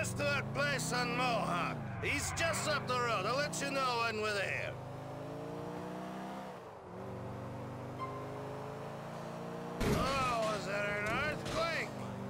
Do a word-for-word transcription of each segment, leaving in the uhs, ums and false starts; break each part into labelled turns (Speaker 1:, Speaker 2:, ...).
Speaker 1: us to that place on Mohawk. He's just up the road. I'll let you know when we're there. Oh, was there an earthquake?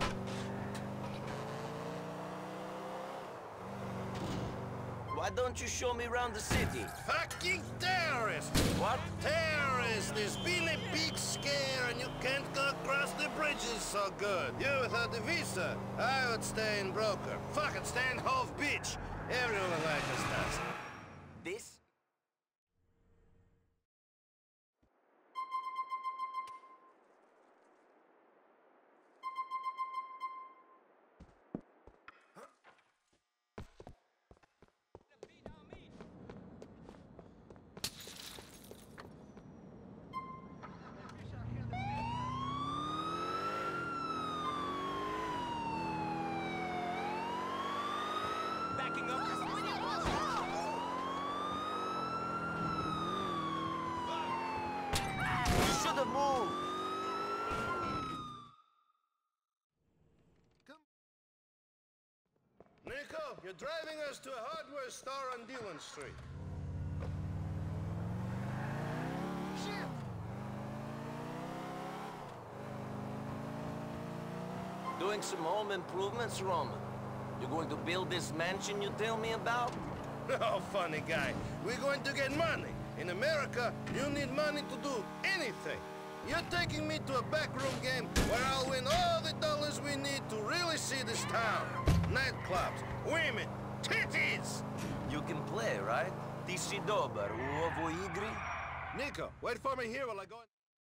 Speaker 2: Why don't you show me around the city?
Speaker 1: Fucking terrorists!
Speaker 2: What?
Speaker 1: Terrorists! There's been a big scare and you can't go across the bridges so good. You without the visa, I would stay in Broker. Fucking stay in Hove Beach. Everyone like us does.
Speaker 2: This? Move.
Speaker 1: Nico, you're driving us to a hardware store on Dillon Street. Shit!
Speaker 2: Doing some home improvements, Roman. You're going to build this mansion you tell me about?
Speaker 1: Oh, funny guy. We're going to get money. In America, you need money to do anything. You're taking me to a backroom game where I'll win all the dollars we need to really see this town. Nightclubs, women, titties!
Speaker 2: You can play, right? Ti si dobar u ovoj igri?
Speaker 1: Nico, wait for me here while I go...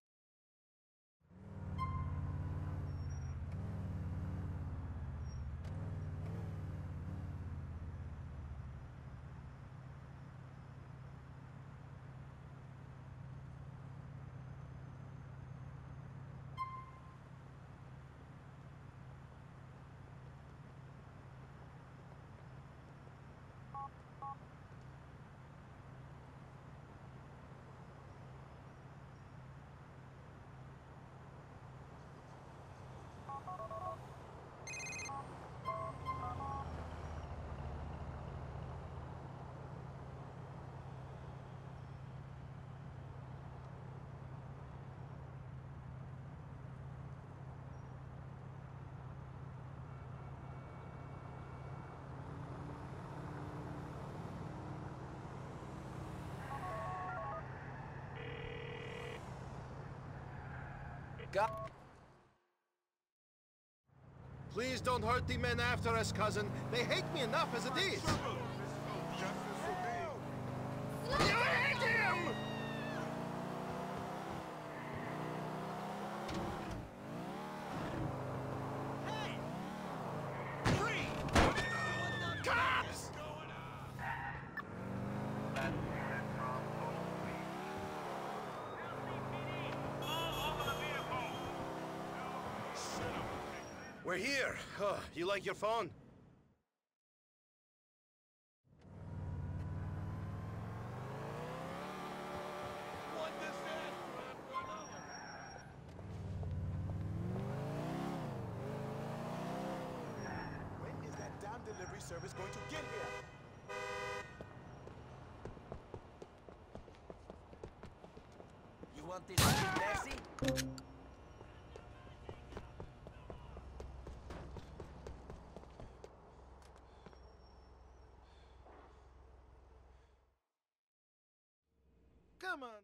Speaker 2: God.
Speaker 1: Please don't hurt the men after us, cousin. They hate me enough as it is. You hate him! Hey! Free! Cops! We're here. Oh, you like your phone?
Speaker 3: When is that damn delivery service going to get here?
Speaker 2: You want this to be messy?
Speaker 1: Come on.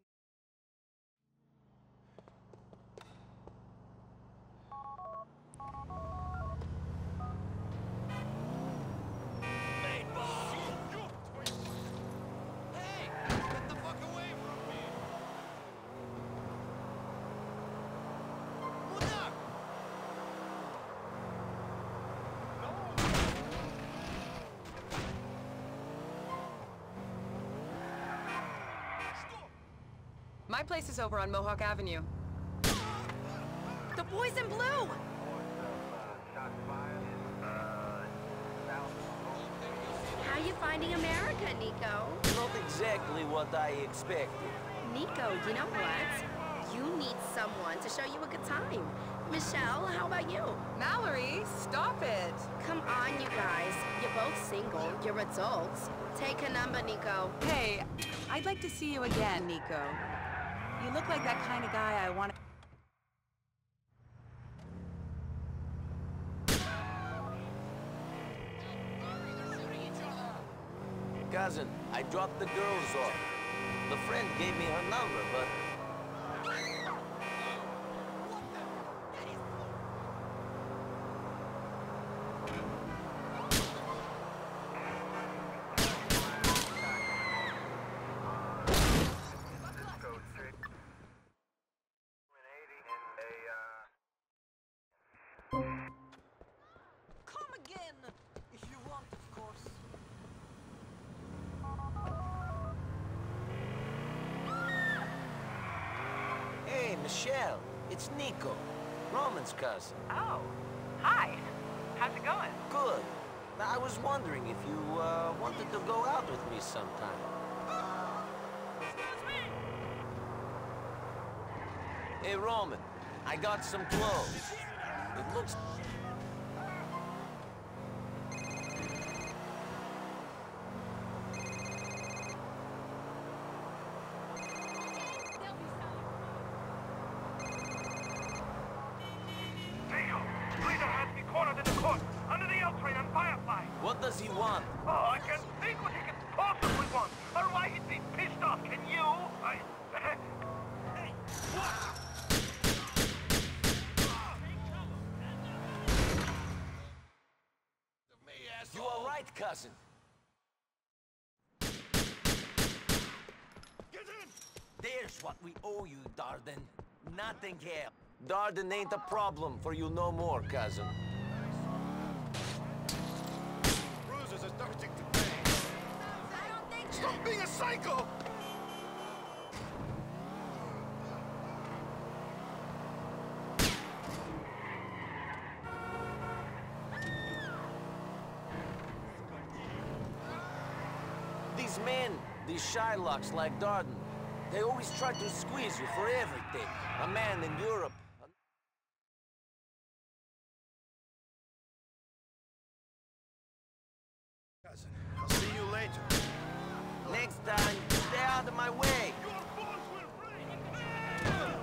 Speaker 2: Hey! Get the fuck away from me! Mudak!
Speaker 4: My place is over on Mohawk Avenue. The boys in blue!
Speaker 5: How you finding America, Nico?
Speaker 2: Not exactly what I expected.
Speaker 5: Nico, you know what? You need someone to show you a good time. Michelle, how about you?
Speaker 4: Mallory, stop it.
Speaker 5: Come on, you guys. You're both single. You're adults. Take a number, Nico.
Speaker 4: Hey, I'd like to see you again, Nico. You look like that kind of guy I want to...
Speaker 2: Cousin, I dropped the girls off. The friend gave me her number, but...
Speaker 6: Come again, if you want, of course.
Speaker 2: Hey, Michelle, it's Nico, Roman's cousin.
Speaker 4: Oh, hi. How's it going?
Speaker 2: Good. Now, I was wondering if you uh, wanted to go out with me sometime. Hey, Roman, I got some clothes. It looks...
Speaker 7: Nico, Leader has me cornered in the court, under the L train on Firefly.
Speaker 2: What does he want?
Speaker 7: Oh, I can't think what he could possibly want, or why he'd be pissed off. Can you? I... Hey, what?
Speaker 2: You are right, cousin.
Speaker 7: Get in!
Speaker 2: There's what we owe you, Darden. Nothing else. Darden ain't a problem for you no more, cousin.
Speaker 1: Bruises are starting to pain.
Speaker 5: I don't think...
Speaker 1: Stop being a psycho!
Speaker 2: These men, these Shylocks like Darden, they always try to squeeze you for everything. A man in Europe.
Speaker 1: Cousin, I'll see you later.
Speaker 2: Next time, stay out of my way.
Speaker 7: Your balls will break!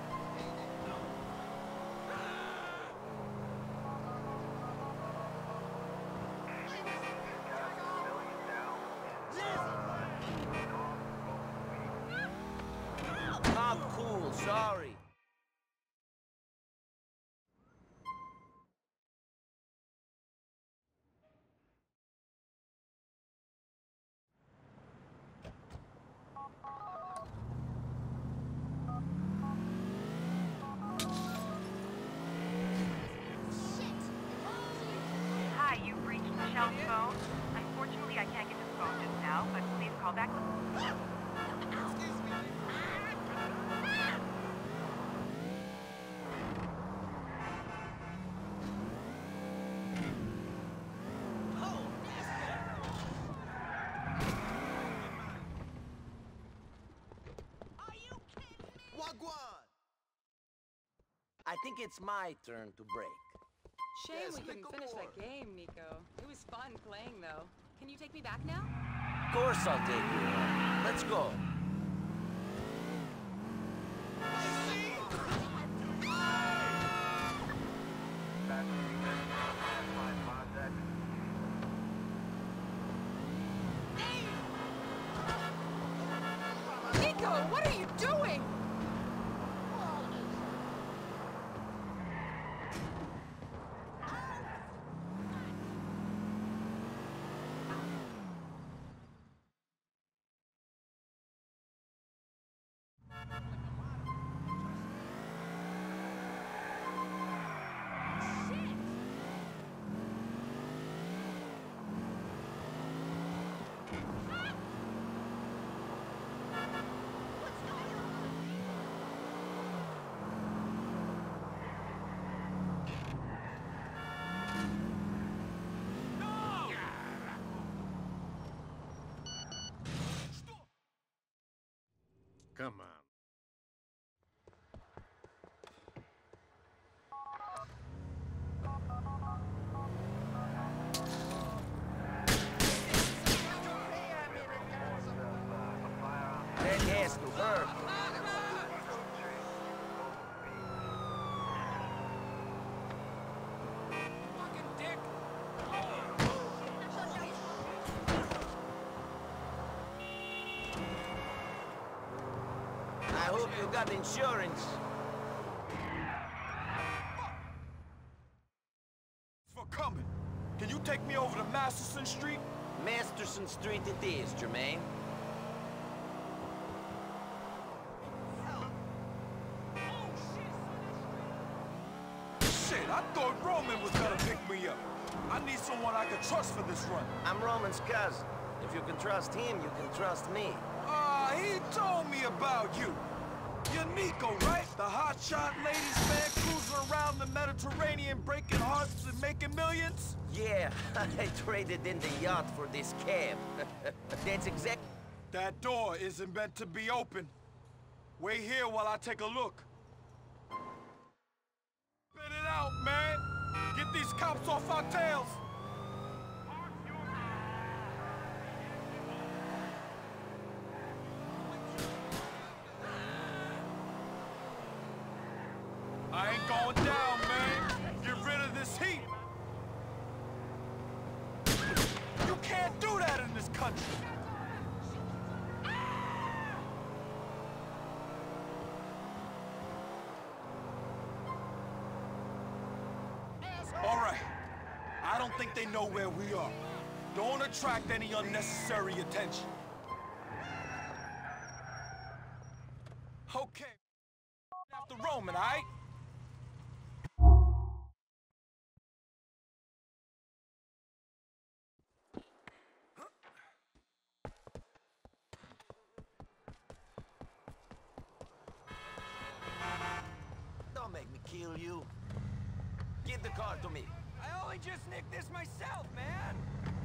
Speaker 2: Not cool, sorry.
Speaker 8: Hi, you've reached Michelle's phone. Unfortunately, I can't get to the phone just now, but please call back.
Speaker 3: Wagwan!
Speaker 2: I think it's my turn to break.
Speaker 4: Shame
Speaker 3: Yes,
Speaker 4: we couldn't
Speaker 3: Nico
Speaker 4: finish
Speaker 3: Moore.
Speaker 4: that game, Nico. It was fun playing, though. Can you take me back now?
Speaker 2: Of course I'll take you home. Let's go.
Speaker 4: Nico, what are you doing?
Speaker 2: hope you got insurance.
Speaker 3: For coming. Can you take me over to Masterson Street?
Speaker 2: Masterson Street it is, Jermaine.
Speaker 3: Shit, I thought Roman was gonna pick me up. I need someone I can trust for this run.
Speaker 2: I'm Roman's cousin. If you can trust him, you can trust me.
Speaker 3: Ah, uh, he told me about you. You're Nico, right? The hotshot ladies man cruising around the Mediterranean, breaking hearts and making millions?
Speaker 2: Yeah, I traded in the yacht for this cab. That's exact...
Speaker 3: That door isn't meant to be open. Wait here while I take a look. Spit it out, man! Get these cops off our tails! I ain't going down, man. Get rid of this heat. You can't do that in this country. All right. I don't think they know where we are. Don't attract any unnecessary attention. Okay. After Roman, all right?
Speaker 2: Don't make me kill you. Give the car to me.
Speaker 6: I only just nicked this myself, man!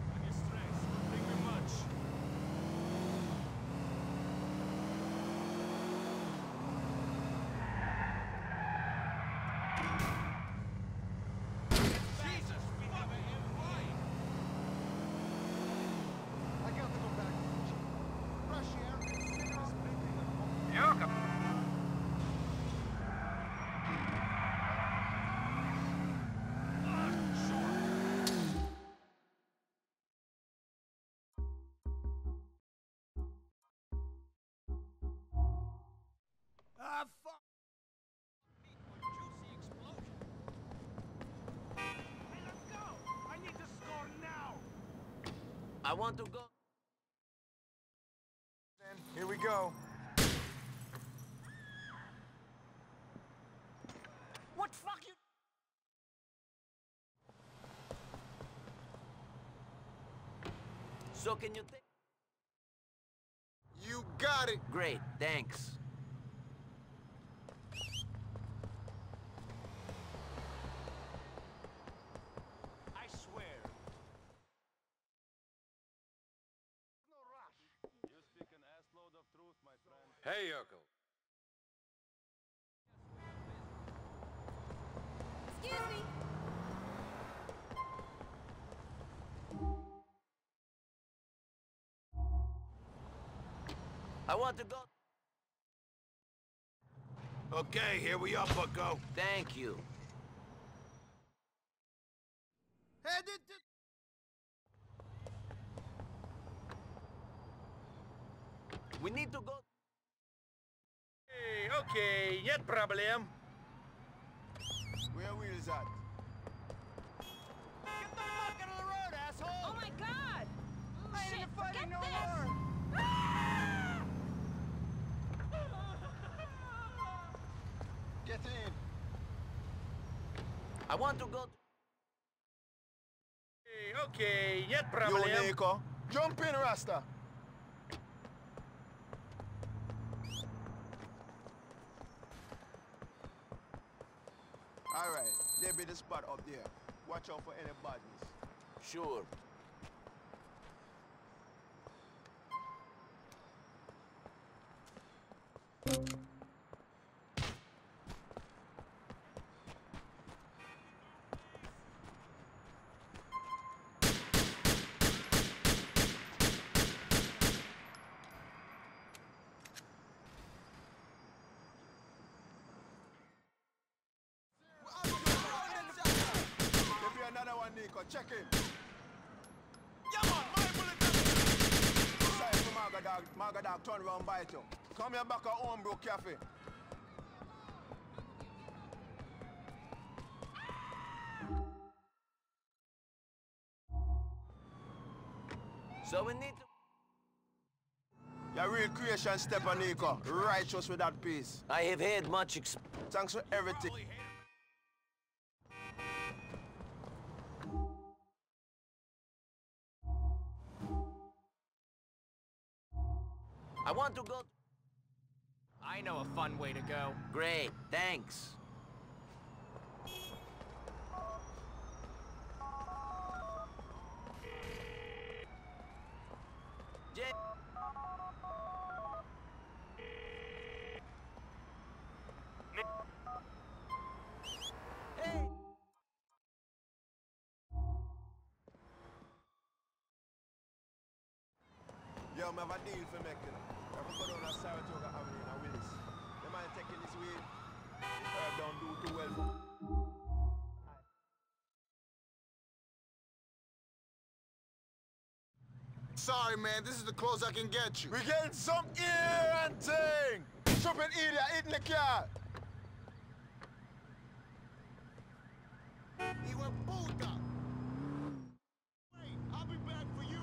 Speaker 3: Ah, fuck!
Speaker 7: Hey, let's go! I need to score now!
Speaker 2: I want to go...
Speaker 3: Here we go.
Speaker 6: What fuck you...
Speaker 2: So can you think...
Speaker 3: You got it!
Speaker 2: Great, thanks.
Speaker 7: I swear. No rush.
Speaker 1: You speak an assload of truth, my friend.
Speaker 9: Hey, Urkel.
Speaker 4: Excuse me.
Speaker 2: I want to go...
Speaker 3: Okay, here we are, bucko.
Speaker 2: Thank you.
Speaker 1: Headed to...
Speaker 2: We need to go...
Speaker 1: Hey, okay, нет проблем.
Speaker 3: Where wheels at?
Speaker 6: Get the fuck out of the road, asshole!
Speaker 4: Oh my god!
Speaker 6: I ain't
Speaker 4: Shit,
Speaker 6: into fighting
Speaker 4: forget
Speaker 6: no
Speaker 4: this!
Speaker 6: more!
Speaker 3: Get in.
Speaker 2: I want to go...
Speaker 1: Hey, okay, нет
Speaker 3: Yo,
Speaker 1: проблем.
Speaker 3: Nico. Jump in, Rasta. All right, there be the spot up there. Watch out for any badness.
Speaker 2: Sure.
Speaker 3: There be another one, Nico. Check in.
Speaker 6: Yeah, man, my bullet!
Speaker 3: Sorry for Marga Dog. Marga Dog, turn around, bite you. Come here back at Homebrew Cafe.
Speaker 2: So we need to...
Speaker 3: Your real creation, Stepanico. Righteous with that piece.
Speaker 2: I have had much ex...
Speaker 3: Thanks for everything.
Speaker 2: I want to go...
Speaker 6: I know a fun way to go.
Speaker 2: Great, thanks. J Hey!
Speaker 3: Yo, I have a deal for making. I have to go down to Saratoga Avenue in Willis. The man taking this way. Herb don't do too well for...
Speaker 9: Sorry, man. This is the close I can get you.
Speaker 3: We getting some ear and thing! Stupid idiot eating the car!
Speaker 9: He went puta. Wait, I'll be back for you.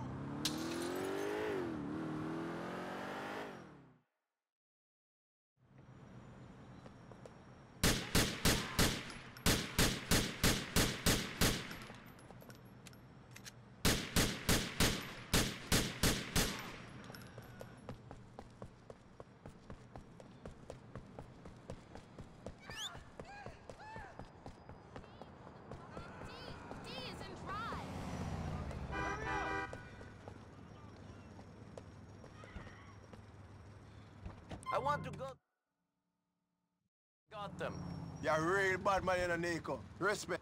Speaker 5: D is in drive.
Speaker 2: I want to go... Got them.
Speaker 3: You're a real bad man, you know, Nico. Respect.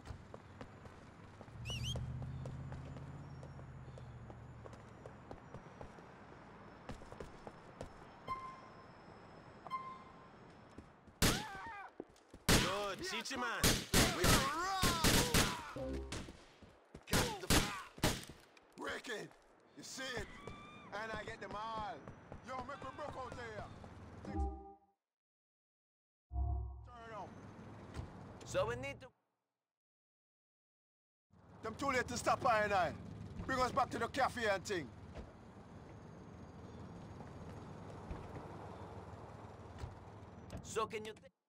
Speaker 9: Good. Teach him, man. We rock. Got the
Speaker 3: Wicked. You see it? And I get them all. Yo, make me broke out there. Turn on.
Speaker 2: So we need to...
Speaker 3: Them too late to stop I and I. Bring us back to the cafe and thing.
Speaker 2: So can you... Th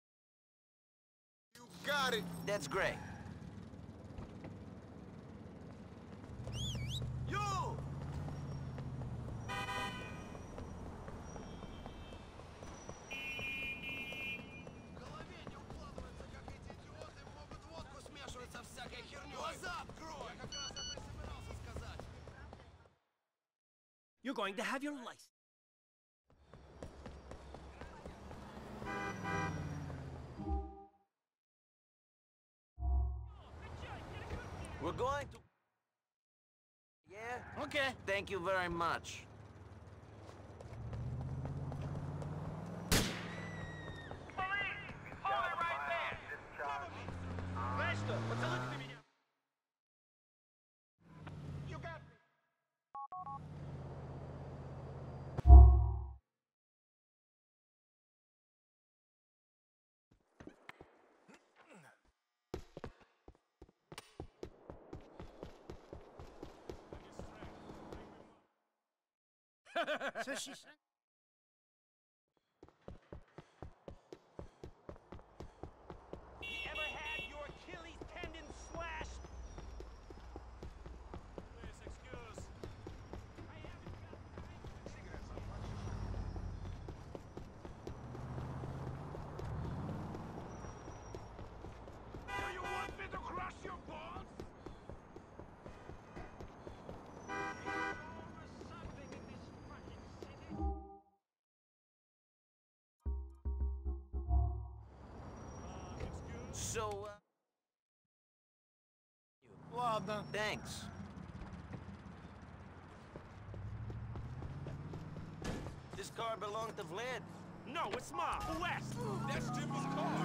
Speaker 9: You got it.
Speaker 2: That's great. You!
Speaker 6: You're going to have your license.
Speaker 2: We're going to... Yeah?
Speaker 6: Okay.
Speaker 2: Thank you very much.
Speaker 6: So she said. You ever had your Achilles tendon slashed? Please excuse. I haven't got... Do you want me to crush your balls?
Speaker 2: So, uh...
Speaker 6: Ладно.
Speaker 2: Thanks. This car belonged to Vlad.
Speaker 6: No, it's mine. West. That's Jimmy's car.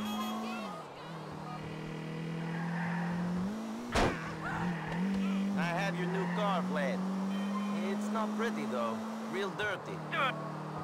Speaker 2: I all pretty, though. Real dirty.
Speaker 7: Dude.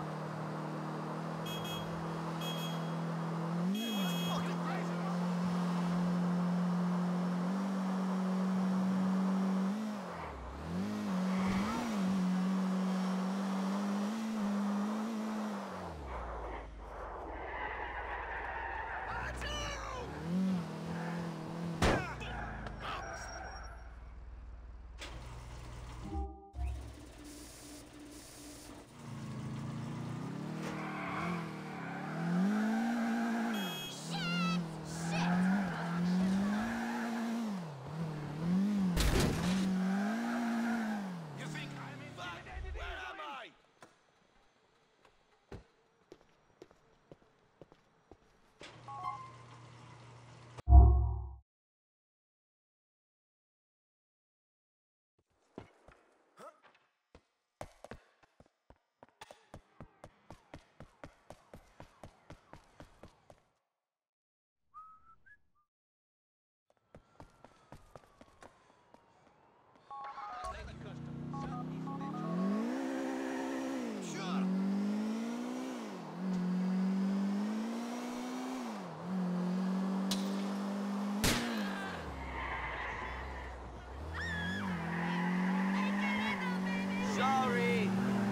Speaker 2: Sorry.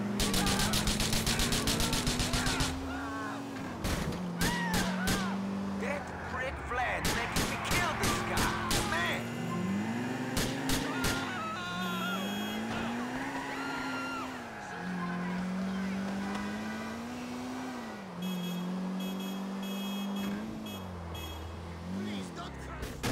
Speaker 2: That prick Vlad making me kill this guy. Man.
Speaker 9: Please don't crash.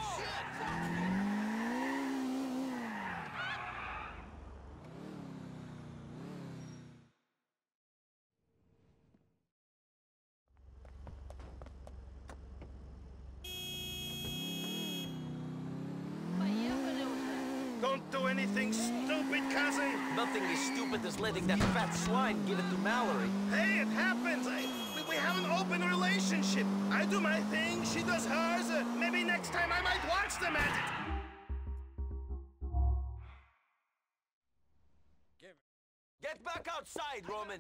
Speaker 1: Don't do anything stupid, cousin!
Speaker 2: Nothing as stupid as letting that fat swine give it to Mallory.
Speaker 1: Hey, it happens! I, we, we have an open relationship. I do my thing, she does hers. Uh, maybe next time I might watch them at it.
Speaker 2: Get back outside, Roman.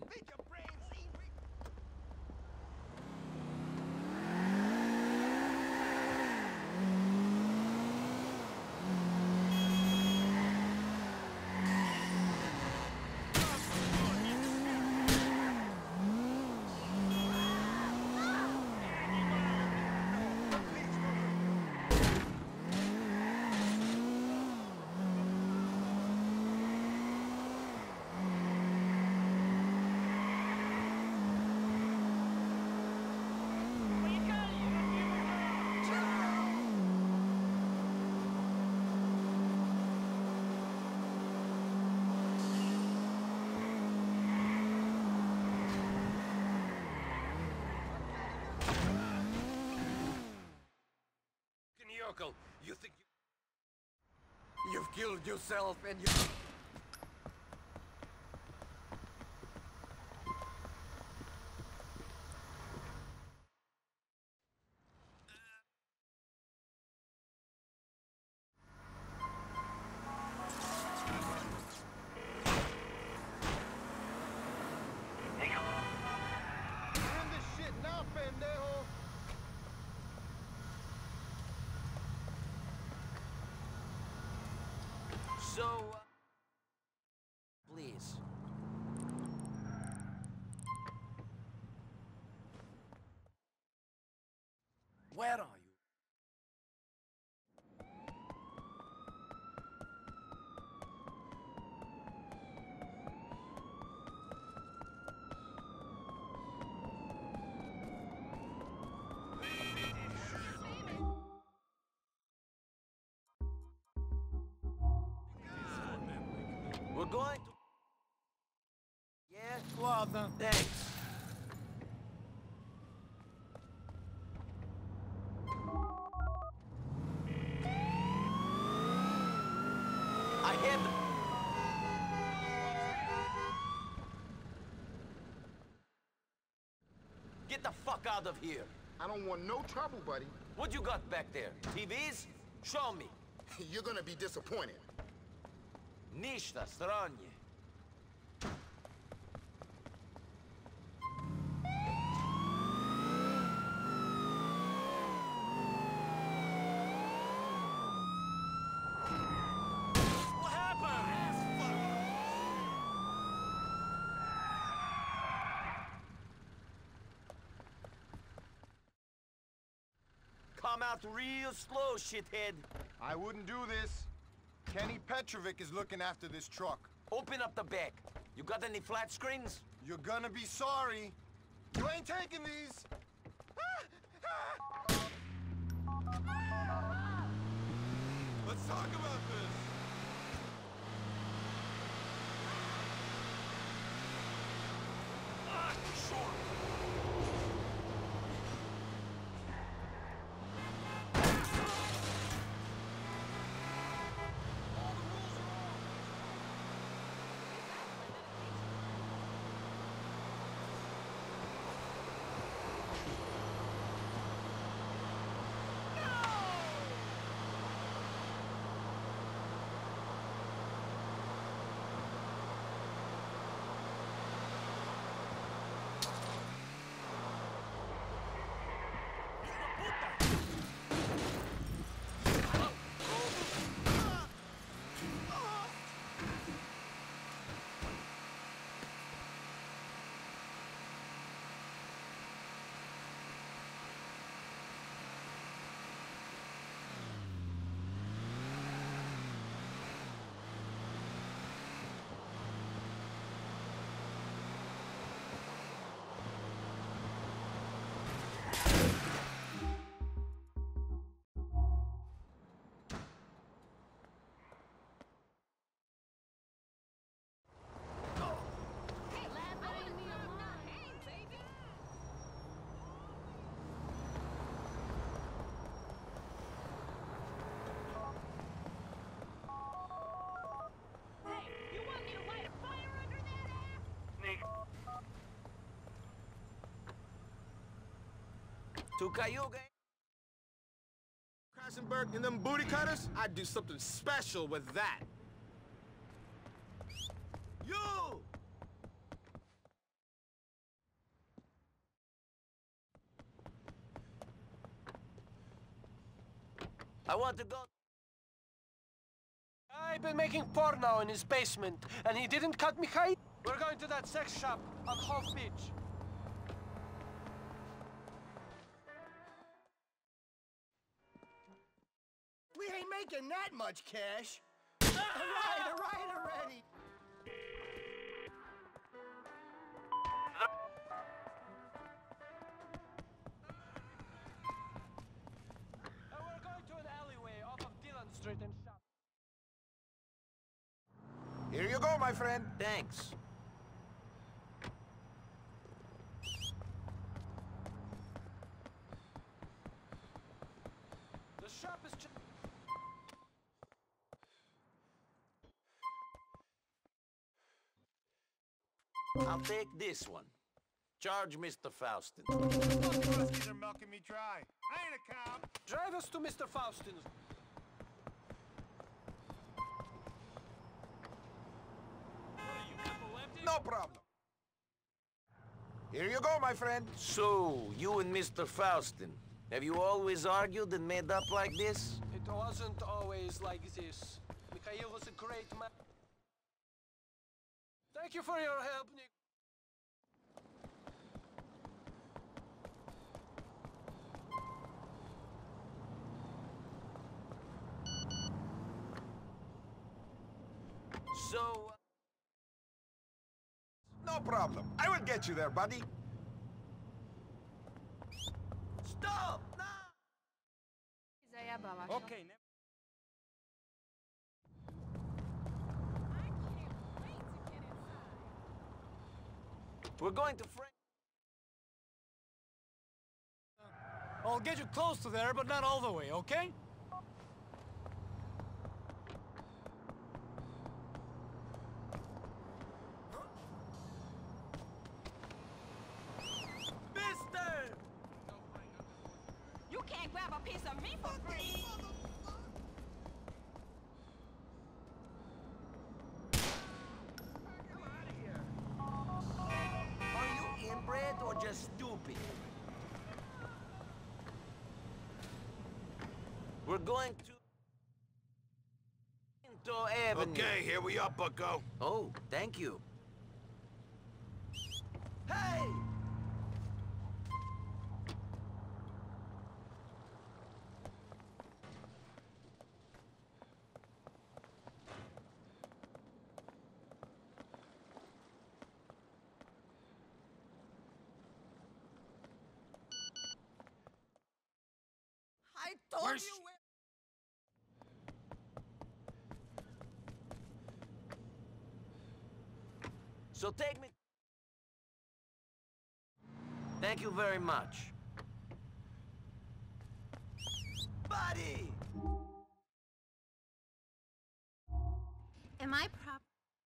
Speaker 3: You think you... You've killed yourself and you...
Speaker 2: So, uh, please. Where are you? We're going to... Yeah?
Speaker 3: Ладно.
Speaker 2: Thanks. I had... Get the fuck out of here.
Speaker 9: I don't want no trouble, buddy.
Speaker 2: What you got back there? T Vs? Show me.
Speaker 9: You're gonna be disappointed.
Speaker 2: Ništa, stranje. come out real slow, shithead.
Speaker 9: I wouldn't do this. Kenny Petrovic is looking after this truck.
Speaker 2: Open up the back. You got any flat screens?
Speaker 9: You're gonna be sorry. You ain't taking these. Let's talk about this.
Speaker 3: Ah, sure.
Speaker 2: To Cayuga.
Speaker 10: Krassenberg and them booty cutters? I'd do something special with that.
Speaker 2: You! I want to go.
Speaker 11: I've been making porno in his basement, and he didn't cut me height. We're going to that sex shop on Hove Beach.
Speaker 10: We ain't making that much cash. All right, all right already.
Speaker 11: And we're going to an alleyway off of Dillon Street and shop.
Speaker 9: Here you go, my friend.
Speaker 2: Thanks.
Speaker 11: The shop is just...
Speaker 2: I'll take this one. Charge Mister Faustin.
Speaker 9: Ruskies are milking me dry. I ain't a cop.
Speaker 11: Drive us to Mister Faustin's.
Speaker 9: No problem. Here you go, my friend.
Speaker 2: So, you and Mister Faustin, have you always argued and made up like this?
Speaker 11: It wasn't always like this. Mikhail was a great man. Thank you for your help, Nick.
Speaker 2: So... uh,
Speaker 9: No problem. I will get you there, buddy.
Speaker 2: Stop! No!
Speaker 6: Okay, never...
Speaker 2: We're going to Frank...
Speaker 11: I'll get you close to there, but not all the way, okay?
Speaker 2: Mister!
Speaker 4: You can't grab a piece of me for free.
Speaker 2: Are you inbred or just stupid? We're going to... Pinto Avenue.
Speaker 9: Okay, here we are, bucko.
Speaker 2: Oh, thank you. Hey!
Speaker 3: Marsh!
Speaker 2: So take me... Thank you very much. Buddy!
Speaker 5: Am I prop?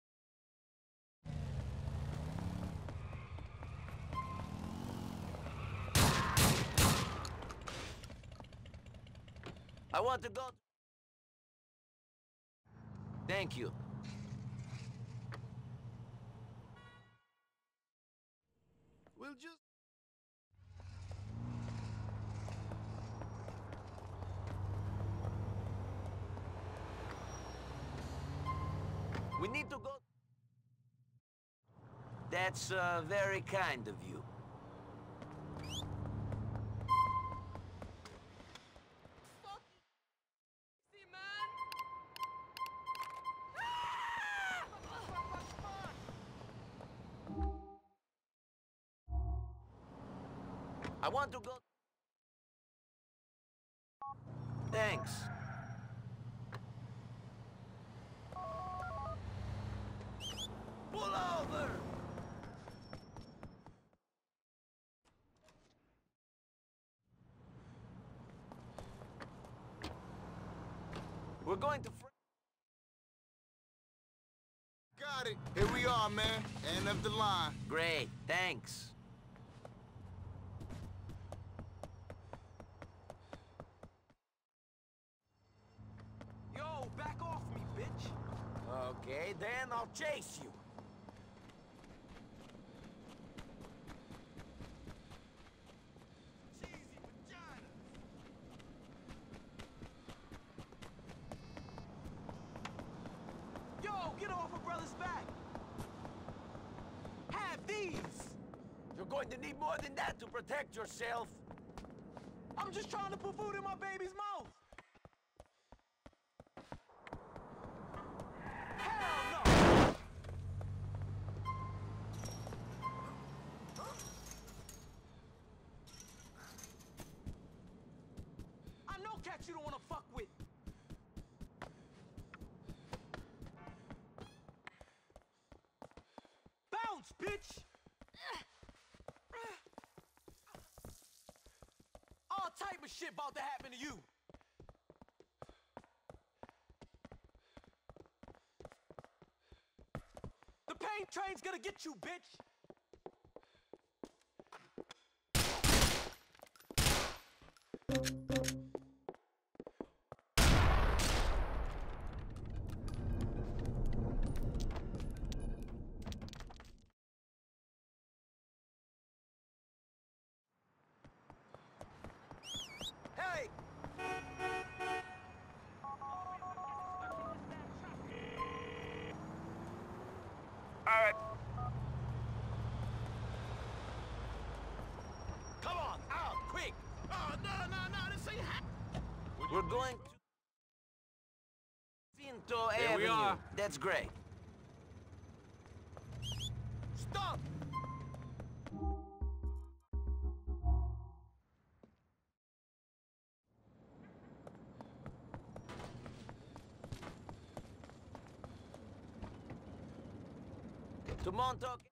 Speaker 2: I want to go... Thank you.
Speaker 1: We'll just...
Speaker 2: We need to go... That's, uh, very kind of you. I want to go... Thanks. Pull over! We're going to...
Speaker 9: Got it. Here we are, man. End of the line.
Speaker 2: Great, thanks.
Speaker 3: Yo, back off me, bitch!
Speaker 2: Okay, then I'll chase you.
Speaker 3: Cheesy vagina! Yo, get off a brother's back! Have these!
Speaker 2: You're going to need more than that to protect yourself.
Speaker 3: I'm just trying to put food in my baby's mouth! Hell no! I know cats you don't want to fuck with. Bounce, bitch! All type of shit about to happen to you. The pain train's gonna get you, bitch!
Speaker 2: Hey!
Speaker 7: Alright.
Speaker 2: Come on, out, quick!
Speaker 1: Oh, no, no, no, this ain't happening.
Speaker 2: We're going to... Cinto
Speaker 11: Here
Speaker 2: Avenue.
Speaker 11: we are.
Speaker 2: That's great. Stop! To Montauk.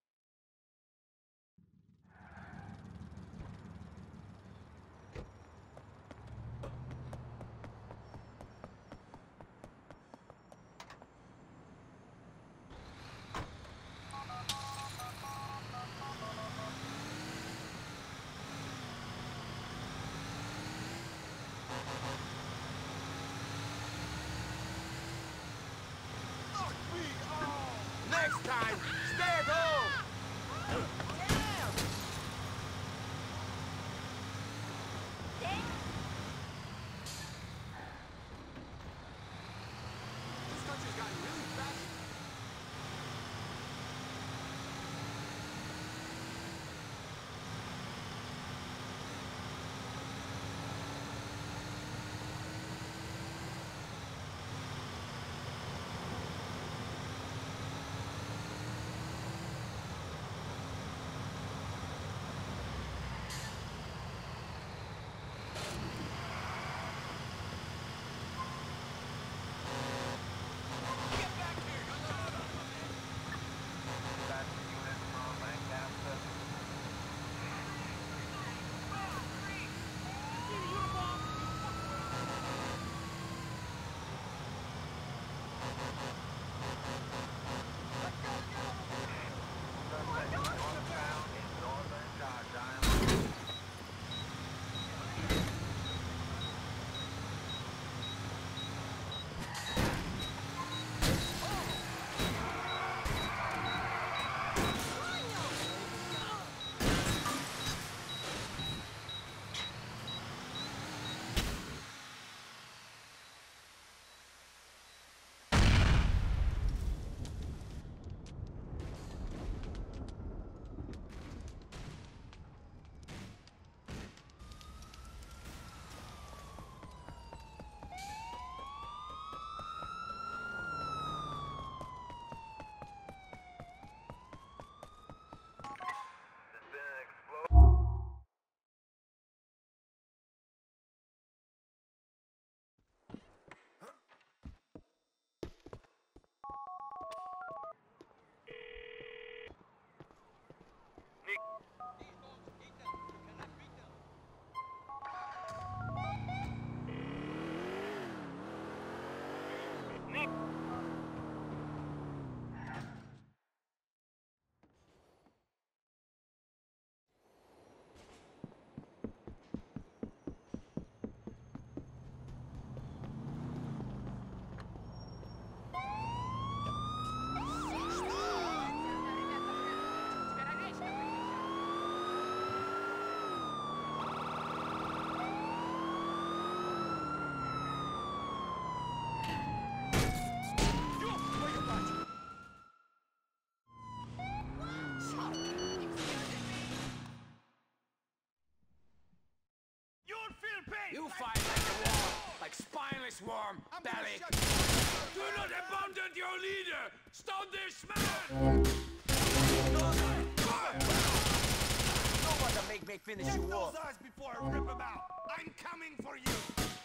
Speaker 2: Next time, stay at home!
Speaker 3: This country's gotten really fascist. fight like a war, like spineless worm, belly. Do not abandon your leader! Stop this man!
Speaker 2: No one to make me finish
Speaker 3: Check
Speaker 2: you
Speaker 3: those
Speaker 2: off.
Speaker 3: eyes before I rip them out! I'm coming for you!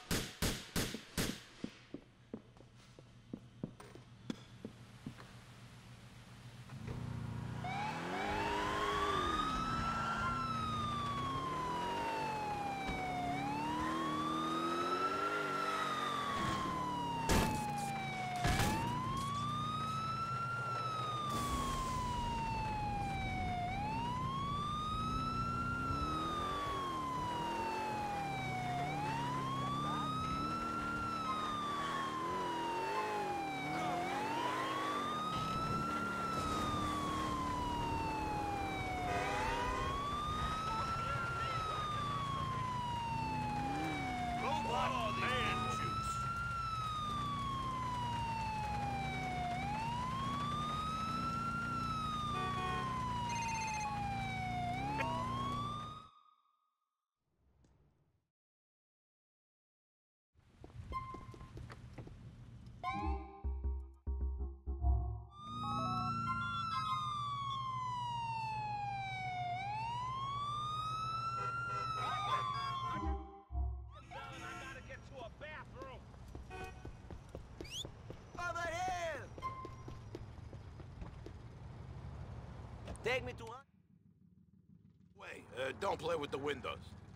Speaker 2: Take me to one.
Speaker 3: Wait, uh, don't play with the windows.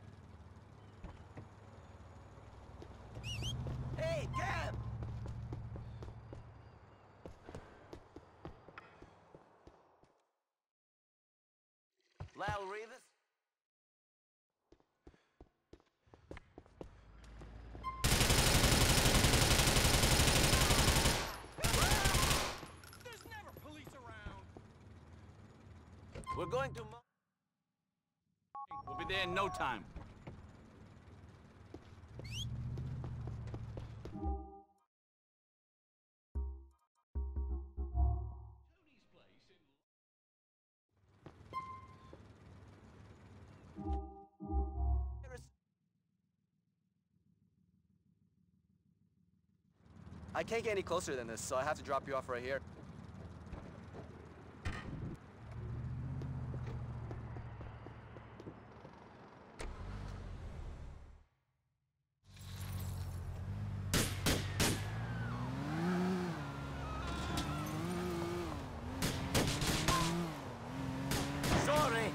Speaker 2: Hey, Cam! Lyle Rivas?
Speaker 3: There's never police around!
Speaker 2: We're going to...
Speaker 3: We'll be there in no time.
Speaker 12: I can't get any closer than this, so I have to drop you off right here.
Speaker 2: Sorry!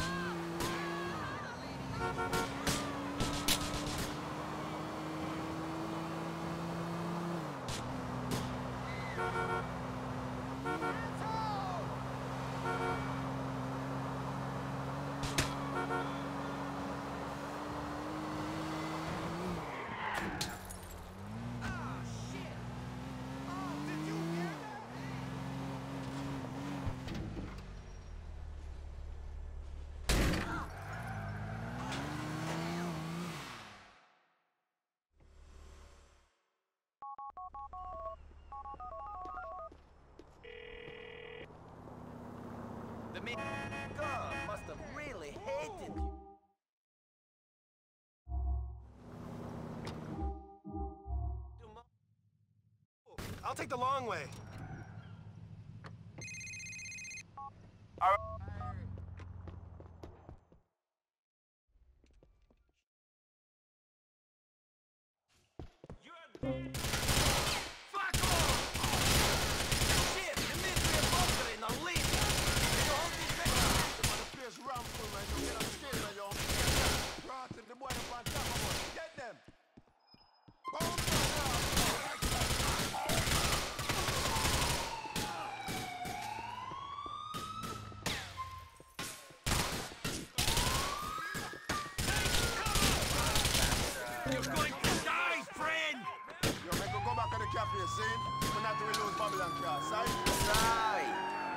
Speaker 12: The me-
Speaker 2: God must have really hated you.
Speaker 10: I'll take the long way.
Speaker 3: Fuck off!
Speaker 2: Shit! Dimitri and Bunker in the lead! Can you hold these back?
Speaker 9: The place ram full, man. You get up scared, man, yo. Cross him, the boy up on top of us. Get them! Boom!
Speaker 3: You're going to die, friend!
Speaker 9: Yo, man, go go back to the cafe, see? We're not to lose Babylon class, right?
Speaker 2: Right!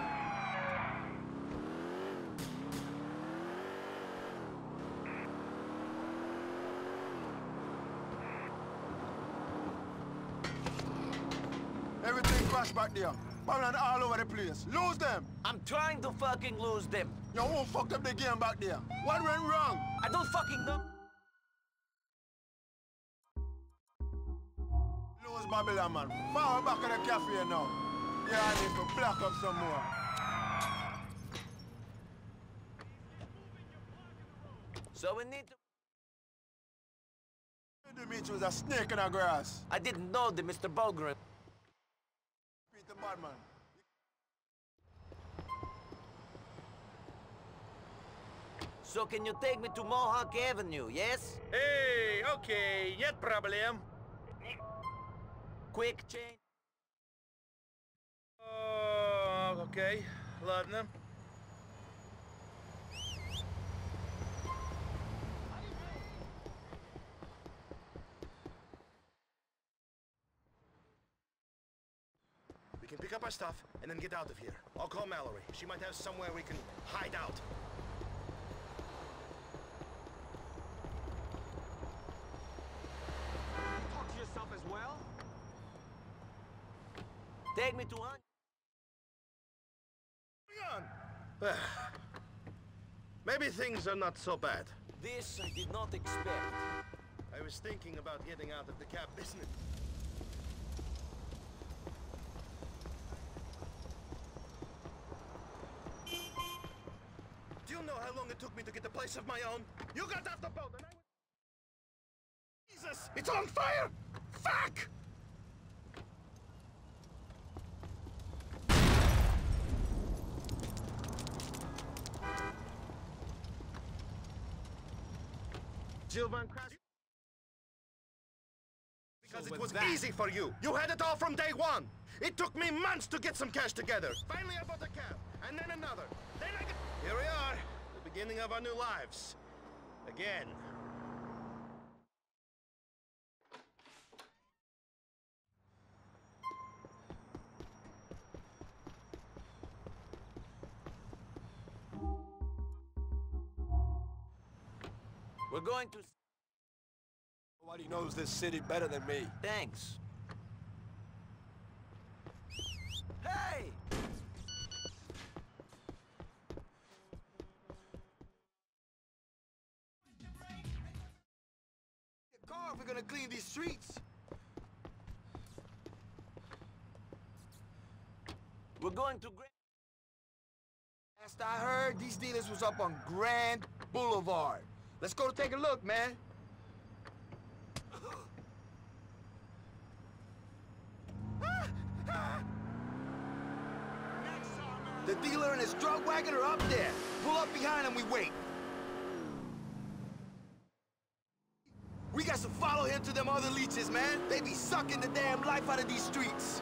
Speaker 9: Everything crashed back there. Babylon all over the place. Lose them!
Speaker 2: I'm trying to fucking lose them.
Speaker 9: Yo, who fucked up the game back there? What went wrong?
Speaker 2: I don't fucking know.
Speaker 9: Those Babylon, man. Far back in the cafe now. Yeah, I need to block up some more.
Speaker 2: So we need to...
Speaker 9: Dimitri was a snake in the grass.
Speaker 2: I didn't know that Mister Bulgaren...
Speaker 9: Peter Badman.
Speaker 2: So can you take me to Mohawk Avenue, yes?
Speaker 7: Hey, okay, нет проблем.
Speaker 2: Quick change.
Speaker 7: Oh, окей, ладно.
Speaker 1: We can pick up our stuff and then get out of here. I'll call Mallory. She might have somewhere we can hide out.
Speaker 3: Talk to yourself as well?
Speaker 2: Take me to hunt.
Speaker 1: Hang on. Maybe things are not so bad.
Speaker 2: This I did not expect.
Speaker 1: I was thinking about getting out of the cab business. Do you know how long it took me to get a place of my own? You got off the boat and I was... Jesus! It's on fire! Fuck! Jill Van Crass... Because
Speaker 3: So
Speaker 1: it was
Speaker 3: that-
Speaker 1: easy for you. You had it all from day one. It took me months to get some cash together. Finally, I bought a cab, and then another. Then I got... Here we are, the beginning of our new lives. Again.
Speaker 2: We're going to...
Speaker 3: Nobody knows this city better than me.
Speaker 2: Thanks. Hey!
Speaker 3: A car if we're gonna clean these streets.
Speaker 2: We're going to... Gra-
Speaker 3: Last I heard, these dealers was up on Grand Boulevard. Let's go take a look, man. The dealer and his drug wagon are up there. Pull up behind him, we wait. We got to follow him to them other leeches, man. They be sucking the damn life out of these streets.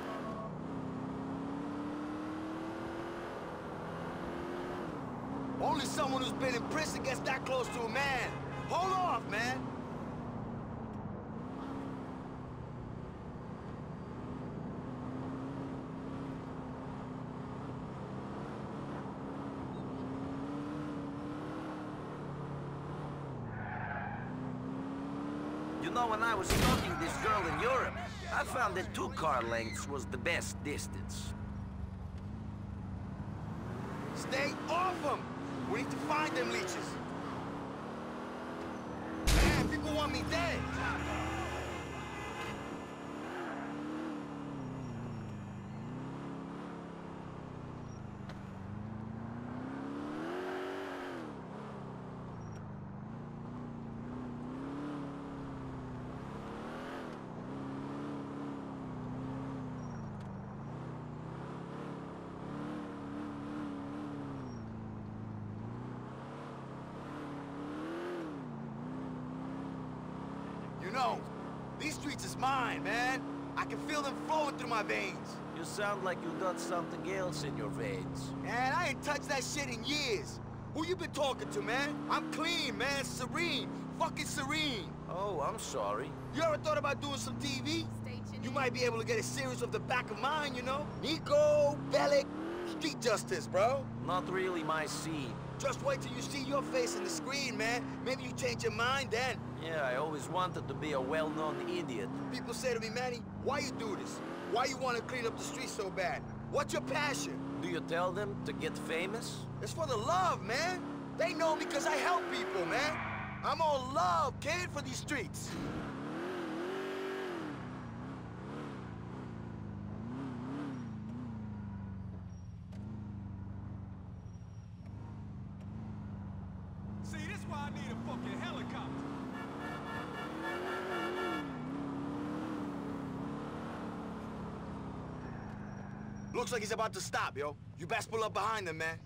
Speaker 3: Only someone who's been in prison gets that close to a man. Hold off, man.
Speaker 2: You know, when I was stalking this girl in Europe, I found that two car lengths was the best distance.
Speaker 3: Stay off them! We need to find them leeches. Man, people want me dead. You know, these streets is mine, man. I can feel them flowing through my veins.
Speaker 2: You sound like you got something else in your veins.
Speaker 3: Man, I ain't touched that shit in years. Who you been talking to, man? I'm clean, man. Serene. Fucking serene.
Speaker 2: Oh, I'm sorry.
Speaker 3: You ever thought about doing some T V? You might be able to get a series of the back of mine, you know? Niko Bellic, street justice, bro.
Speaker 2: Not really my scene.
Speaker 3: Just wait till you see your face in the screen, man. Maybe you change your mind then.
Speaker 2: Yeah, I always wanted to be a well-known idiot.
Speaker 3: People say to me, Manny, why you do this? Why you want to clean up the streets so bad? What's your passion?
Speaker 2: Do you tell them to get famous?
Speaker 3: It's for the love, man. They know me because I help people, man. I'm all love, kid, for these streets. why I need a fucking helicopter.
Speaker 9: Looks like he's about to stop, yo. You best pull up behind him, man.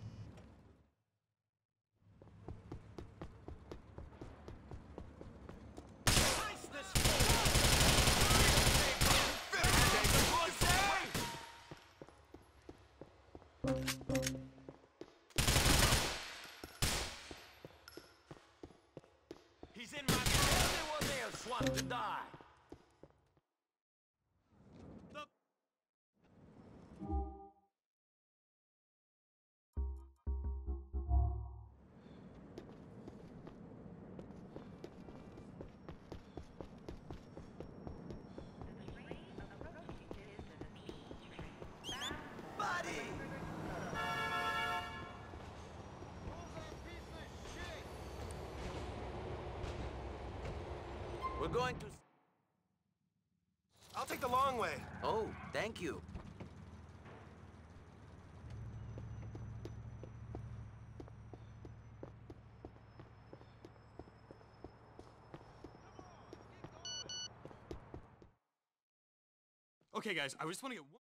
Speaker 2: He's in my... Everyone else wants to die. We're going to...
Speaker 9: I'll take the long way.
Speaker 2: Oh, thank you.
Speaker 3: Okay, guys, I just want to get one...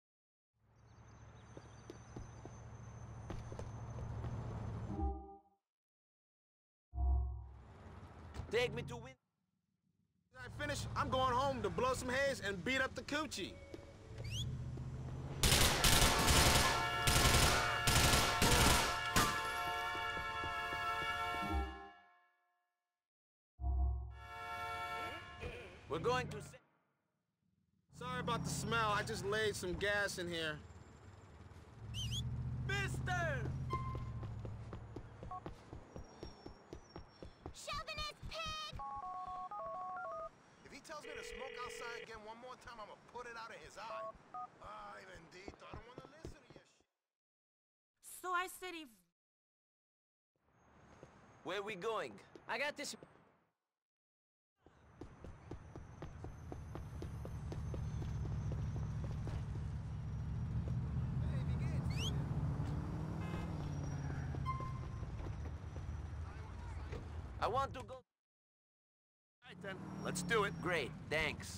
Speaker 2: Take me to win...
Speaker 9: I finish, I'm going home to blow some haze and beat up the coochie.
Speaker 2: We're going to...
Speaker 9: Sorry about the smell. I just laid some gas in here.
Speaker 2: Mister!
Speaker 9: Chauvinist pig! If he tells me to smoke outside again one more time, I'm gonna put it out of his eye. Ay, bendito. I don't wanna listen to your shit.
Speaker 13: So I said if...
Speaker 2: Where we going?
Speaker 4: I got this.
Speaker 2: I want to go...
Speaker 9: All right, then. Let's do it.
Speaker 2: Great, thanks.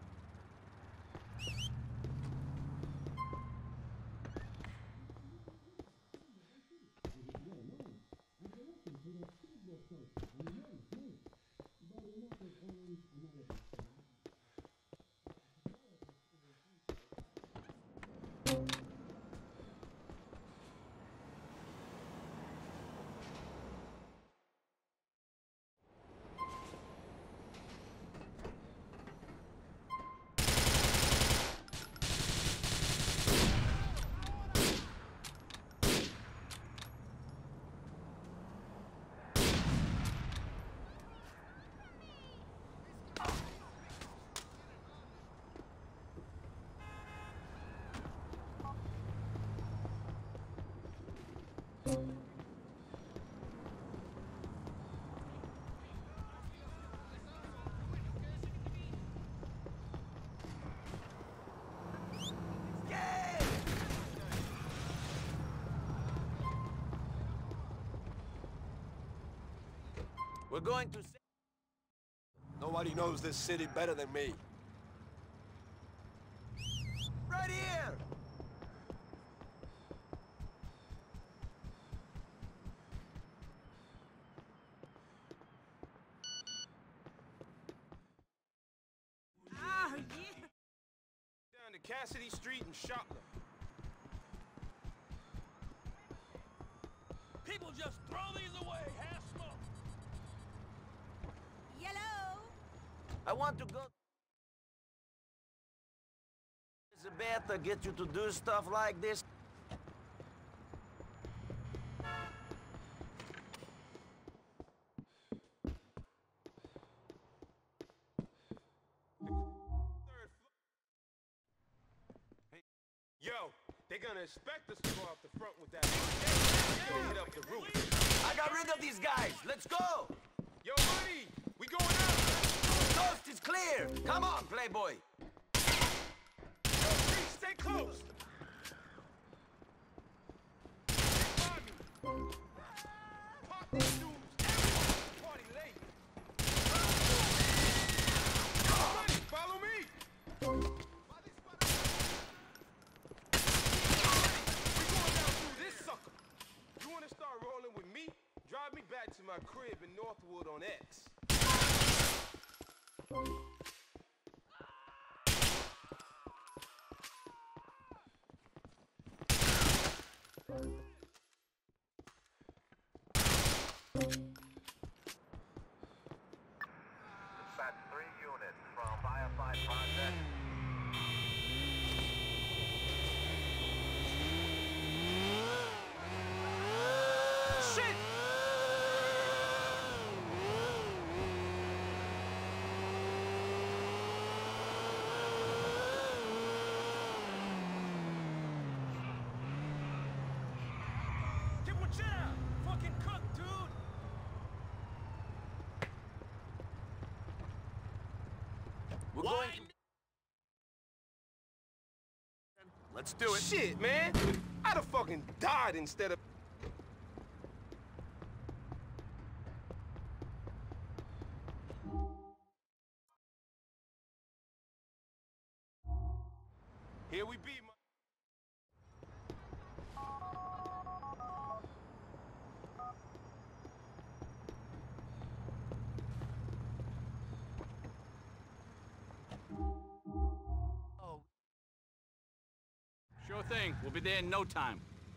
Speaker 2: We're going to...
Speaker 3: Nobody knows this city better than me.
Speaker 2: Right here!
Speaker 13: Ah, yeah.
Speaker 3: Down to Cassidy Street and Shopland.
Speaker 6: People just throw these away, half smoke.
Speaker 13: Yellow.
Speaker 2: I want to go... Elizabeth get you to do stuff like this?
Speaker 3: Yo, they're gonna expect us to go out the front with that. They're hit up the roof.
Speaker 2: I got rid of these guys. Let's go.
Speaker 3: Yo, buddy, we going out.
Speaker 2: Coast is clear. Come on, Playboy.
Speaker 3: Yo, Reese, stay close. Stay by me. Pop these dudes.
Speaker 14: back to my crib in Northwood on X.
Speaker 9: Dispatch three units from Firefight Project.
Speaker 3: Shit!
Speaker 7: Get what you fucking cook, dude!
Speaker 2: We're going to...
Speaker 14: Let's do it. Shit, man! I'd have fucking died instead of... Here we be, my...
Speaker 15: Sure thing. We'll be there in no time.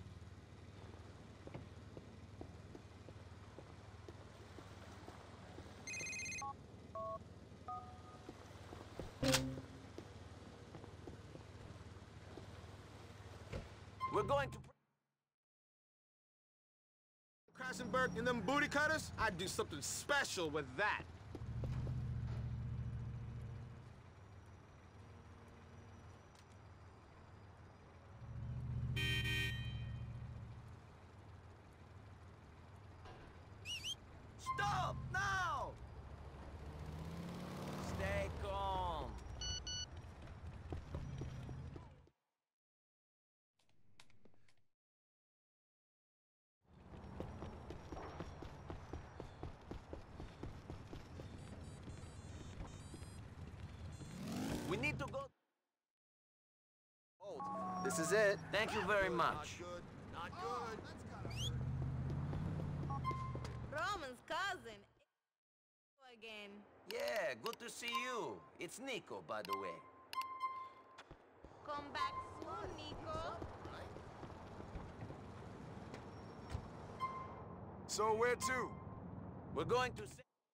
Speaker 2: We're going to...
Speaker 14: Krassenberg and them booty cutters? I'd do something special with that.
Speaker 2: Stop! Now! Stay calm. We need to go...
Speaker 12: Hold. This is it.
Speaker 2: Thank you very much.
Speaker 9: Not good.
Speaker 13: Roman's cousin. Again.
Speaker 2: Yeah, good to see you. It's Nico, by the way.
Speaker 13: Come back soon, Nico.
Speaker 3: So where to?
Speaker 2: We're going to...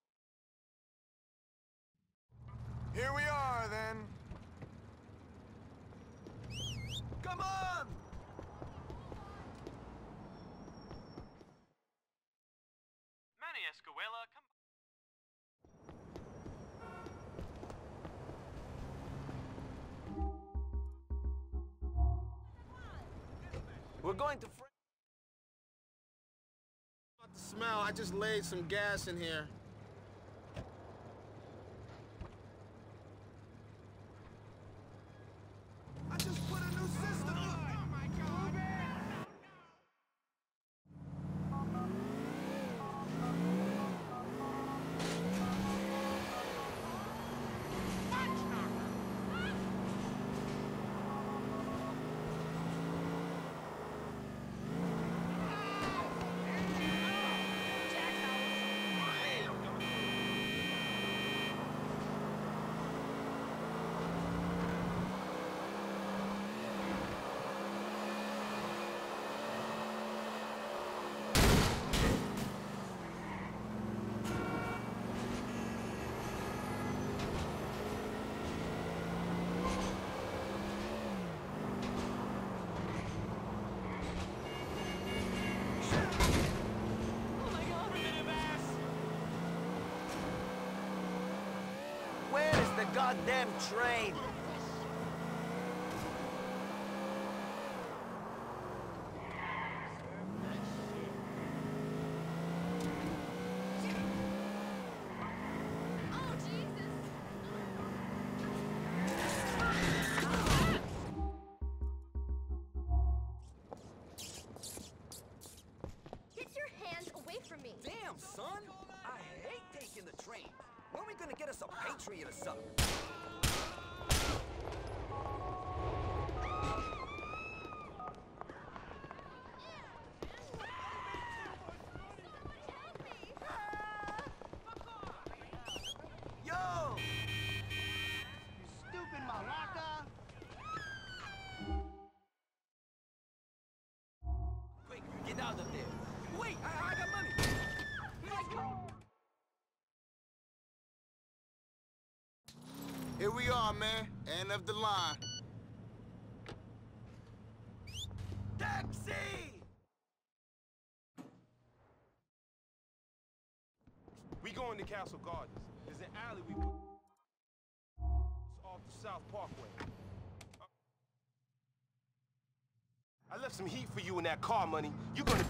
Speaker 3: Here we are, then.
Speaker 2: Come on!
Speaker 6: Manny Escuela, come
Speaker 2: We're going to... Fr
Speaker 14: About the smell, I just laid some gas in here.
Speaker 3: I just put a new system up. Oh my God!
Speaker 2: Where is the goddamn train?
Speaker 5: Get your hands away from me.
Speaker 12: Damn, son! I hate taking the train. When are we gonna get us a Patriot or something?
Speaker 5: Help me!
Speaker 3: wait! I, I got money! Let's go!
Speaker 9: Here we are, man. End of the line.
Speaker 3: Taxi!
Speaker 14: We going to Castle Gardens. There's an alley we it's off the South Parkway. I left some heat for you in that car, money. You're gonna...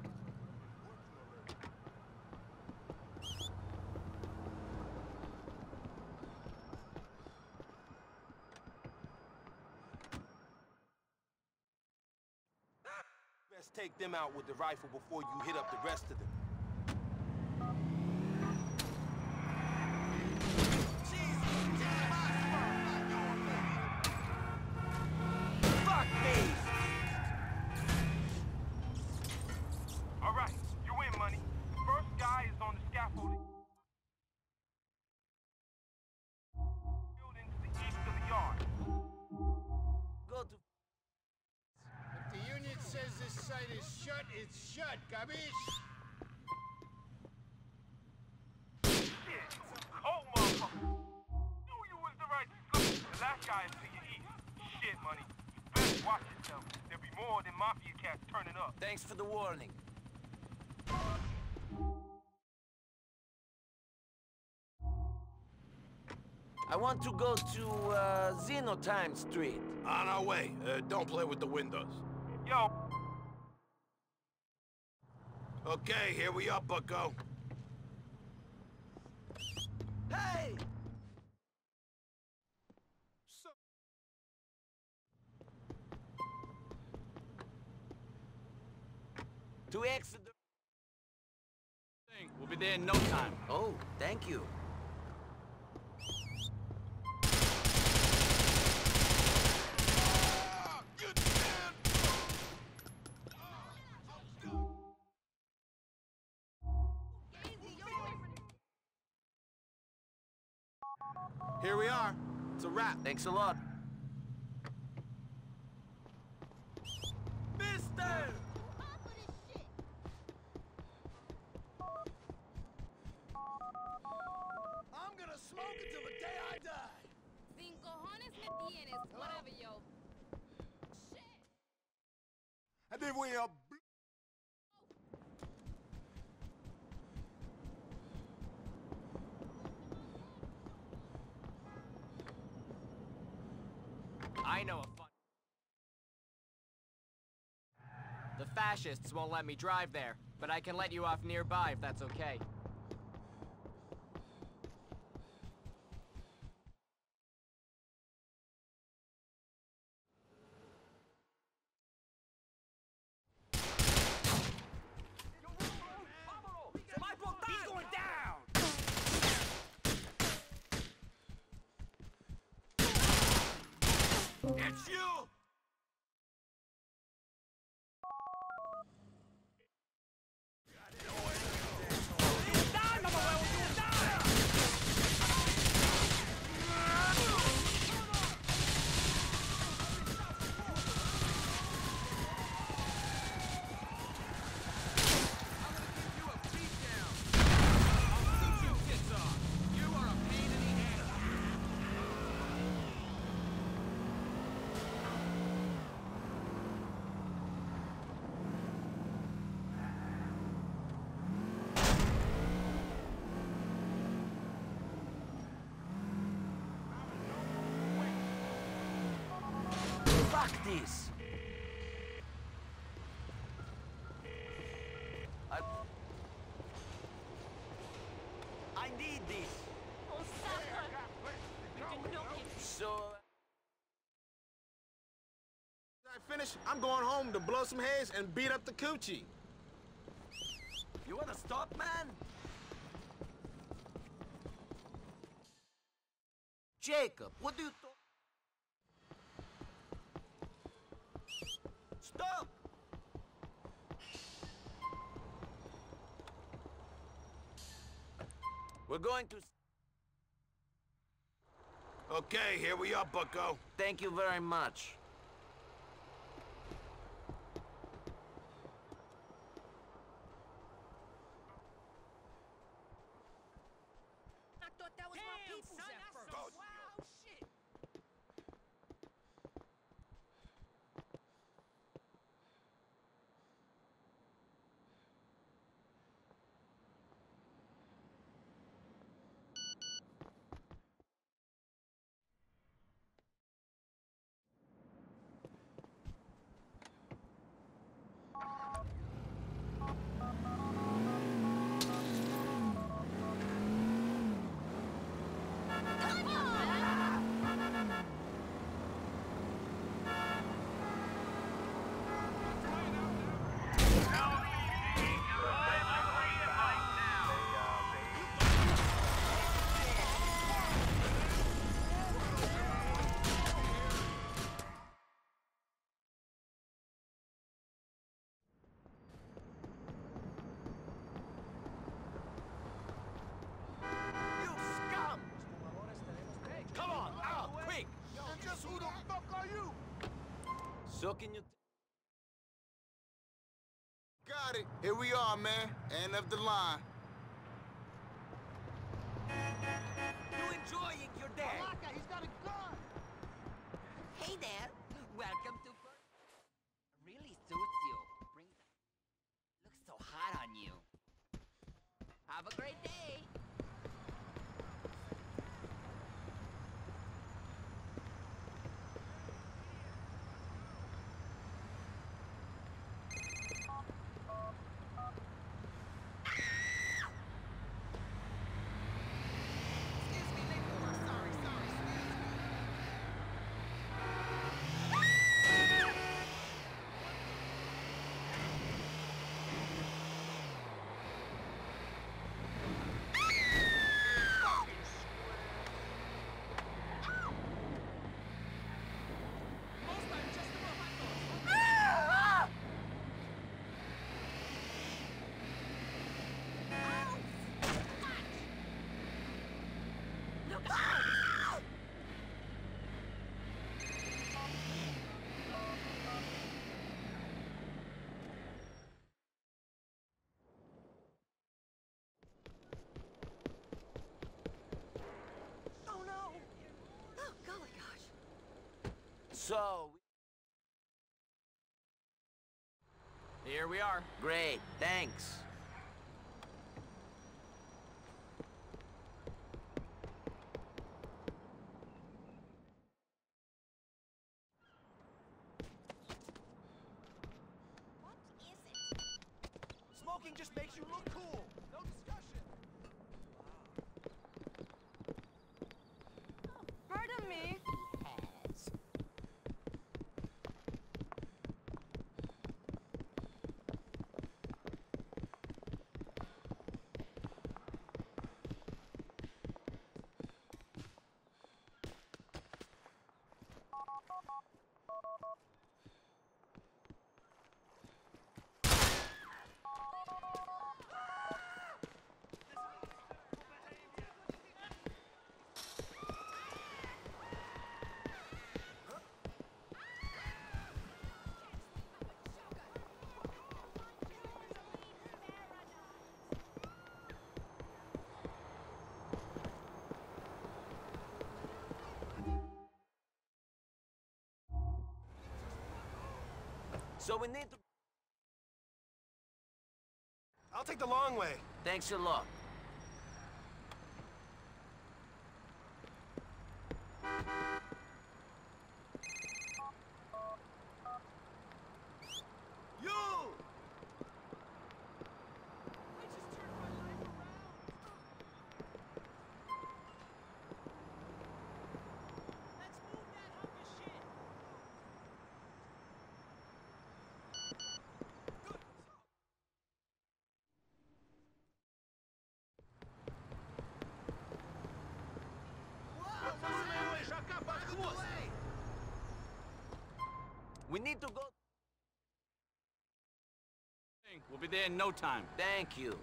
Speaker 14: Best take them out with the rifle before you hit up the rest of them.
Speaker 3: Fuck me!
Speaker 6: All right, you win, money. The first guy is on the scaffolding. Building to the east of the yard.
Speaker 2: Go to...
Speaker 10: If the Union says this site is shut, it's shut, capiche?
Speaker 6: Shit, cold motherfucker. Knew you was the right scope. The last guy is to your east. Shit, money. You better watch yourself. There'll be more than mafia cats turning up.
Speaker 2: Thanks for the warning. I want to go to uh, Xenotime Street.
Speaker 14: On our way. Uh, don't play with the windows.
Speaker 6: Yo.
Speaker 14: Okay, here we are, bucko.
Speaker 3: Hey!
Speaker 2: To exit the...
Speaker 15: We'll be there in no time.
Speaker 2: Oh, thank you.
Speaker 14: Here we are. It's a wrap.
Speaker 2: Thanks a lot.
Speaker 3: Mister!
Speaker 10: I'm gonna smoke until the day I die.
Speaker 13: Sin cojones me tienes, whatever, yo. Shit!
Speaker 9: And then we are...
Speaker 16: I know a fun... The fascists won't let me drive there, but I can let you off nearby if that's okay.
Speaker 3: He's going down! It's you!
Speaker 2: Fuck this! I... I need this! So...
Speaker 14: I finish, I'm going home to blow some haze and beat up the coochie.
Speaker 2: You wanna stop, man? Jacob, what do you talk? Stop! We're going to...
Speaker 14: Okay, here we are, bucko.
Speaker 2: Thank you very much.
Speaker 12: thought that was my
Speaker 16: Damn,
Speaker 12: people's
Speaker 16: son,
Speaker 12: at
Speaker 16: that's
Speaker 12: first.
Speaker 16: some
Speaker 12: Wow, shit.
Speaker 2: You scum! Come on, out, quick!
Speaker 9: And just who the fuck are you?
Speaker 2: So can you...
Speaker 9: Got it. Here we are, man. End of the line.
Speaker 12: You enjoying your day?
Speaker 10: Malaka, he's got a gun!
Speaker 12: Hey there. Welcome to... Really suits you. Bring the... Looks so hot on you. Have a great day.
Speaker 2: So...
Speaker 16: Here we are.
Speaker 2: Great, thanks.
Speaker 12: Smoking just makes you look cool. No discussion.
Speaker 4: Pardon me.
Speaker 2: So we need to...
Speaker 3: I'll take the long way.
Speaker 2: Thanks a lot.
Speaker 3: You!
Speaker 2: We need to go...
Speaker 15: We'll be there in no time.
Speaker 2: Thank you.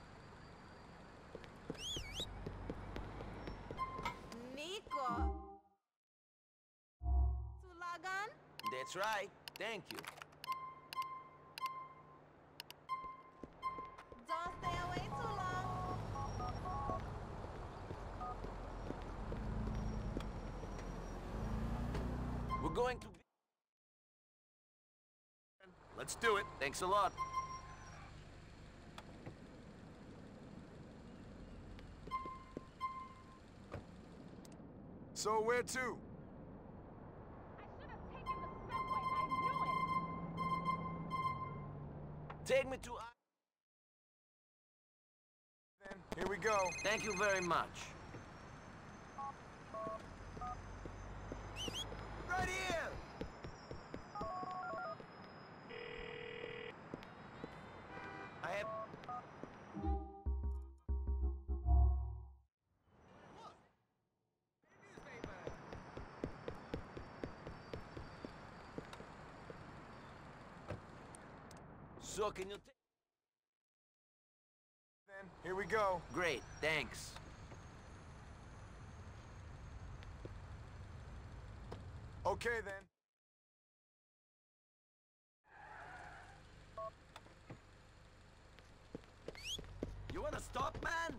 Speaker 5: Nico. Sulagan?
Speaker 2: That's right. Thank you.
Speaker 5: Don't stay away too long.
Speaker 2: going to be...
Speaker 3: Let's do it.
Speaker 2: Thanks a lot.
Speaker 3: So where to?
Speaker 2: Take me to...
Speaker 3: Then, here we go.
Speaker 2: Thank you very much.
Speaker 3: Right here!
Speaker 2: I have... So can you take...
Speaker 3: Then, here we go.
Speaker 2: Great, thanks.
Speaker 3: Okay, then.
Speaker 2: You wanna stop, man?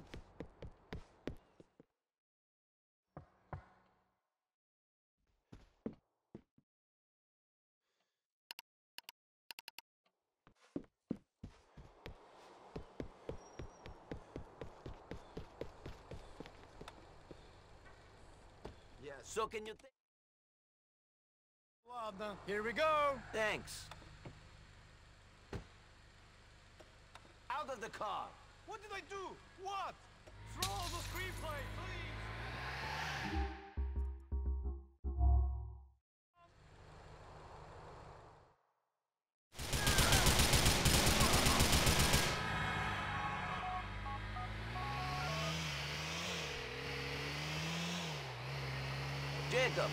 Speaker 3: Yes.
Speaker 2: So can you take...
Speaker 3: Ladna, here we go.
Speaker 2: Thanks. Out of the car!
Speaker 3: What did I do? What? Throw the screenplay, please!
Speaker 2: Jacob!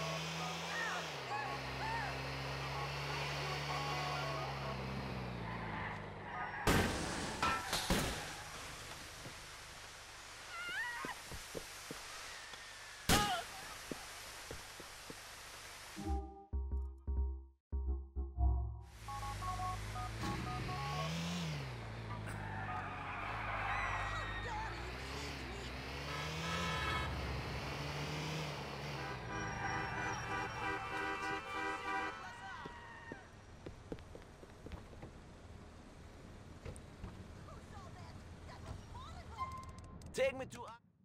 Speaker 2: Take me to...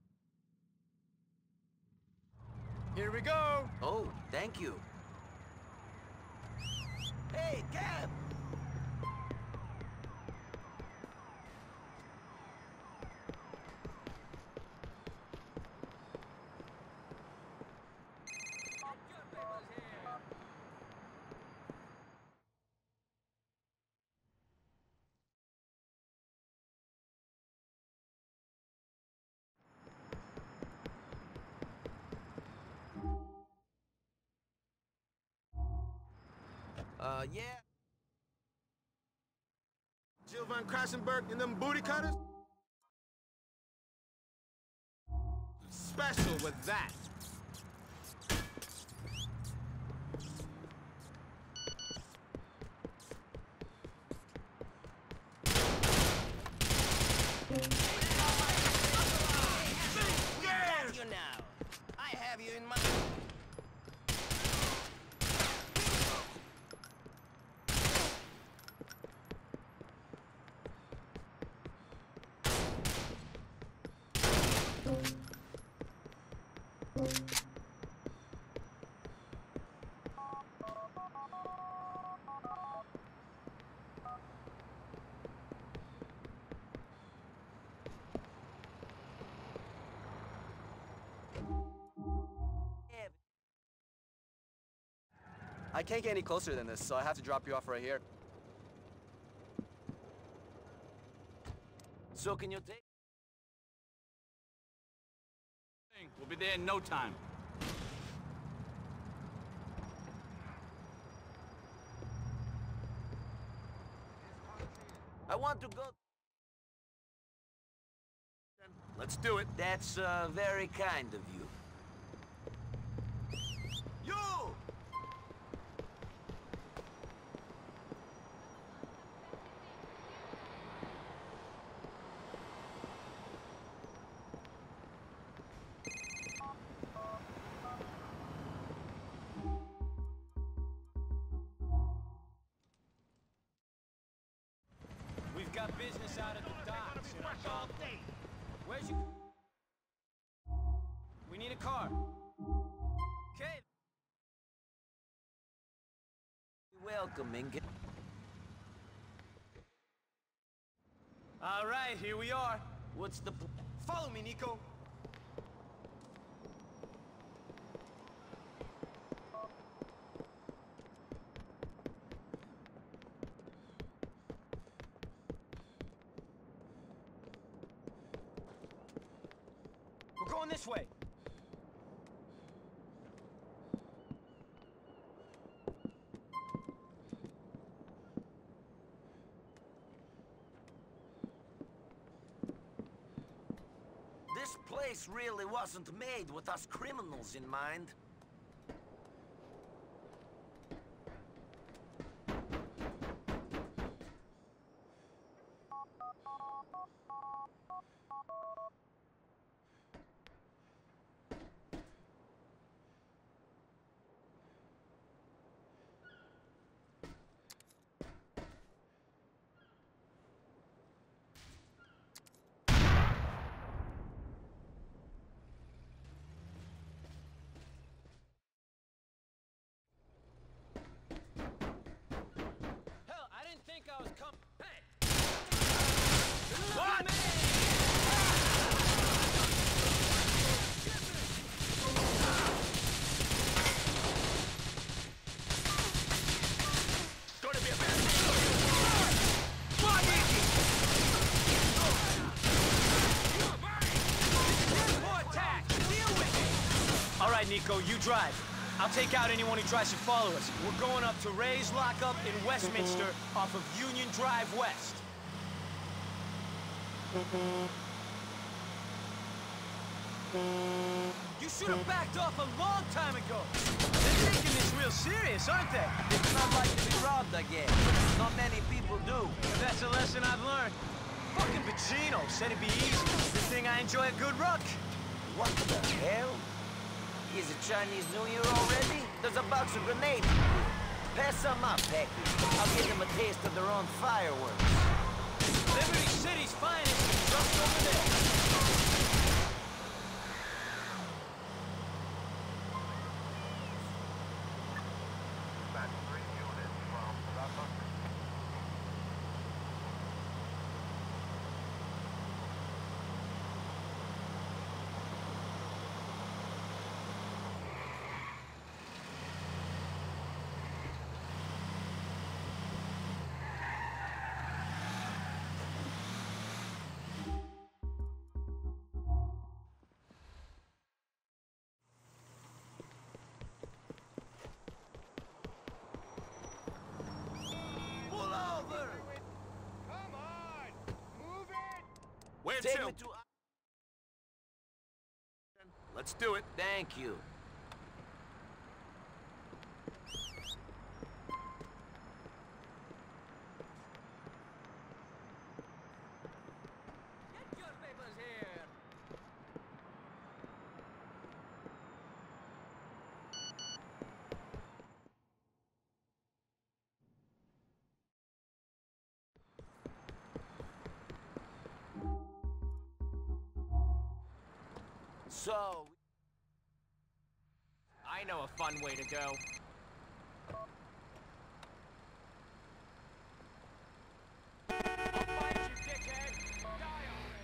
Speaker 3: Here we go.
Speaker 2: Oh, thank you. Hey, Cab! Uh, yeah.
Speaker 3: Jill Van Krassenberg and them booty cutters? Special with that.
Speaker 2: Got you now. I have you in my...
Speaker 16: I can't get any closer than this, so I have to drop you off right here.
Speaker 2: So can you take...
Speaker 15: We'll be there in no time.
Speaker 2: I want to go...
Speaker 3: Let's do it.
Speaker 2: That's, uh, very kind of you.
Speaker 3: You!
Speaker 11: business out of the docks, and I'm all day. Where's your... We need a car. Okay.
Speaker 2: Welcoming.
Speaker 11: All right, here we are.
Speaker 2: What's the...
Speaker 11: Follow me, Nico. We're going this way.
Speaker 2: This place really wasn't made with us criminals in mind.
Speaker 11: I was coming. Hey!
Speaker 2: What? It's gonna be a bad What is it?
Speaker 11: More attack! Deal with it! All right, Nico, you drive. I'll take out anyone who tries to follow us. We're going up to Ray's lockup in Westminster off of Union Drive West. You should have backed off a long time ago. They're taking this real serious, aren't they?
Speaker 2: It's not like to be robbed, I guess. Not many people do.
Speaker 11: That's a lesson I've learned. Fucking Pacino said it'd be easy. Good thing I enjoy a good ruck.
Speaker 2: What the hell? Is it Chinese New Year already? There's a box of grenades. Pass some up, Pecky. I'll give them a taste of their own fireworks.
Speaker 11: Liberty City's finest is just over there.
Speaker 2: Where
Speaker 14: Take
Speaker 2: to?
Speaker 14: me to... Let's do it.
Speaker 2: Thank you.
Speaker 11: Get your papers here.
Speaker 2: So...
Speaker 16: I know a fun way to go.
Speaker 11: I'll find you, dickhead! Die already!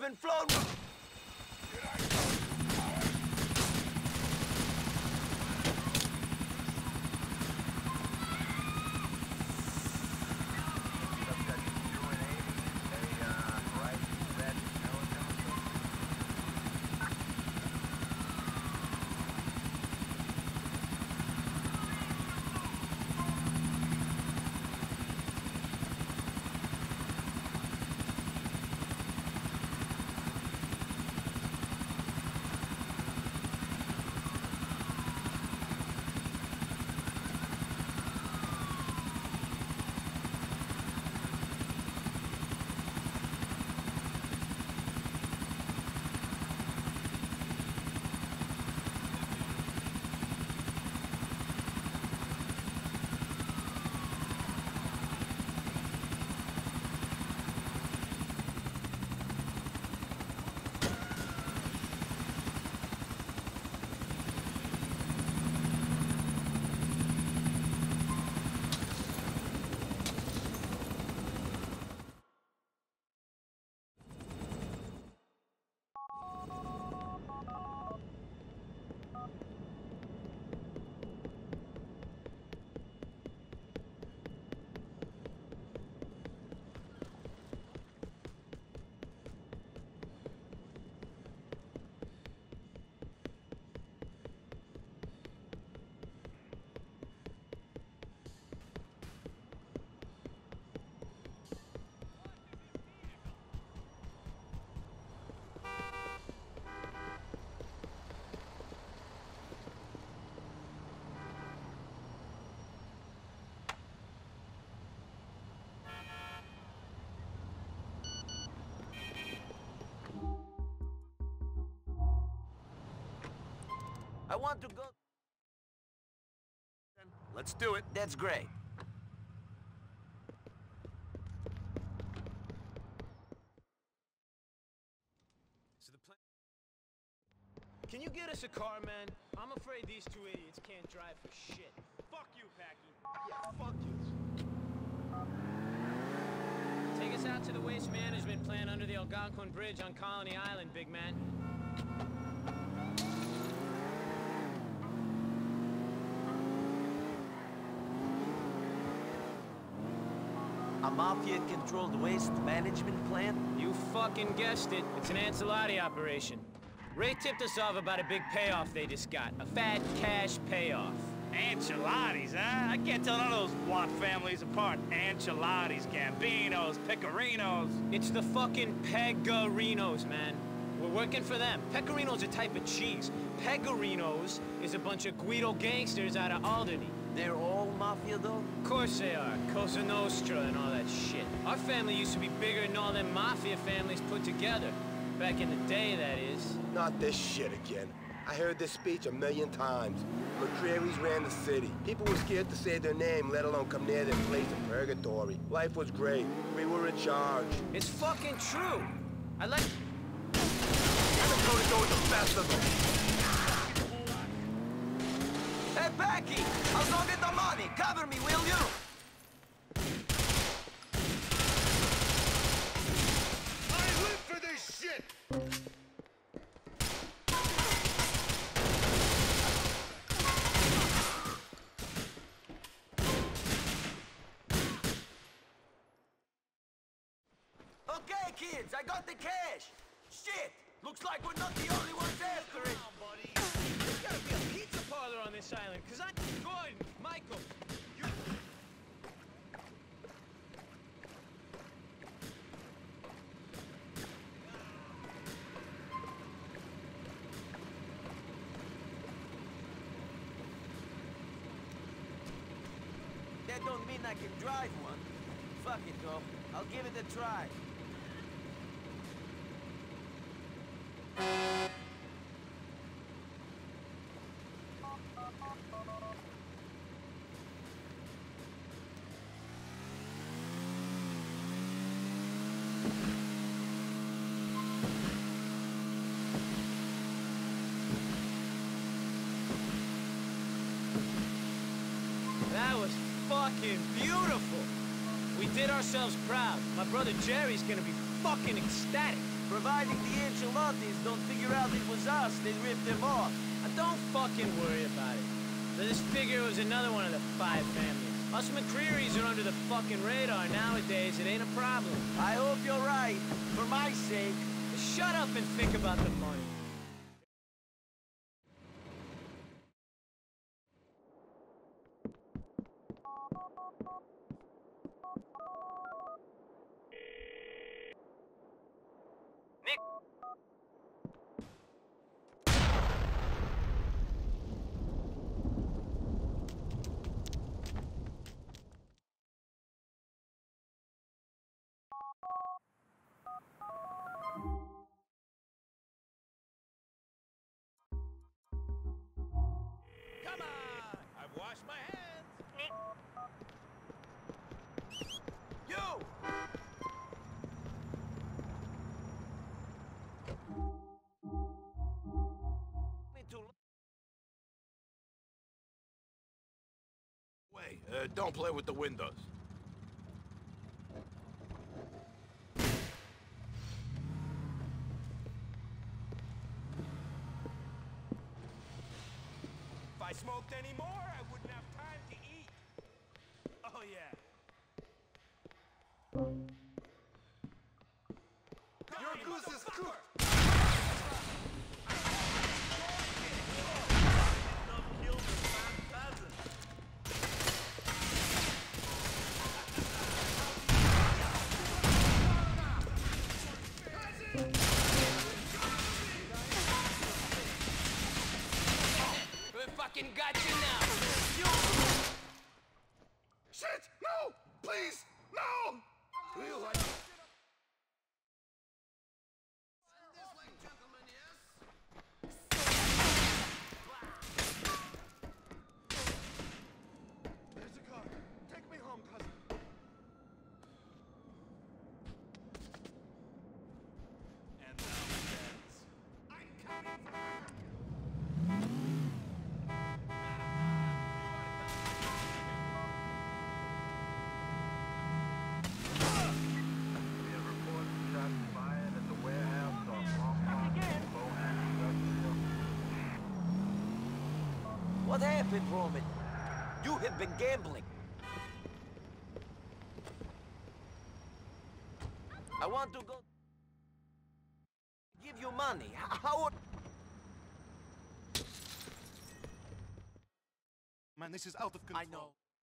Speaker 2: haven't flown... I want to go...
Speaker 3: Let's do it.
Speaker 2: That's great.
Speaker 11: So the plan... Can you get us a car, man? I'm afraid these two idiots can't drive for shit. Fuck you, Packy.
Speaker 3: Yeah, fuck you.
Speaker 11: Take us out to the waste management plant under the Algonquin Bridge on Colony Island, big man.
Speaker 2: A Mafia-controlled waste management plant?
Speaker 11: You fucking guessed it. It's an Ancelotti operation. Ray tipped us off about a big payoff they just got. A fat cash payoff.
Speaker 15: Enchiladas, huh? I can't tell none of those Watt families apart. Enchiladas, Gambinos, Pecorinos.
Speaker 11: It's the fucking Pegorinos, man. We're working for them. Pecorino's a type of cheese. Pegorinos is a bunch of Guido gangsters out of Alderney.
Speaker 2: They're all Mafia, though?
Speaker 11: Of course they are. Cosa Nostra and all that shit. Our family used to be bigger than all them Mafia families put together. Back in the day, that is.
Speaker 9: Not this shit again. I heard this speech a million times. McCreary's ran the city. People were scared to say their name, let alone come near their place in purgatory. Life was great. We were in charge.
Speaker 11: It's fucking true. I like...
Speaker 9: I'm gonna go to the festival.
Speaker 2: Hey, Packy! I'll go get the money! Cover me, will you?
Speaker 10: I live for this shit!
Speaker 2: Okay, kids, I got the cash! Shit! Looks like we're not the only ones after it!
Speaker 11: Come on, buddy. There's gotta be a pizza parlor on this island, because I'm Gordon, Michael, you...
Speaker 2: That don't mean I can drive one. Fuck it, though. I'll give it a try.
Speaker 11: That was fucking beautiful. We did ourselves proud. My brother Jerry's gonna be fucking ecstatic.
Speaker 2: Providing the Ancelottis don't figure out it was us, they ripped them off.
Speaker 11: Uh, don't fucking worry about it. Let's figure it was another one of the five families. Us McCreary's are under the fucking radar nowadays. It ain't a problem.
Speaker 2: I hope you're right. For my sake.
Speaker 11: Shut up and think about the money.
Speaker 2: Nick.
Speaker 7: Come on! I've washed my hands.
Speaker 8: Nick.
Speaker 3: Yo!
Speaker 2: Me too.
Speaker 9: Wait, uh, don't play with the windows.
Speaker 14: If I smoked any more, I wouldn't have time to eat. Oh, yeah.
Speaker 3: Your goose is cooked!
Speaker 2: We fucking got you now.
Speaker 9: Shit! No! Please! No! Feel like... This way, gentlemen, yes?
Speaker 3: There's a car. Take me home, cousin.
Speaker 7: And now it ends.
Speaker 9: I'm coming for her!
Speaker 6: We have reports of shots fired at the warehouse off Long Pond, Bohan Industrial.
Speaker 2: What happened, Roman? You have been gambling. I want to go... give you money. H- How...
Speaker 9: Man, this is out of control.
Speaker 2: I know.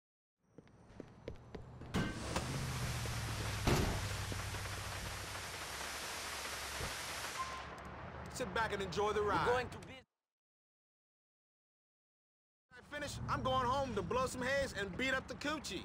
Speaker 3: Sit back and enjoy the ride.
Speaker 2: We're going to be...
Speaker 3: I finish, I'm going home to blow some haze and beat up the coochie.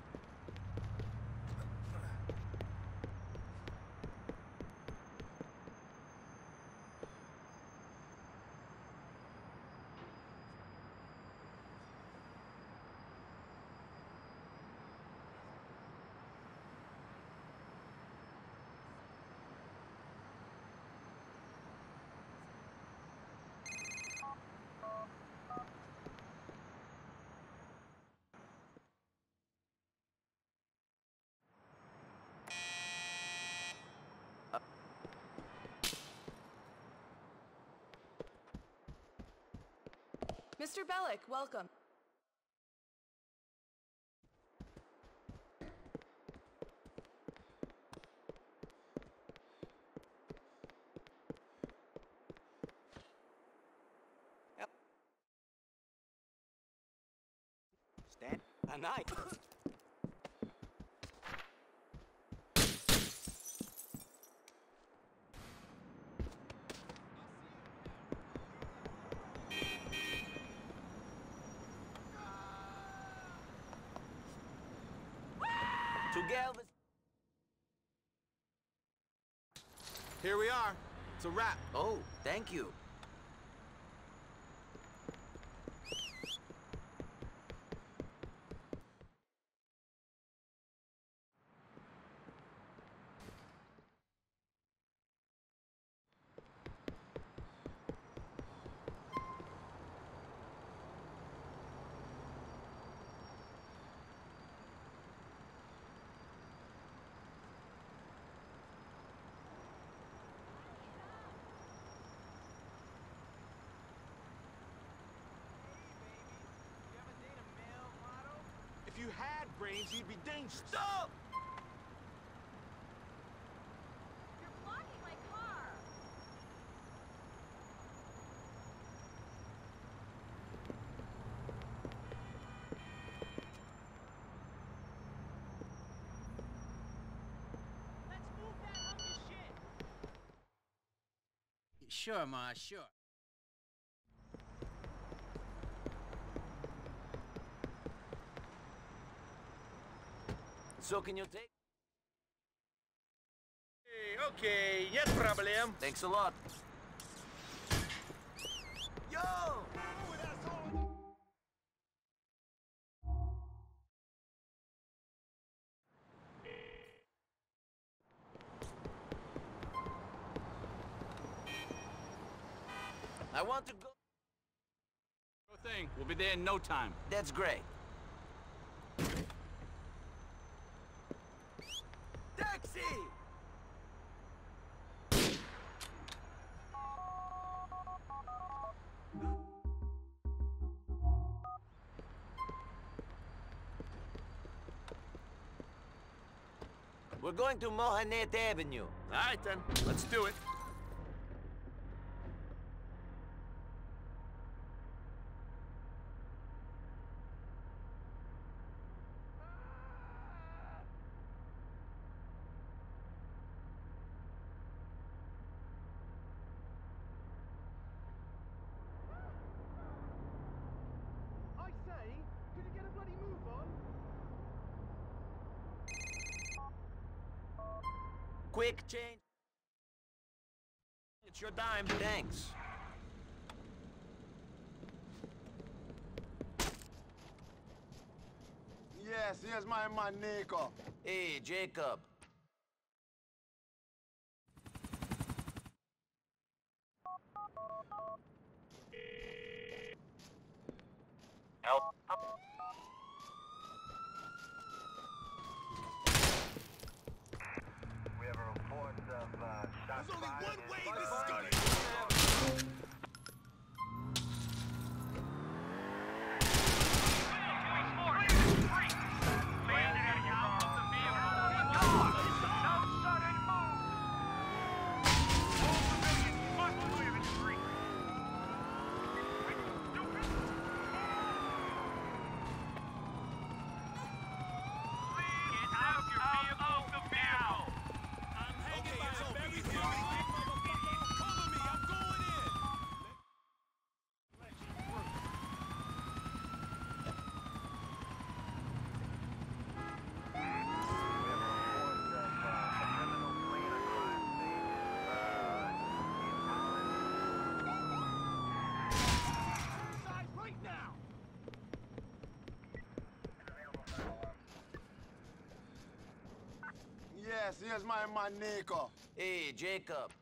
Speaker 4: Mister Bellick, welcome.
Speaker 2: Stand. A knife. Together.
Speaker 3: Here we are. It's a wrap.
Speaker 2: Oh, thank you.
Speaker 3: had brains, he'd be dangerous.
Speaker 2: Stop!
Speaker 13: You're blocking my car.
Speaker 10: Let's move that hunk of shit.
Speaker 17: Sure, Ma, sure.
Speaker 2: So can you take?
Speaker 3: Hey, okay, нет проблем.
Speaker 2: Thanks a lot. Yo! I want to go.
Speaker 17: Sure thing. We'll be there in no time.
Speaker 2: That's great. Taxi! We're going to Mohanet Avenue.
Speaker 3: All right, then. Let's do it.
Speaker 6: I say, could you get a bloody move on?
Speaker 2: Quick change.
Speaker 3: It's your dime.
Speaker 2: Thanks.
Speaker 9: Yes, here's my man, Nico.
Speaker 2: Hey, Jacob.
Speaker 6: Help. We have a report of uh, shots
Speaker 3: There's only
Speaker 6: fired
Speaker 3: one
Speaker 6: in-
Speaker 3: way this is gonna happen.
Speaker 9: Yes, here's my man, Nico.
Speaker 2: Hey, Jacob.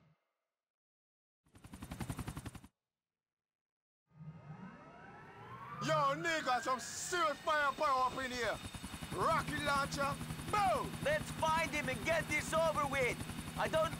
Speaker 9: Yo, Nico, some serious firepower up in here. Rocket launcher, boom!
Speaker 2: Let's find him and get this over with. I don't...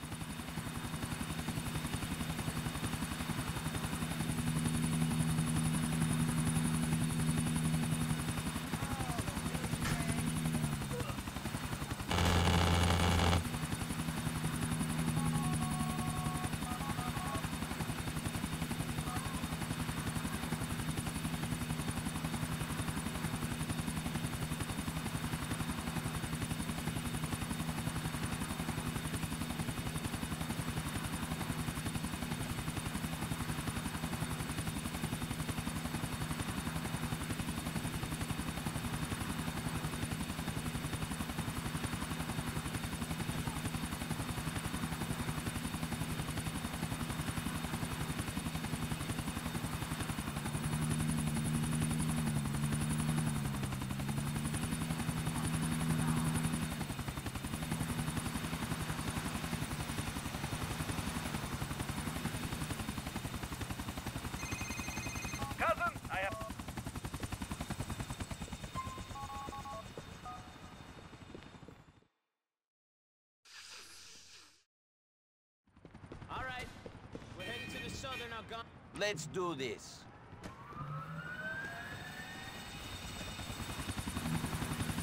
Speaker 6: Cousin, I have...
Speaker 11: All right, we're heading to the southern Algonquin.
Speaker 2: Let's do this.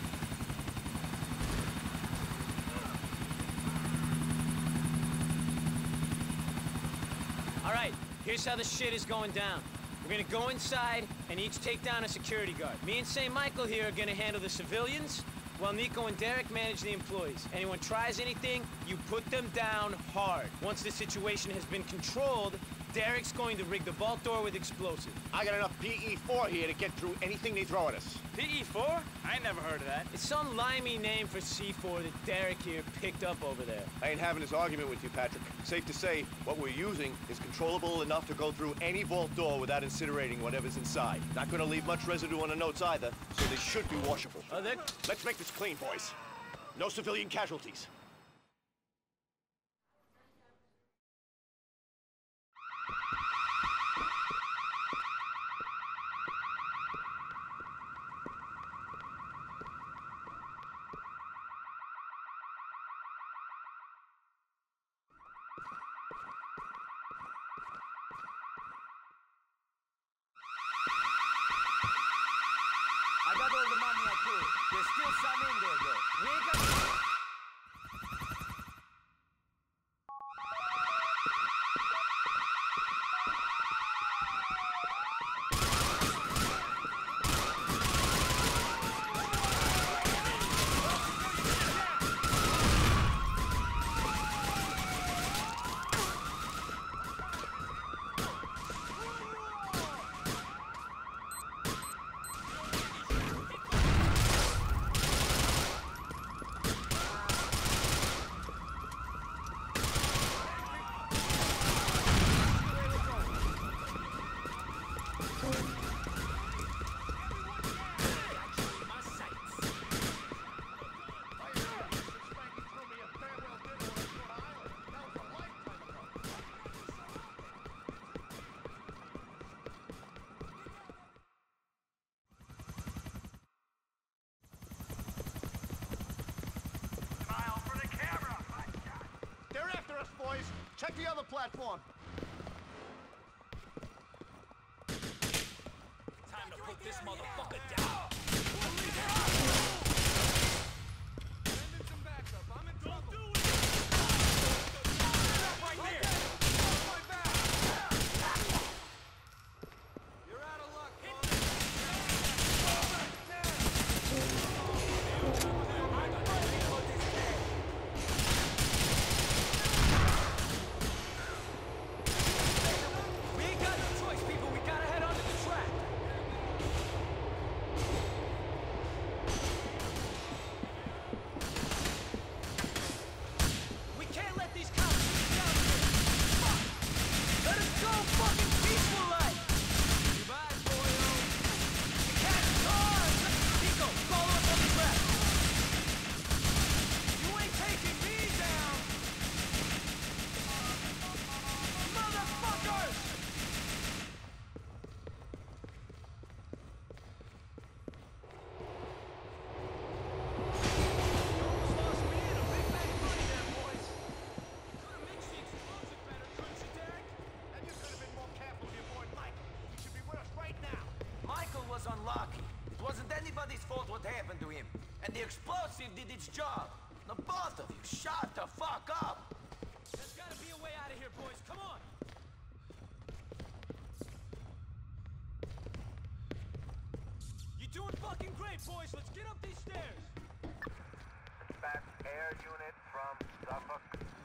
Speaker 11: Here's how the shit is going down. We're gonna go inside and each take down a security guard. Me and Saint Michael here are gonna handle the civilians, while Nico and Derek manage the employees. Anyone tries anything, you put them down hard. Once the situation has been controlled, Derek's going to rig the vault door with explosives.
Speaker 18: I got enough P E four here to get through anything they throw at us.
Speaker 15: P E four? I ain't never heard of that.
Speaker 11: It's some limey name for C four that Derek here picked up over there.
Speaker 18: I ain't having this argument with you, Patrick. Safe to say, what we're using is controllable enough to go through any vault door without incinerating whatever's inside. Not gonna leave much residue on the notes either, so they should be washable.
Speaker 11: Uh,
Speaker 18: Let's make this clean, boys. No civilian casualties.
Speaker 2: I got all the money I could. There's still some in there, though. We ain't got...
Speaker 18: Check the other platform.
Speaker 15: Time to put this motherfucker down.
Speaker 2: Unlucky. It wasn't anybody's fault what happened to him. And the explosive did its job. Now both of you, shut the fuck up!
Speaker 11: There's gotta be a way out of here, boys. Come on! You're doing fucking great, boys. Let's get up these stairs.
Speaker 6: Dispatch air unit from Suffolk.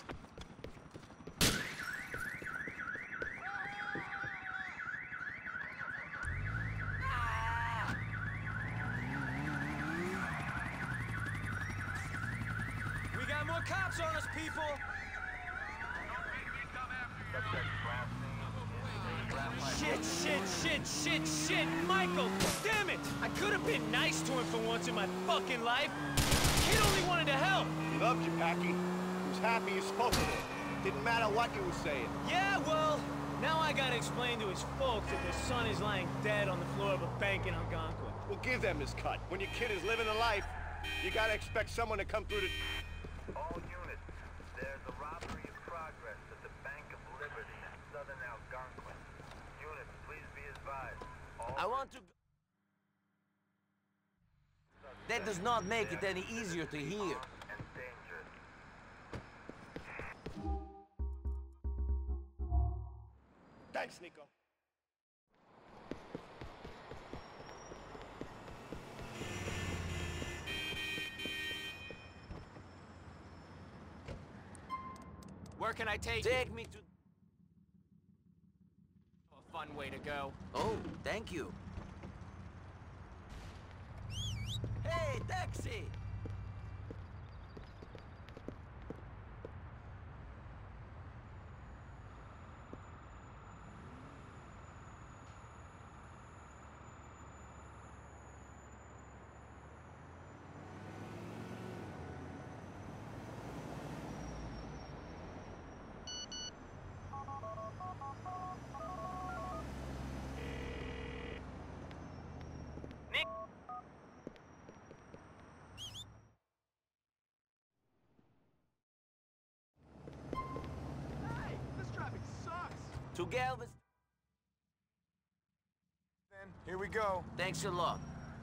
Speaker 11: More cops on us, people! Shit, shit, shit, shit, shit! Michael! Damn it! I could have been nice to him for once in my fucking life! Kid only wanted to help!
Speaker 18: He loved you, Packy. He was happy you spoke with him. Didn't matter what you were saying.
Speaker 11: Yeah, well, now I gotta explain to his folks that their son is lying dead on the floor of a bank in Algonquin.
Speaker 18: We'll give them his cut. When your kid is living a life, you gotta expect someone to come through the...
Speaker 6: All units, there's a robbery in progress at the Bank of Liberty in southern Algonquin. Units, please be advised. All
Speaker 2: I want to... That does not make it any easier to hear.
Speaker 6: and dangerous.
Speaker 18: Thanks, Nico.
Speaker 16: Where can I take,
Speaker 2: Take
Speaker 16: you?
Speaker 2: me to...
Speaker 16: A fun way to go.
Speaker 2: Oh, thank you. Hey, taxi! To Galveston.
Speaker 3: Then, here we go.
Speaker 2: Thanks a lot.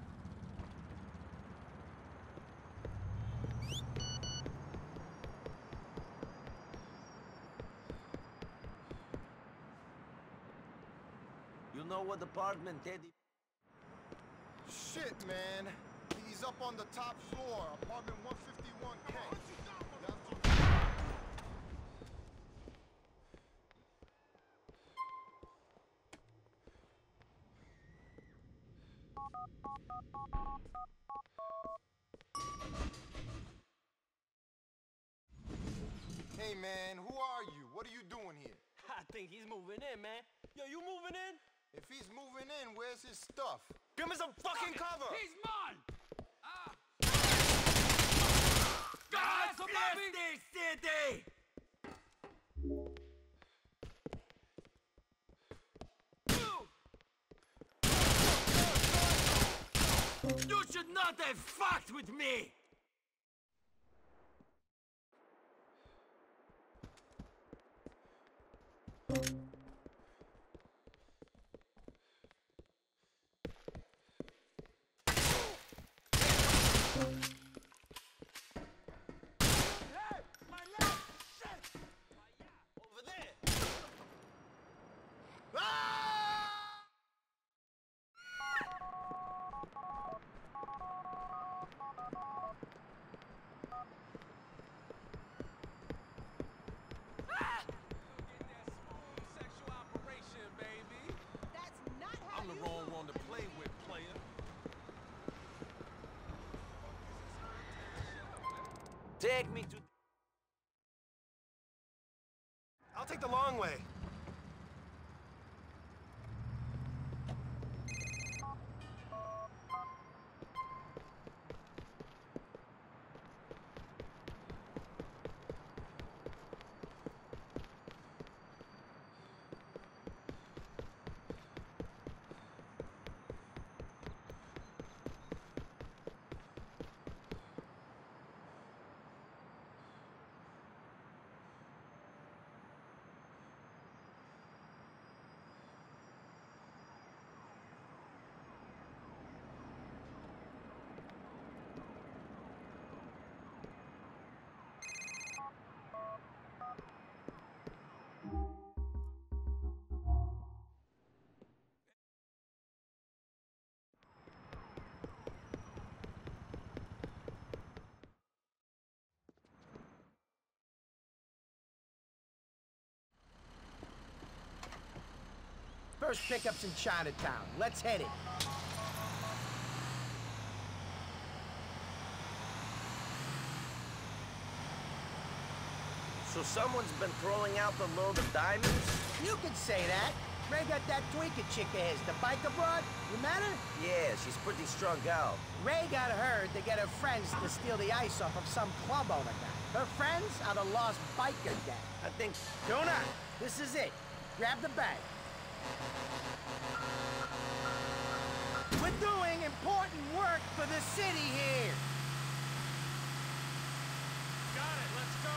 Speaker 2: You know what apartment Teddy...
Speaker 9: Shit, man. He's up on the top floor, apartment one fifty-one K. Hey, man, who are you? What are you doing here?
Speaker 11: I think he's moving in, man. Yo, you moving in?
Speaker 9: If he's moving in, where's his stuff?
Speaker 11: Give me some fucking cover!
Speaker 7: He's mine! Ah!
Speaker 2: God bless this city! You should not have fucked with me! Take me to...
Speaker 3: I'll take the long way.
Speaker 19: First pickup's in Chinatown. Let's hit it.
Speaker 2: So someone's been throwing out the load of diamonds?
Speaker 19: You could say that. Ray got that tweaker chick of his, the biker broad. You met her?
Speaker 2: Yeah, she's pretty strung out.
Speaker 19: Ray got her to get her friends to steal the ice off of some club owner guy. Her friends are the Lost Biker Gang.
Speaker 2: I think...
Speaker 19: Tuna, this is it. Grab the bag. We're doing important work for the city here.
Speaker 15: Got it, let's go.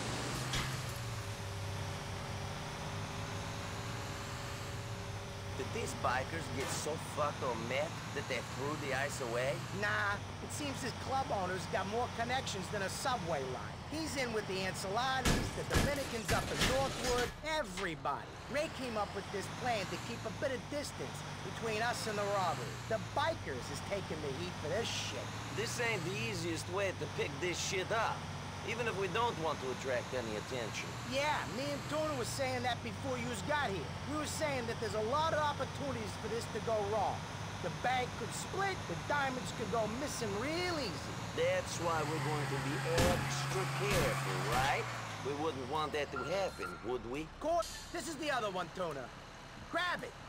Speaker 2: The these bikers get so fucked on meth that they threw the ice away?
Speaker 19: Nah, it seems this club owner's got more connections than a subway line. He's in with the Anselatis, the Dominicans up in Northwood, everybody. Ray came up with this plan to keep a bit of distance between us and the robbery. The bikers is taking the heat for this shit.
Speaker 2: This ain't the easiest way to pick this shit up, even if we don't want to attract any attention.
Speaker 19: Yeah, me and Tuna was saying that before you got here. We were saying that there's a lot of opportunities for this to go wrong. The bank could split, the diamonds could go missing real easy.
Speaker 2: That's why we're going to be extra careful, right? We wouldn't want that to happen, would we?
Speaker 19: Court, this is the other one, Tuna. Grab it.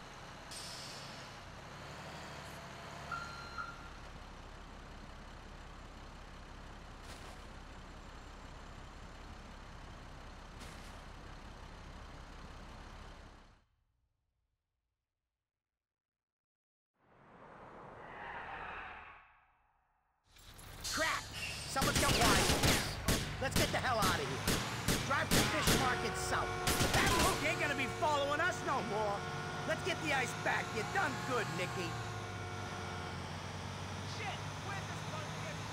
Speaker 19: Crap! Someone's got wires. Let's get the hell out of here. Drive to Fish Market South. That hook ain't gonna be following us no more. Let's get the ice back. You done good, Nicky.
Speaker 3: Shit! Where'd this punk get to?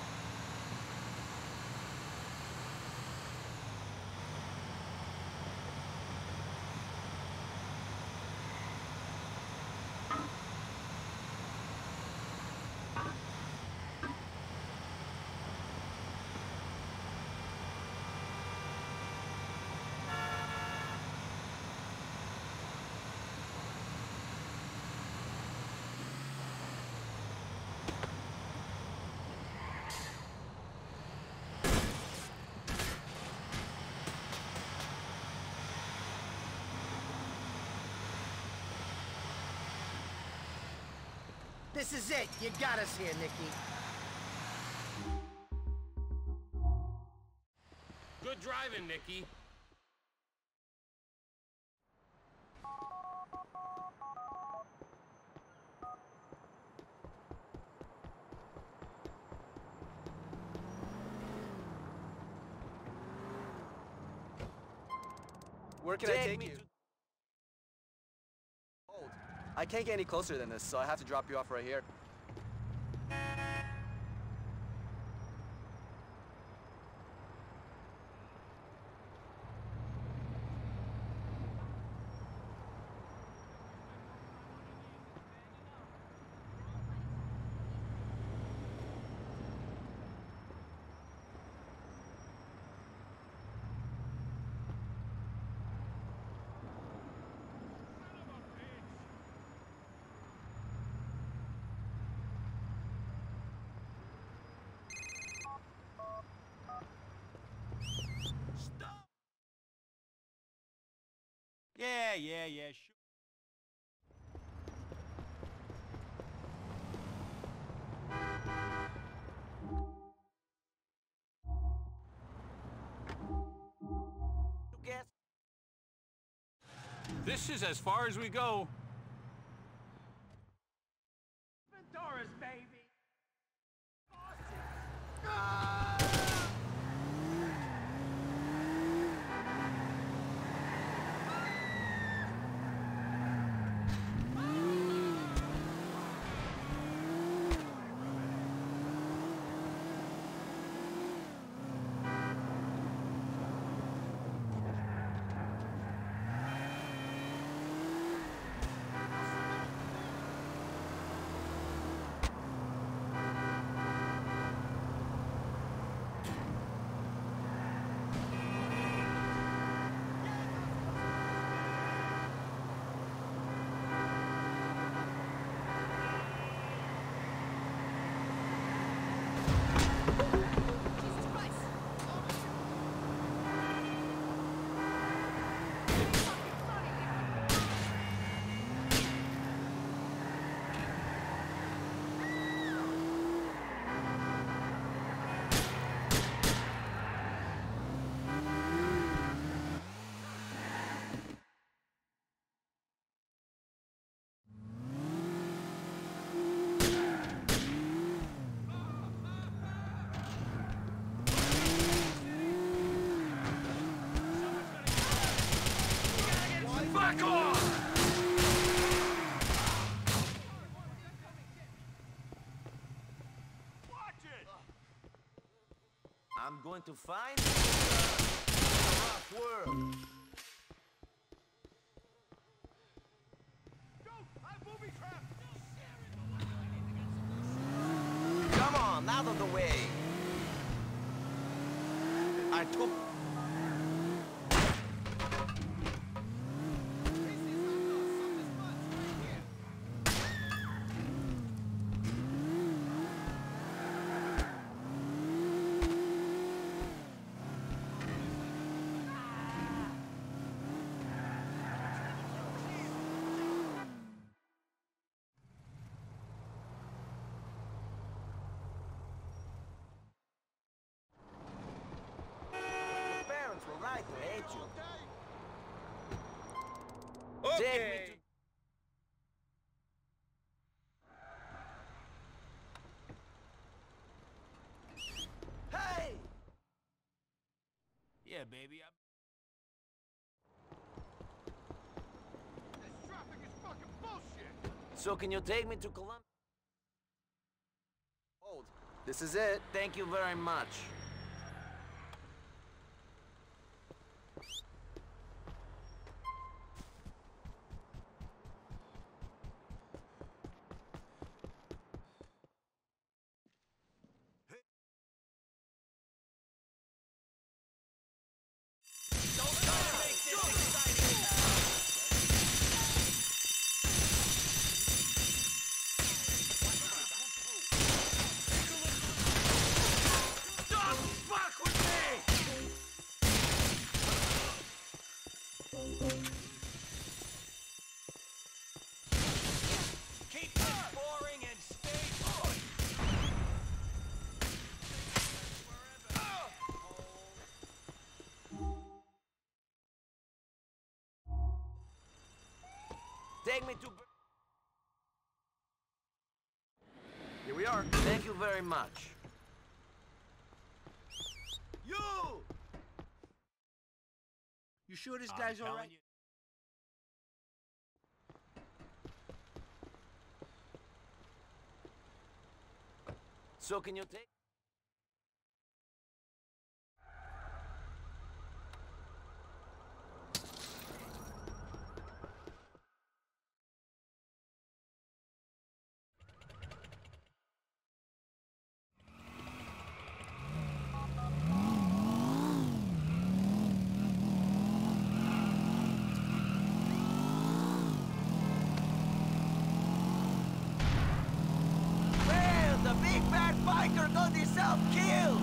Speaker 19: This is it. You got us here, Nicky.
Speaker 6: Good driving, Nicky.
Speaker 16: Where can I
Speaker 2: Take
Speaker 16: take
Speaker 2: me
Speaker 16: you? Hold. I can't get any closer than this, so I have to drop you off right here.
Speaker 3: Yeah, yeah, yeah, sure.
Speaker 17: This is as far as we go.
Speaker 19: Venturas, baby.
Speaker 2: I'm going to find you in a rough world. Come on, out of the way. I took... Right to hate you.
Speaker 15: Okay.
Speaker 2: Take me to... Hey!
Speaker 15: Yeah, baby. I'm...
Speaker 9: This traffic is fucking bullshit!
Speaker 2: So can you take me to Columbia?
Speaker 19: Hold. This is it.
Speaker 2: Thank you very much. Take me to...
Speaker 19: Here we are.
Speaker 2: Thank you very much.
Speaker 19: You! You sure this guy's all right?
Speaker 2: So can you take... Biker got himself killed!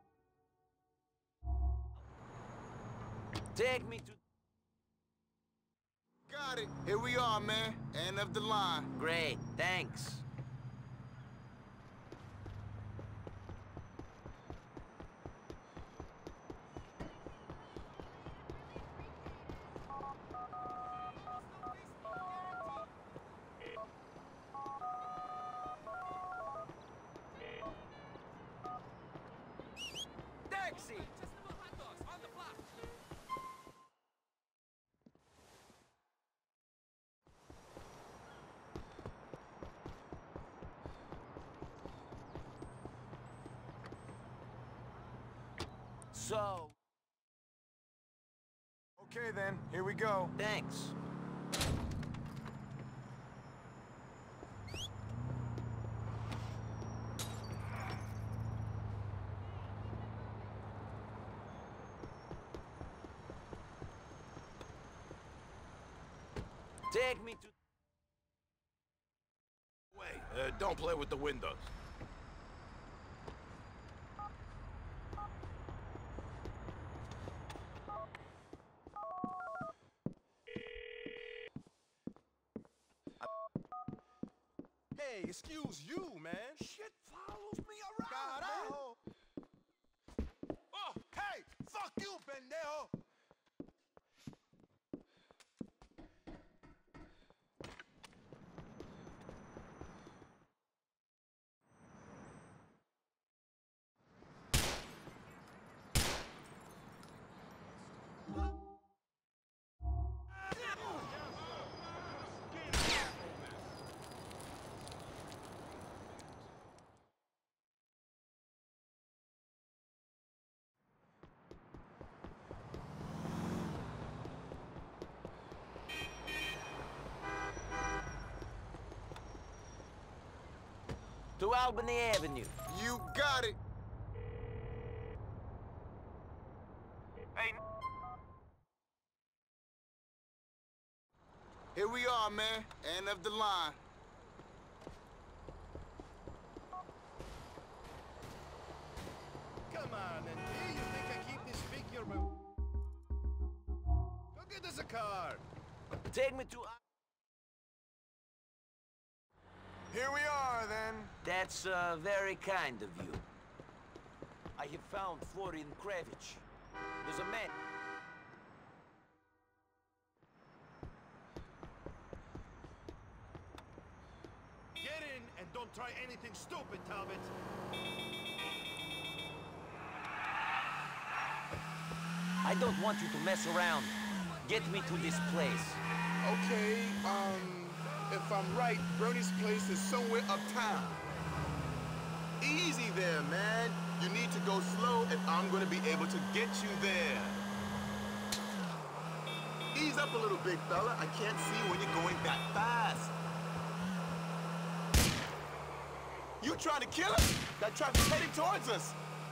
Speaker 2: Take me to...
Speaker 9: got it. Here we are, man. End of the line.
Speaker 2: Great, thanks. Taxi! So...
Speaker 3: Okay then, here we go.
Speaker 2: Thanks. Take me to...
Speaker 9: Wait, uh, don't play with the windows.
Speaker 14: Hey, excuse you, man.
Speaker 9: Shit follows me around, man. Oh, hey, fuck you, pendejo.
Speaker 2: To Albany Avenue.
Speaker 9: You got it.
Speaker 6: Hey,
Speaker 9: Here we are, man. End of the line.
Speaker 1: Come on, and you think I keep this figure? Go get us a car.
Speaker 2: Take me to...
Speaker 3: Here we are then.
Speaker 2: That's uh, very kind of you. I have found Florian Kravich. There's a man...
Speaker 1: Get in and don't try anything stupid, Talbot.
Speaker 2: I don't want you to mess around. Get me to this place.
Speaker 3: Okay, um... if I'm right, Bernie's place is somewhere uptown.
Speaker 9: Easy there, man. You need to go slow if I'm gonna be able to get you there. Ease up a little, big fella. I can't see when you're going that fast. You trying to kill us? That traffic's heading towards us.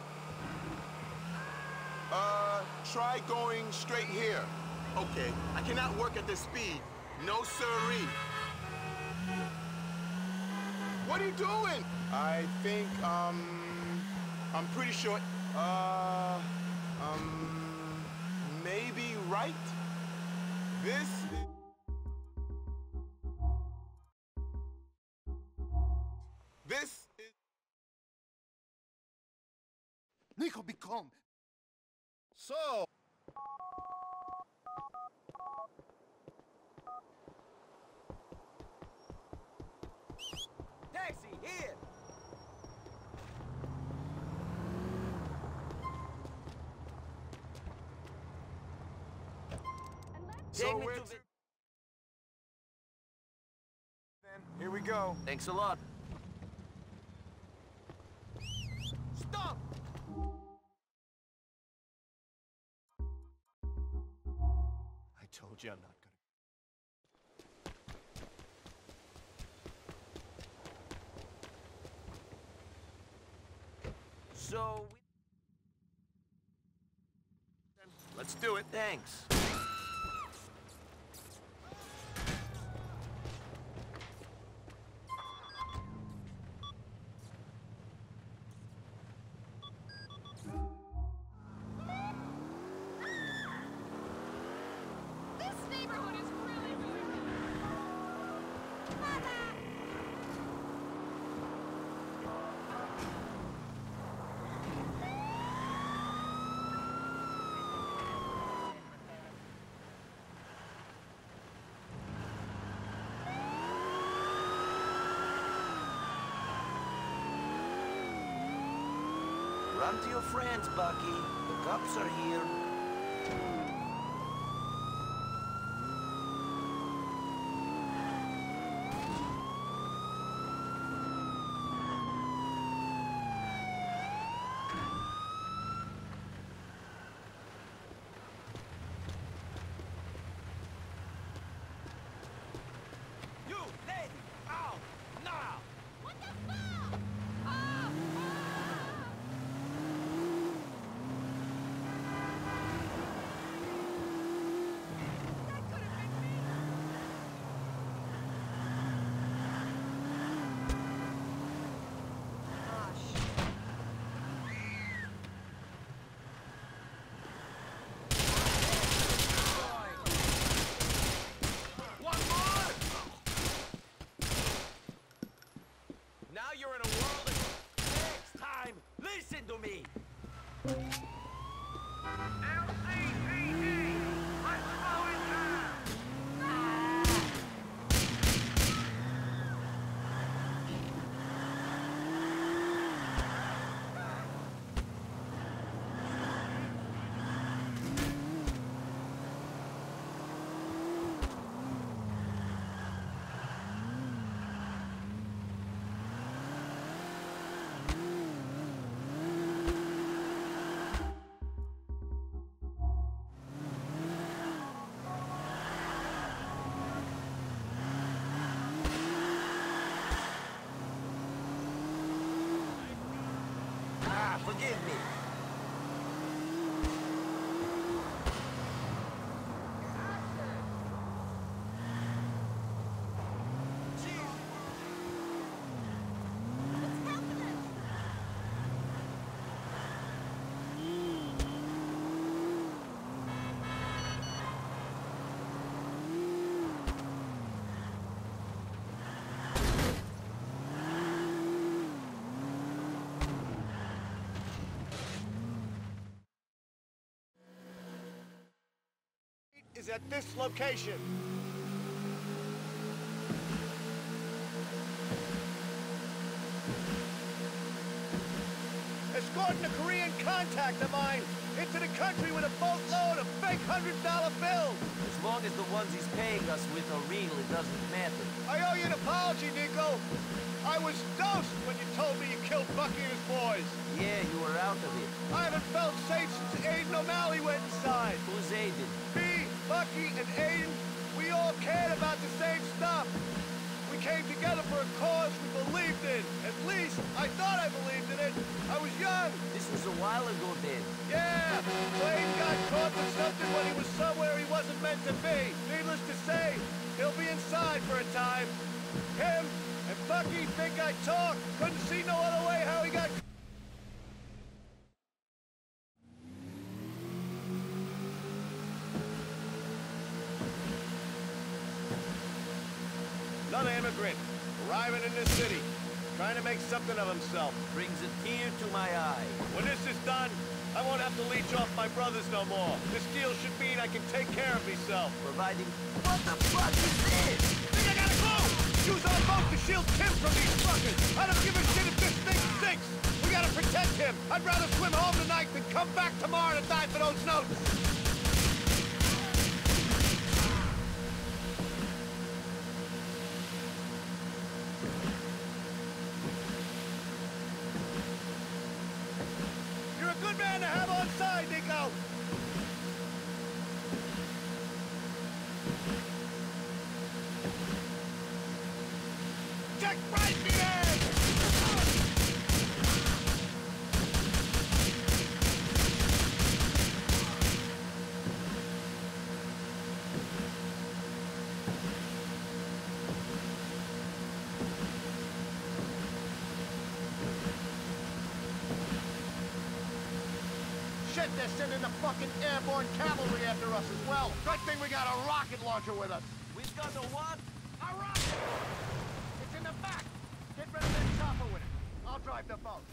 Speaker 9: Uh, try going straight here. Okay, I cannot work at this speed. No siree. What are you doing?
Speaker 3: I think, um... I'm pretty sure... Uh... Um... Maybe right? This... This is...
Speaker 9: Nico, be calm.
Speaker 1: So...
Speaker 2: Taxi, here!
Speaker 3: So
Speaker 2: Take me
Speaker 3: where
Speaker 2: to
Speaker 3: to...
Speaker 2: the...
Speaker 3: Then, here we go.
Speaker 2: Thanks a lot. Stop!
Speaker 18: I told you I'm not gonna...
Speaker 2: So... We...
Speaker 18: Let's do it.
Speaker 2: Thanks.
Speaker 13: This neighborhood is really moving.
Speaker 2: Run to your friends, Bucky. The cops are here.
Speaker 3: You, lady, out now!
Speaker 13: What the fuck? Ah!
Speaker 3: One more! Now you're in a world of... Next time, listen to me!
Speaker 7: L C P D! Let's slow it down!
Speaker 2: Ah, forgive me.
Speaker 18: Is at this location. Escorting a Korean contact of mine into the country with a boatload of fake hundred dollar bills.
Speaker 2: As long as the ones he's paying us with are real, it doesn't matter.
Speaker 18: I owe you an apology, Nico. I was dosed when you told me you killed Bucky and his boys.
Speaker 2: Yeah, you were out of it.
Speaker 18: I haven't felt safe since Aiden O'Malley went inside.
Speaker 2: Who's Aiden?
Speaker 18: Me, Bucky, and Aiden, we all cared about the same stuff. We came together for a cause we believed in. At least, I thought I believed in it. I was young.
Speaker 2: This was a while ago then.
Speaker 18: Yeah, Wayne got caught with something when he was somewhere he wasn't meant to be. Needless to say, he'll be inside for a time. Him and Bucky think I talk. Couldn't see no other way how he got... Another immigrant, arriving in this city, trying to make something of himself.
Speaker 2: Brings a tear to my eye.
Speaker 18: When this is done, I won't have to leech off my brothers no more. This deal should mean I can take care of myself.
Speaker 2: Providing... What the fuck is this?
Speaker 18: Think I gotta go! Use our boat to shield Tim from these fuckers! I don't give a shit if this thing sinks! We gotta protect him! I'd rather swim home tonight than come back tomorrow to die for those notes! You're a good man to have on side, Nico! Check right me in! Shit, they're sending the fucking airborne cavalry after us as well. Good thing we got a rocket launcher with us.
Speaker 2: We've got the what?
Speaker 18: A rocket! It's in the back. Get rid of that chopper with it. I'll drive the boat.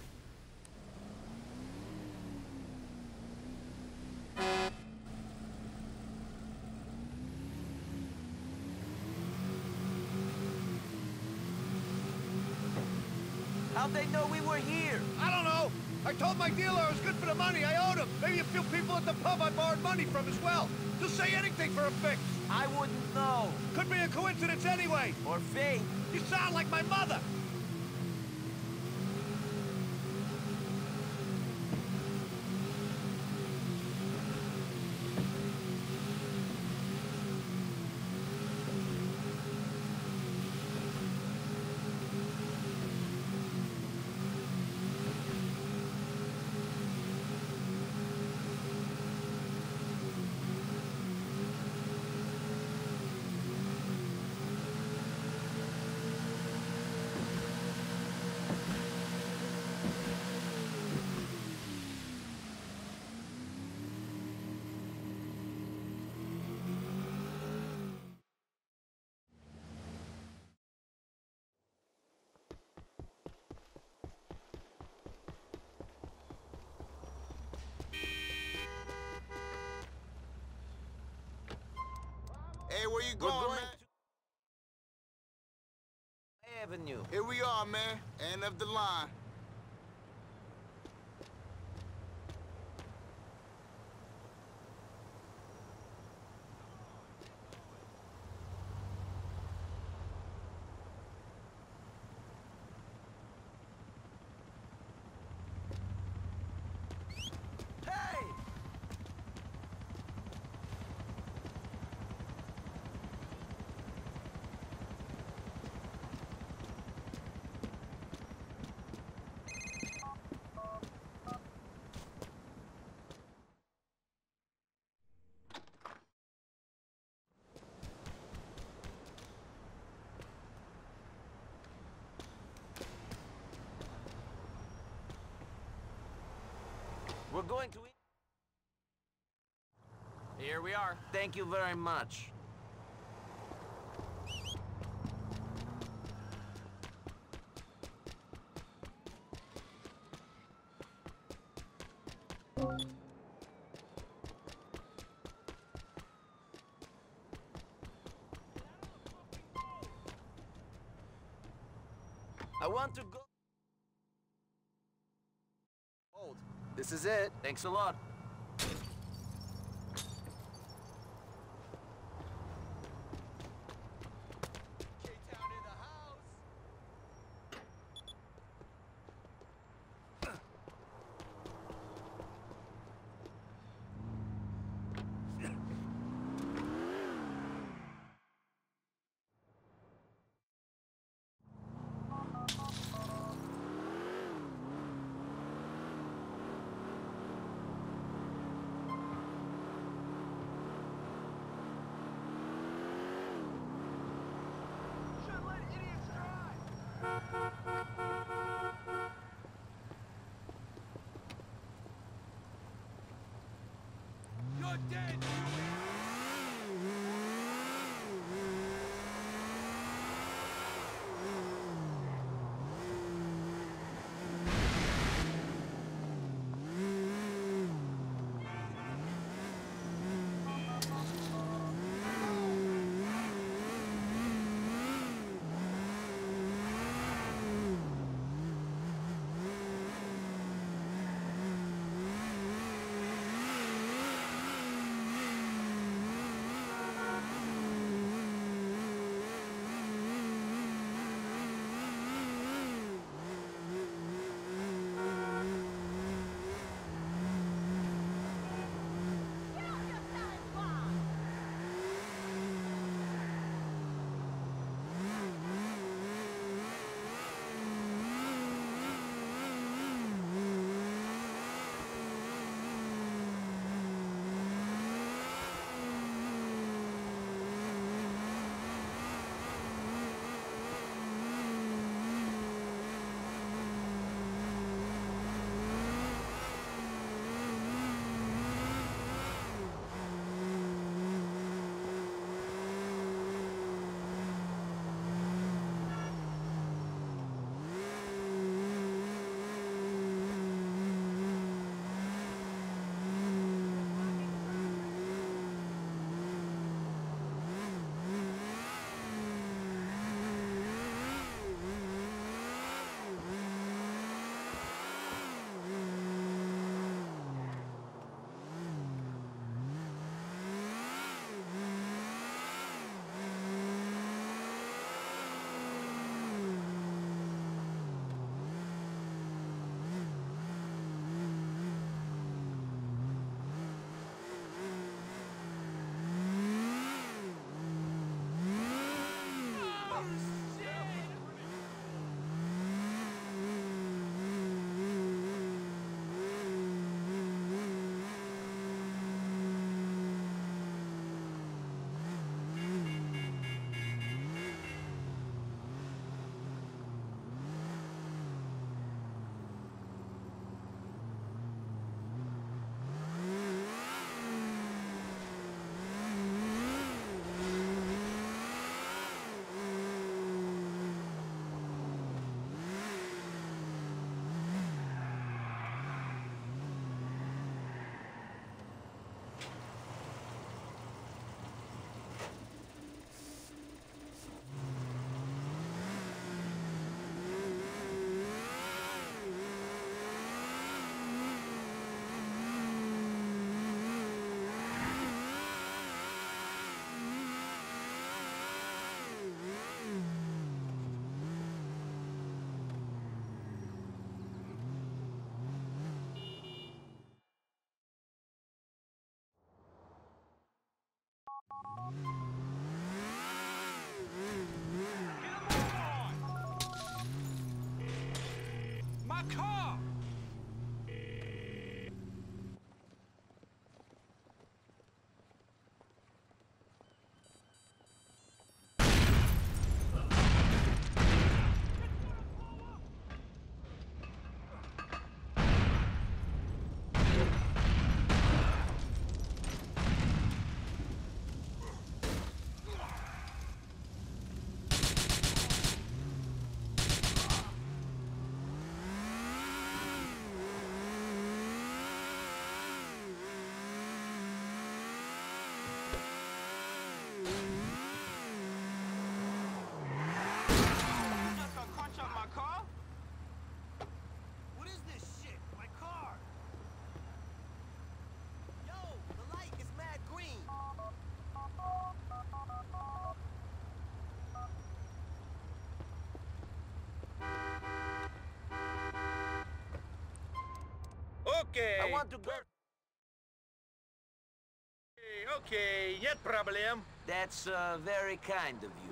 Speaker 2: How'd they know we were here?
Speaker 18: I don't know. I told my dealer I was good for the money. I owed him. Maybe a few people at the pub I borrowed money from as well. Just say anything for a fix.
Speaker 2: I wouldn't know.
Speaker 18: Could be a coincidence anyway.
Speaker 2: Or fate.
Speaker 18: You sound like my mother.
Speaker 9: Hey, where you going,
Speaker 2: going
Speaker 9: man?
Speaker 2: Avenue.
Speaker 9: Here we are, man. End of the line.
Speaker 2: We're going to...
Speaker 16: Here we are.
Speaker 2: Thank you very much. I want to go...
Speaker 16: Hold. This is it.
Speaker 2: Thanks a lot.
Speaker 3: You're dead!
Speaker 18: Okay.
Speaker 2: I want to go...
Speaker 18: Okay, yet problem.
Speaker 2: That's, uh, very kind of you.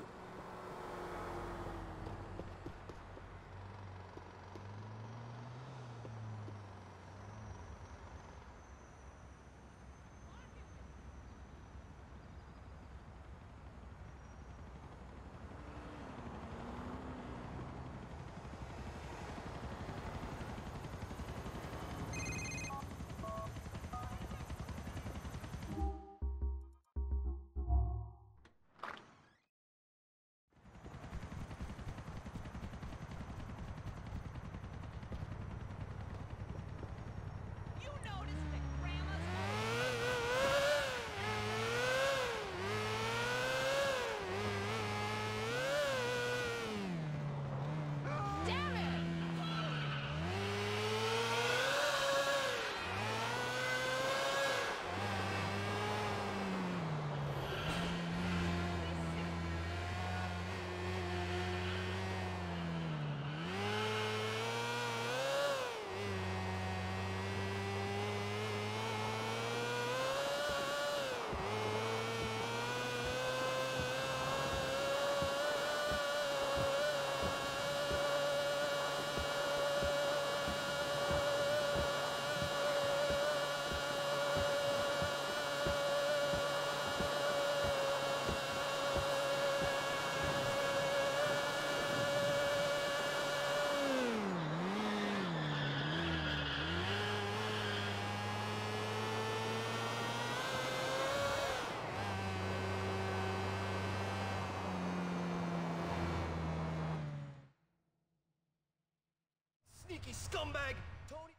Speaker 18: Sneaky scumbag! Tony!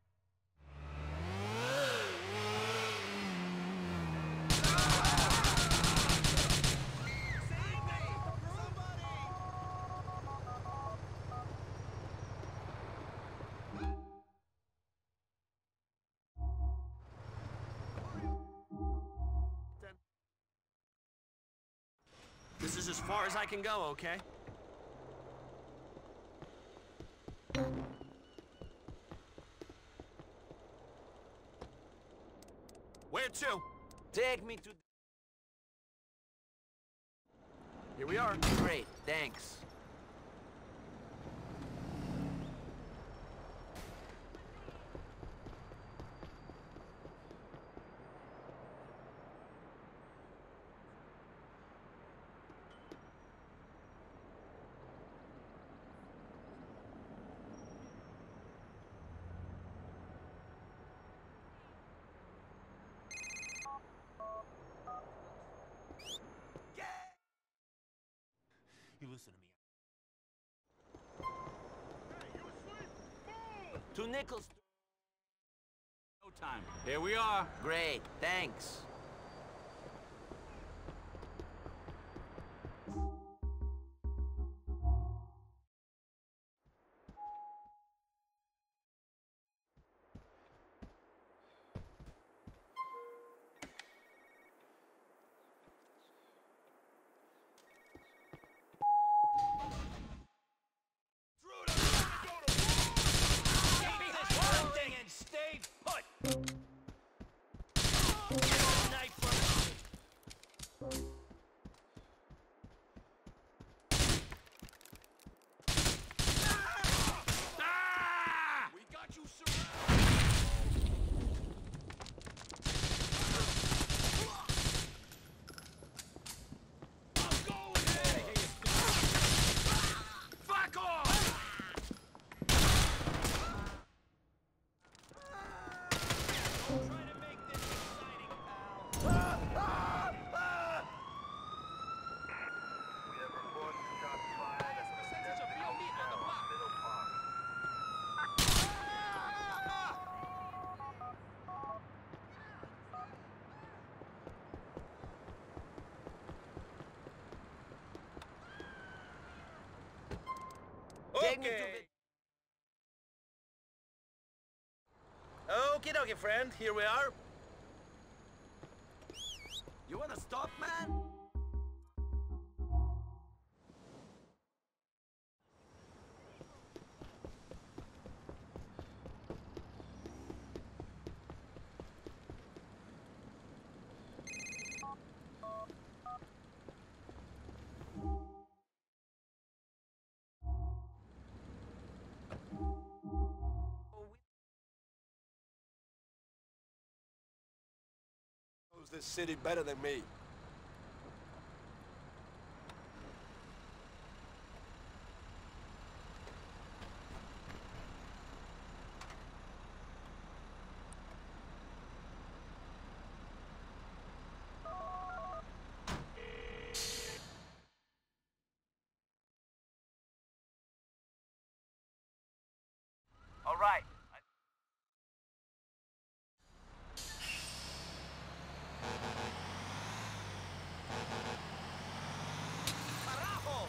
Speaker 16: This is as far as I can go, okay? Where to?
Speaker 2: Take me to...
Speaker 16: Here we are.
Speaker 2: Great, thanks.
Speaker 18: You listen to me.
Speaker 2: To Nichols...
Speaker 17: No time. Here we are.
Speaker 2: Great, thanks.
Speaker 18: Stay put! We got you Fuck off!
Speaker 2: Take me to
Speaker 18: the... Okie dokie, friend. Here we are.
Speaker 2: You wanna stop, man?
Speaker 3: this city better than me.
Speaker 2: All right. Carajo!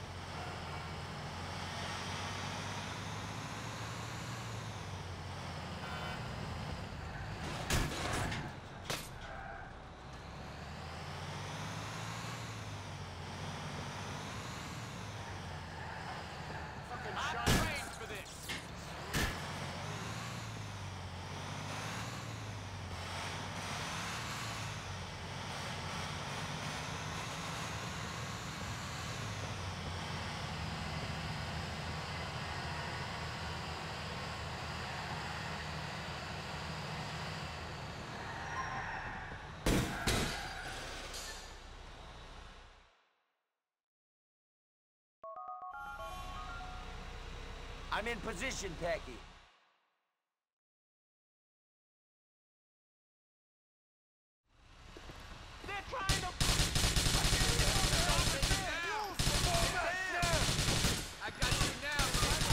Speaker 17: I'm trained for this.
Speaker 2: I'm in position, Packy.
Speaker 7: They're trying to...
Speaker 17: I got you now.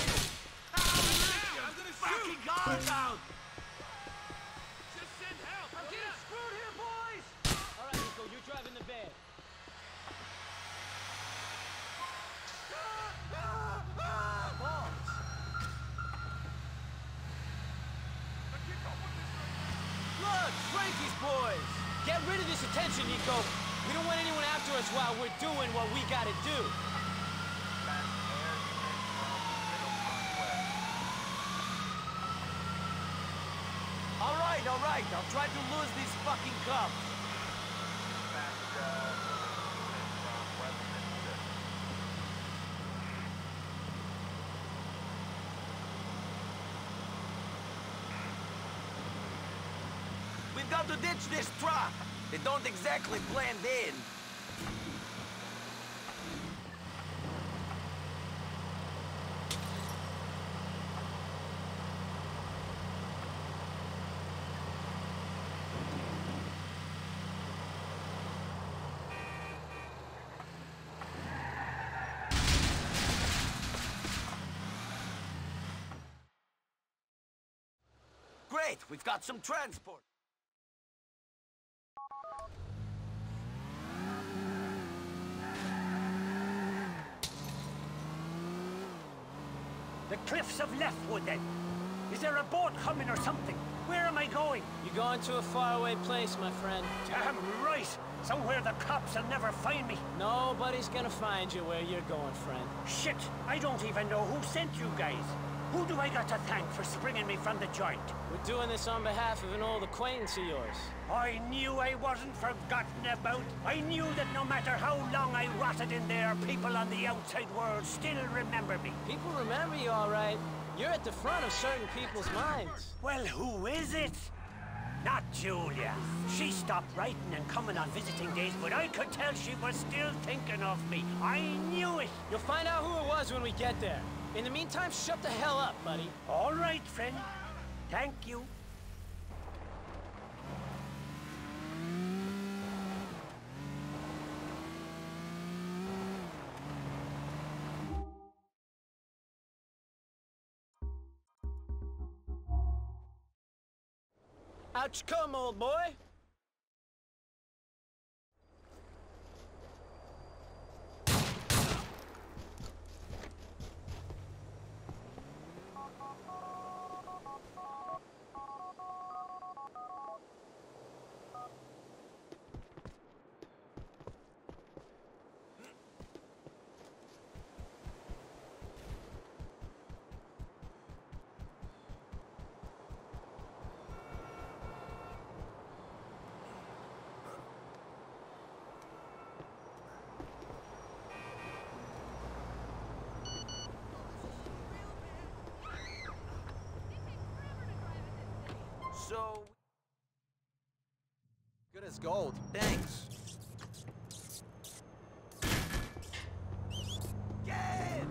Speaker 17: I'm gonna
Speaker 7: Fucking guard down!
Speaker 17: Just send help.
Speaker 11: I'm getting screwed here, boys! All right, Nico, you're driving the van. Look, Frankie's boys! Get rid of this attention, Nico. We don't want anyone after us while we're doing what we gotta do.
Speaker 2: All right, all right. I'll try to lose these fucking cops. We've got to ditch this truck. They don't exactly blend in. Great, we've got some transport.
Speaker 20: The cliffs of Leftwood, then. Is there a boat coming or something? Where am I going?
Speaker 11: You're going to a faraway place, my friend.
Speaker 20: Damn right! Somewhere the cops will never find me.
Speaker 11: Nobody's gonna find you where you're going, friend.
Speaker 20: Shit! I don't even know who sent you guys. Who do I got to thank for springing me from the joint?
Speaker 11: We're doing this on behalf of an old acquaintance of yours.
Speaker 20: I knew I wasn't forgotten about. I knew that no matter how long I rotted in there, people on the outside world still remember me.
Speaker 11: People remember you, all right. You're at the front of certain people's minds.
Speaker 20: Well, who is it? Not Julia. She stopped writing and coming on visiting days, but I could tell she was still thinking of me. I knew it.
Speaker 11: You'll find out who it was when we get there. In the meantime, shut the hell up, buddy.
Speaker 20: All right, friend. Thank you.
Speaker 11: Out you come, old boy.
Speaker 2: So, good as
Speaker 3: this gold.
Speaker 2: Thanks.
Speaker 3: Get!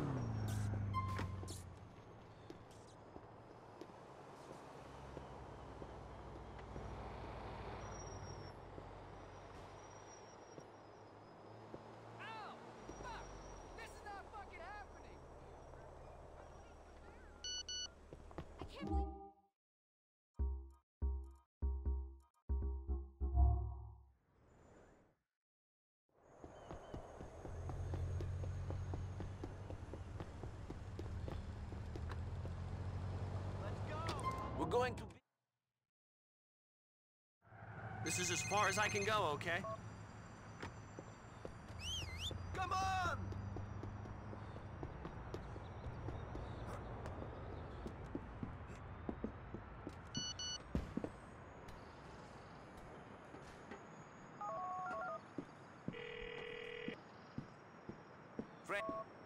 Speaker 2: We're going to be...
Speaker 3: This is as far as I can go, okay? Come on!
Speaker 2: Frank.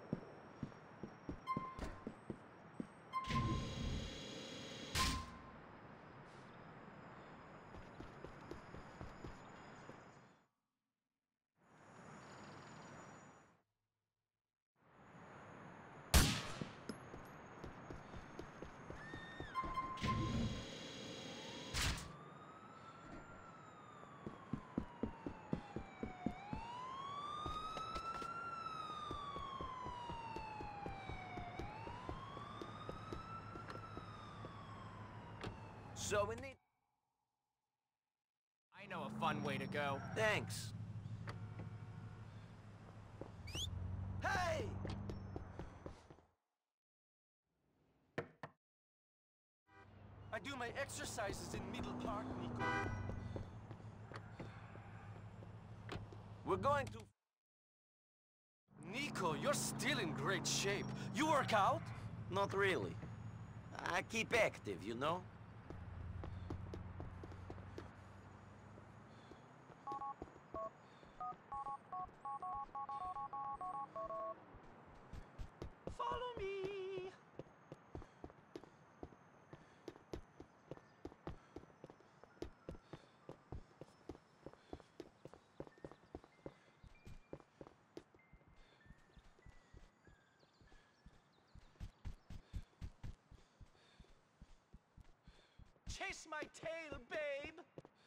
Speaker 2: So we need...
Speaker 16: I know a fun way to go.
Speaker 2: Thanks. Hey!
Speaker 3: I do my exercises in Middle Park, Nico.
Speaker 2: We're going to...
Speaker 3: Nico, you're still in great shape. You work out?
Speaker 2: Not really. I keep active, you know?
Speaker 3: Follow me. Chase my tail, babe.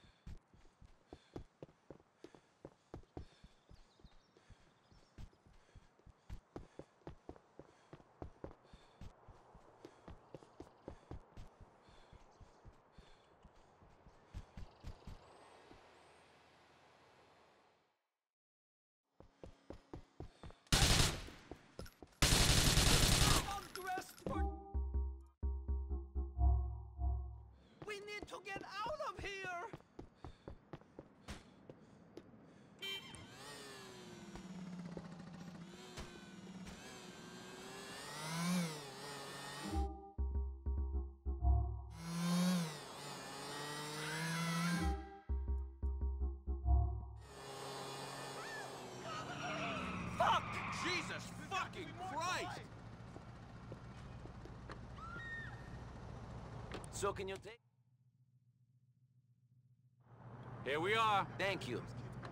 Speaker 3: We need to get out of here! Fuck!
Speaker 17: Jesus fucking Christ!
Speaker 2: So can you take...
Speaker 17: Here we are.
Speaker 2: Thank you.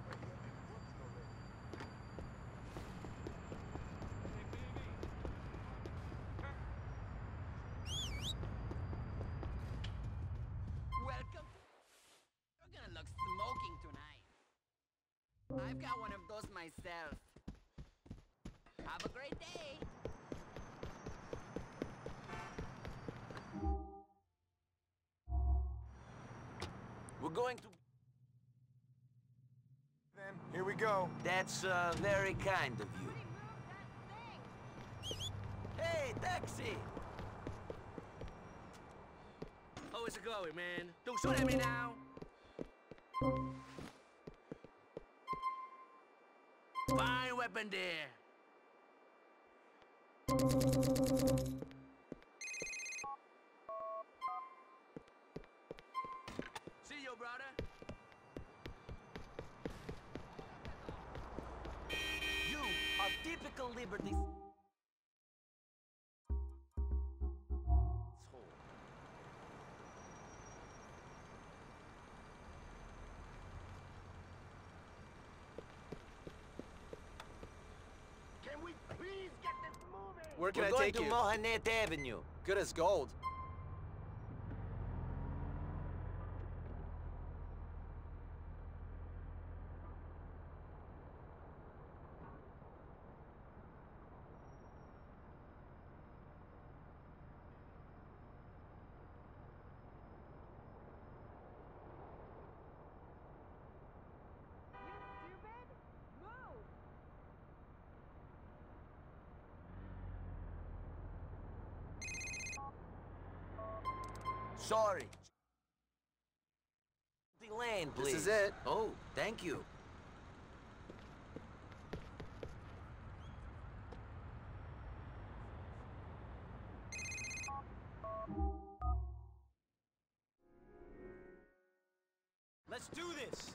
Speaker 12: Welcome. You're gonna look smoking tonight. I've got one of those myself. Have a great day.
Speaker 2: We're going to...
Speaker 3: Then, here we go.
Speaker 2: That's uh, very kind of you. Hey, taxi!
Speaker 15: How's it going, man? Don't shoot at me now! Fine weapon there! See you, brother!
Speaker 2: You are typical liberty...
Speaker 16: Where can
Speaker 2: We're
Speaker 16: I
Speaker 2: going
Speaker 16: take
Speaker 2: to
Speaker 16: you?
Speaker 2: Mohanet Avenue.
Speaker 16: Good as gold.
Speaker 2: Sorry. The lane, please.
Speaker 16: This is it.
Speaker 2: Oh, thank you.
Speaker 11: Let's do this!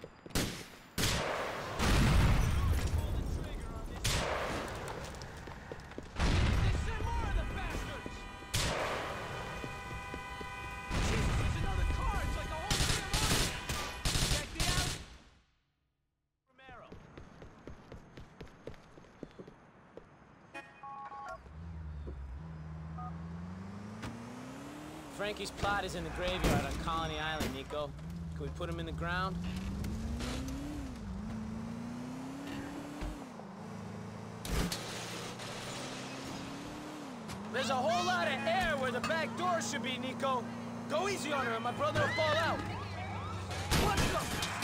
Speaker 11: Frankie's plot is in the graveyard on Colony Island, Nico. Can we put him in the ground? There's a whole lot of air where the back door should be, Nico. Go easy on her, and my brother will fall out. What the?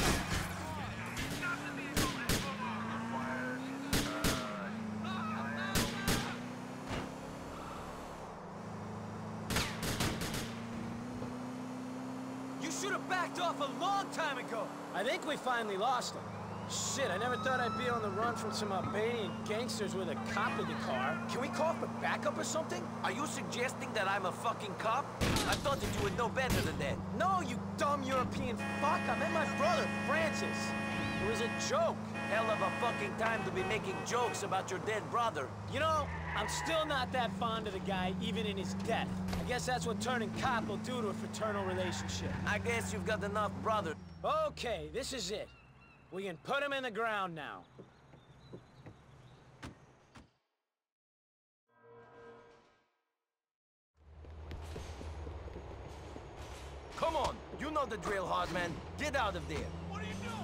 Speaker 11: You should have backed off a long time ago. I think we finally lost him. Shit, I never thought I'd be on the run from some Albanian gangsters with a cop in the car. Can we call for backup or something?
Speaker 2: Are you suggesting that I'm a fucking cop? I thought that you would know better than that.
Speaker 11: No, you dumb European fuck. I met my brother, Francis. It was a joke.
Speaker 2: Hell of a fucking time to be making jokes about your dead brother.
Speaker 11: You know, I'm still not that fond of the guy, even in his death. I guess that's what turning cop will do to a fraternal relationship.
Speaker 2: I guess you've got enough brother.
Speaker 11: Okay, this is it. We can put him in the ground now.
Speaker 2: Come on, you know the drill, Hardman. Get out of there.
Speaker 7: What are you doing?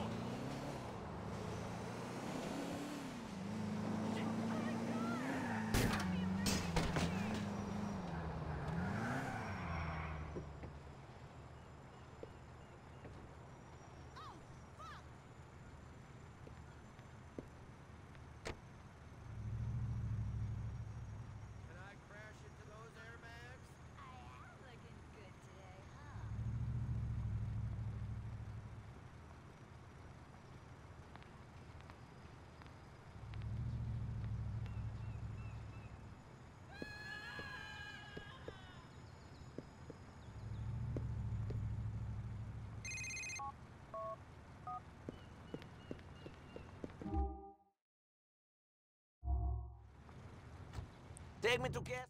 Speaker 2: Take me to gas.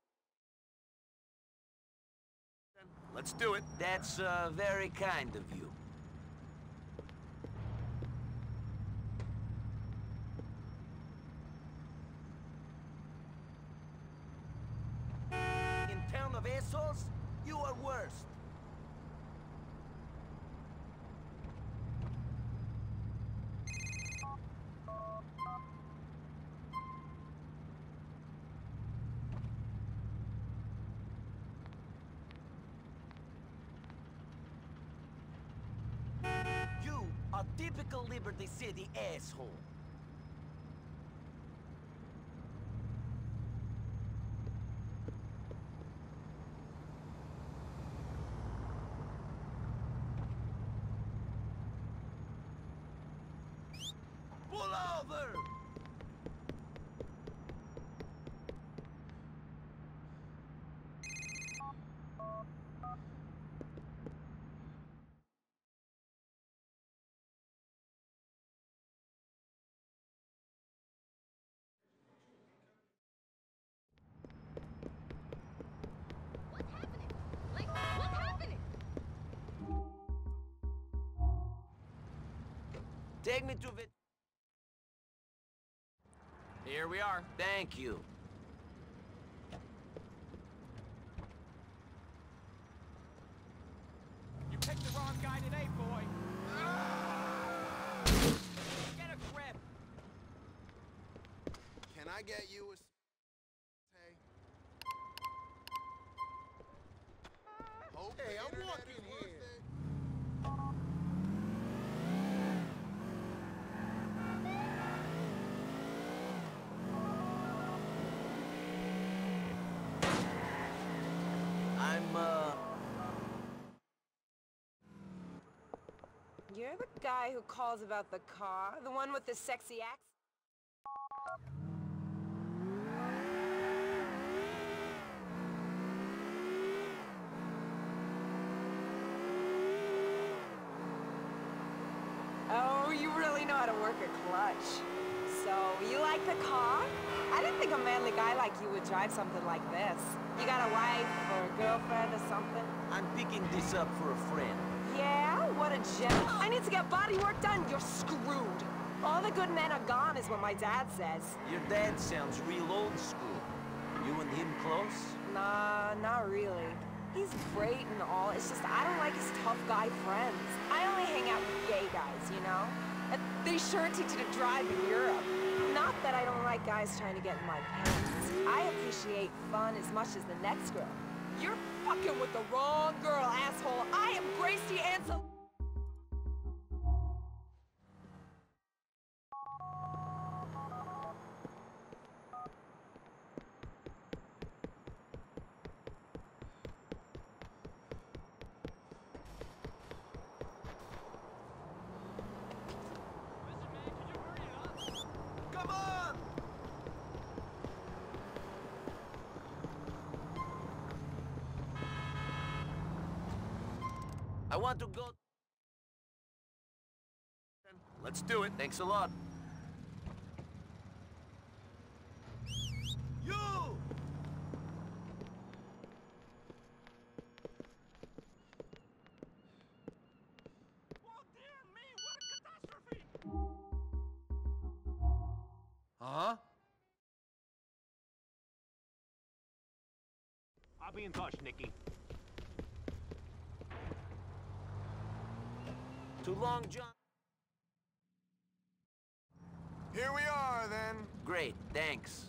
Speaker 18: Let's do it.
Speaker 2: That's uh, very kind of you. In town of assholes, you are worst. A typical Liberty City asshole. Pull over! Take me to the...
Speaker 16: Here we are.
Speaker 2: Thank you.
Speaker 9: Can I get you a... Hey.
Speaker 10: Hey, I'm walking here.
Speaker 2: I'm, uh...
Speaker 4: You're the guy who calls about the car? The one with the sexy accent? Oh, you really know how to work a clutch. So, you like the car? I didn't think a manly guy like you would drive something like this. You got a wife or a girlfriend or something?
Speaker 2: I'm picking this up for a friend.
Speaker 4: Yeah? What a gem. I need to get body work done. You're screwed. All the good men are gone is what my dad says.
Speaker 2: Your dad sounds real old school. You and him close?
Speaker 4: Nah, not really. He's great and all, it's just I don't like his tough guy friends. I only hang out with gay guys, you know? And they sure teach you to drive in Europe. Not that I don't like guys trying to get in my pants. I appreciate fun as much as the next girl. You're fucking with the wrong girl, asshole. I am Gracie Ansel.
Speaker 2: Come on! I want to go...
Speaker 18: Let's do it.
Speaker 2: Thanks a lot.
Speaker 18: You! Huh?
Speaker 20: I'll be in touch, Nicky.
Speaker 2: Too long, John?
Speaker 9: Here we are, then.
Speaker 2: Great, thanks.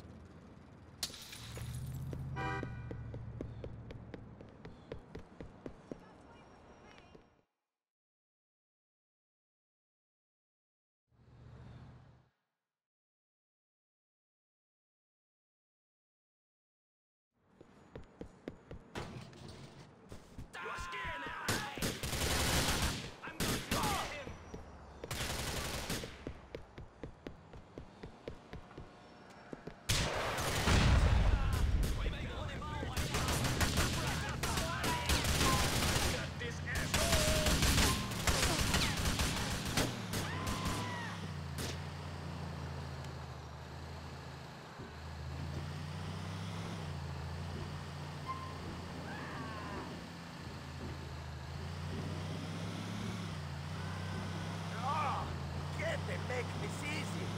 Speaker 2: Make this easy.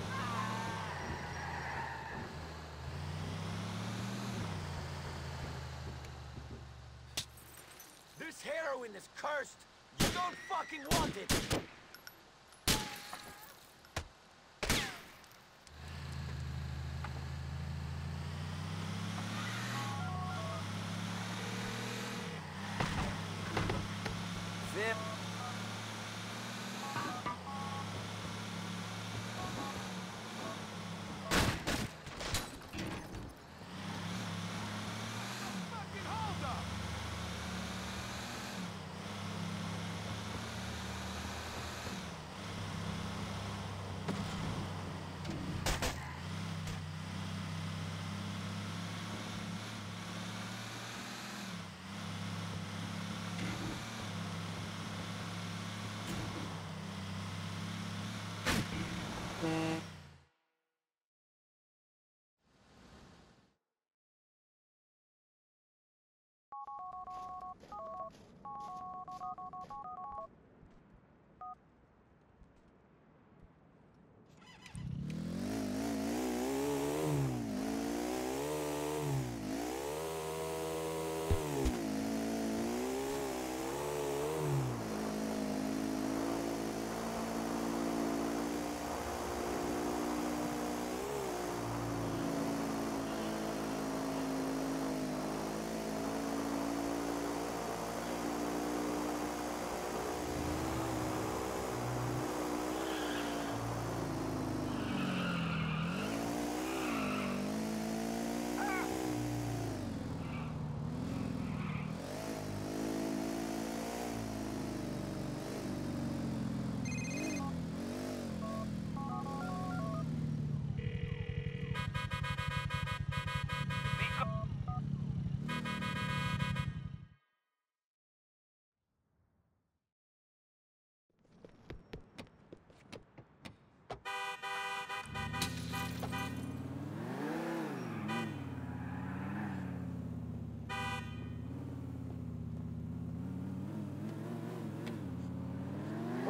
Speaker 18: This heroin is cursed. You don't fucking want it.
Speaker 2: Zip.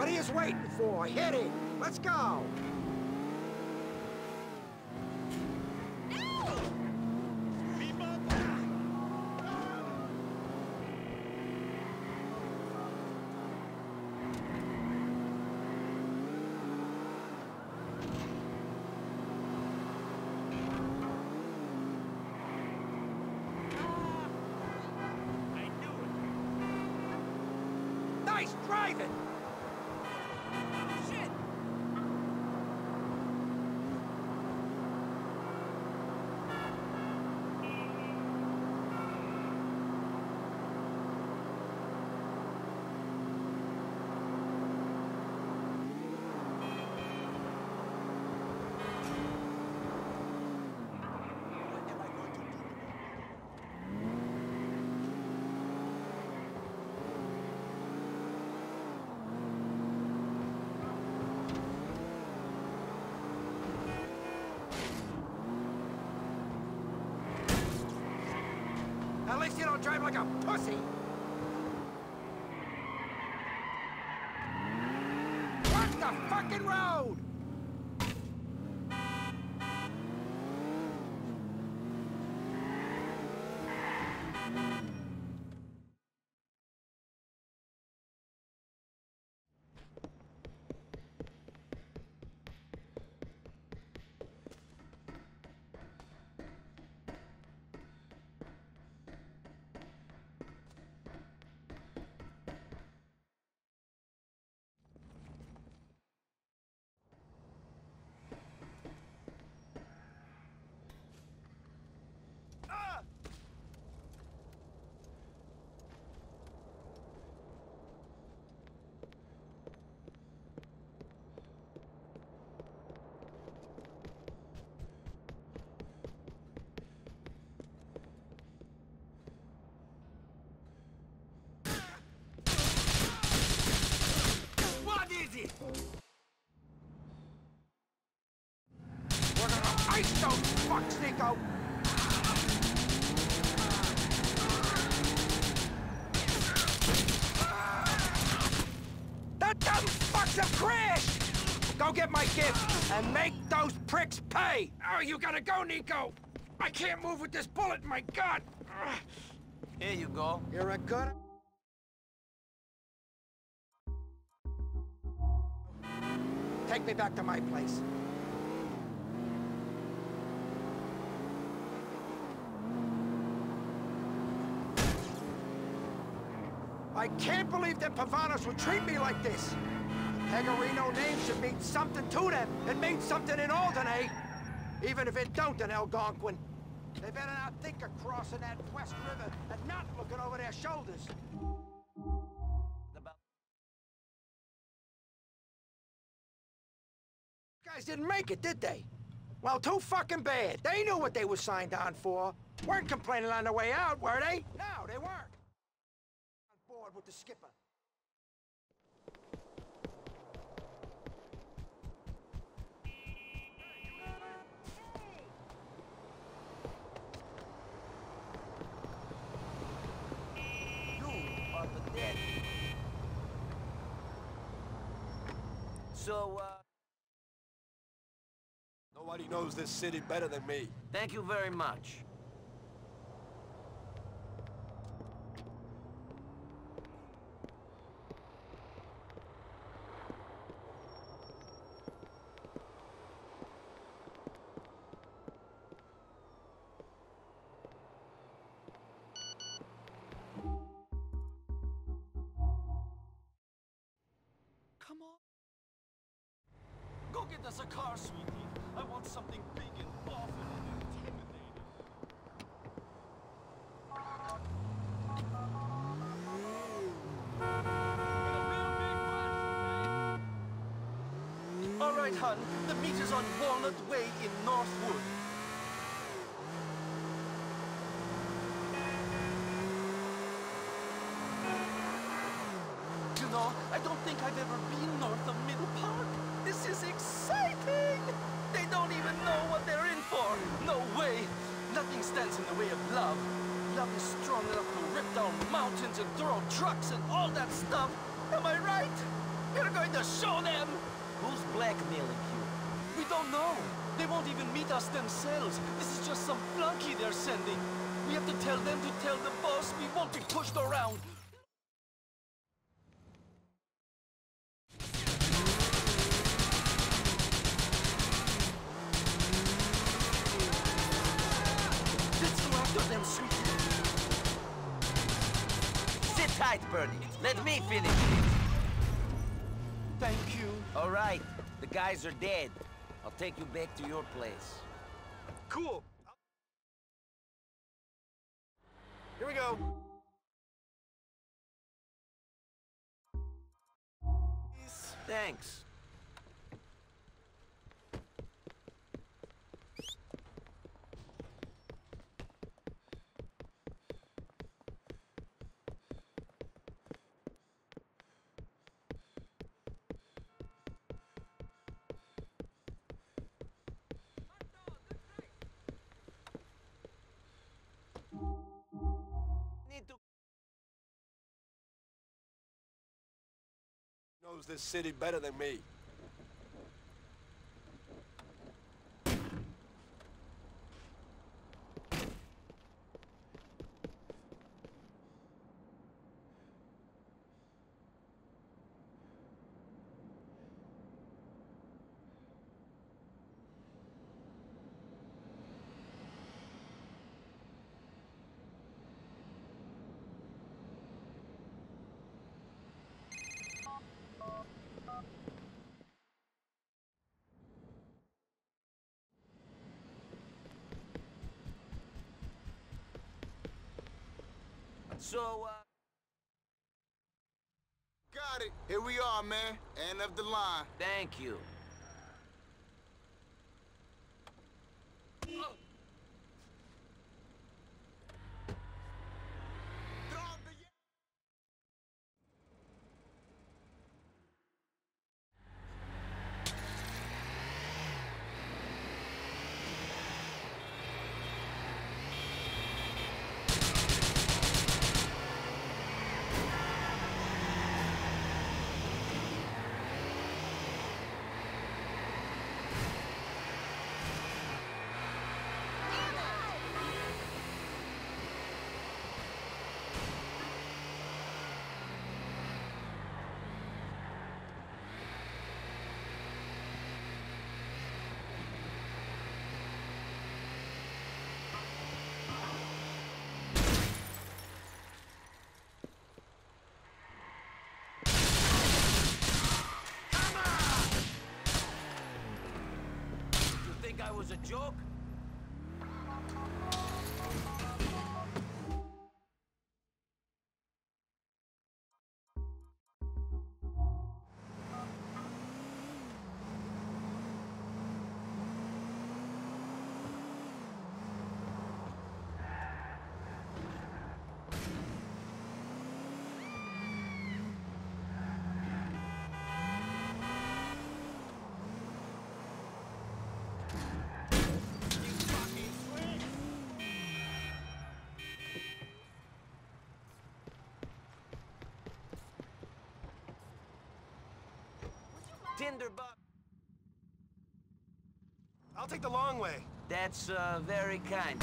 Speaker 19: What are you waiting for? Hit it! Let's go! Nice driving! Shit! At least you don't drive like a pussy. Watch the fucking road! We're gonna ice those fucks, Nico! That dumb fucks have crashed! Go get my gift and make those pricks pay! Oh, you gotta go, Nico! I can't move with this bullet in my gut!
Speaker 2: Here you go.
Speaker 19: You're a good... Take me back to my place. I can't believe that Pavanos would treat me like this. Pegorino name should mean something to them. It means something in Alderney. Even if it don't in Algonquin. They better not think of crossing that West River and not looking over their shoulders. Guys didn't make it, did they? Well, too fucking bad. They knew what they were signed on for. Weren't complaining on the way out, were they? No, they weren't. On board with the skipper.
Speaker 2: You are the dead. So, uh...
Speaker 18: Nobody knows this city better than me.
Speaker 2: Thank you very much.
Speaker 3: Come on. Go get us a car, sweetie. I want something big and awful and intimidating.
Speaker 21: All right, hon. The meet is on Walnut Way in Northwood. You know, I don't think I've ever been north of Middle Park. This is exciting! They don't even know what they're in for. No way. Nothing stands in the way of love. Love is strong enough to rip down mountains and throw trucks and all that stuff. Am I right? We're going to show them!
Speaker 2: Who's blackmailing you?
Speaker 21: We don't know. They won't even meet us themselves. This is just some flunky they're sending. We have to tell them to tell the boss we won't be pushed around. Let's go after them, sweetie.
Speaker 2: Sit tight, Bernie. Let me finish this.
Speaker 21: Thank you.
Speaker 2: All right. The guys are dead. I'll take you back to your place.
Speaker 18: Cool. Here we go.
Speaker 2: Thanks.
Speaker 18: Knows this city better than me.
Speaker 2: So, uh...
Speaker 9: Got it. Here we are, man. End of the line.
Speaker 2: Thank you. I was a joke? Tinderbox.
Speaker 18: I'll take the long way.
Speaker 2: That's, uh, very kind.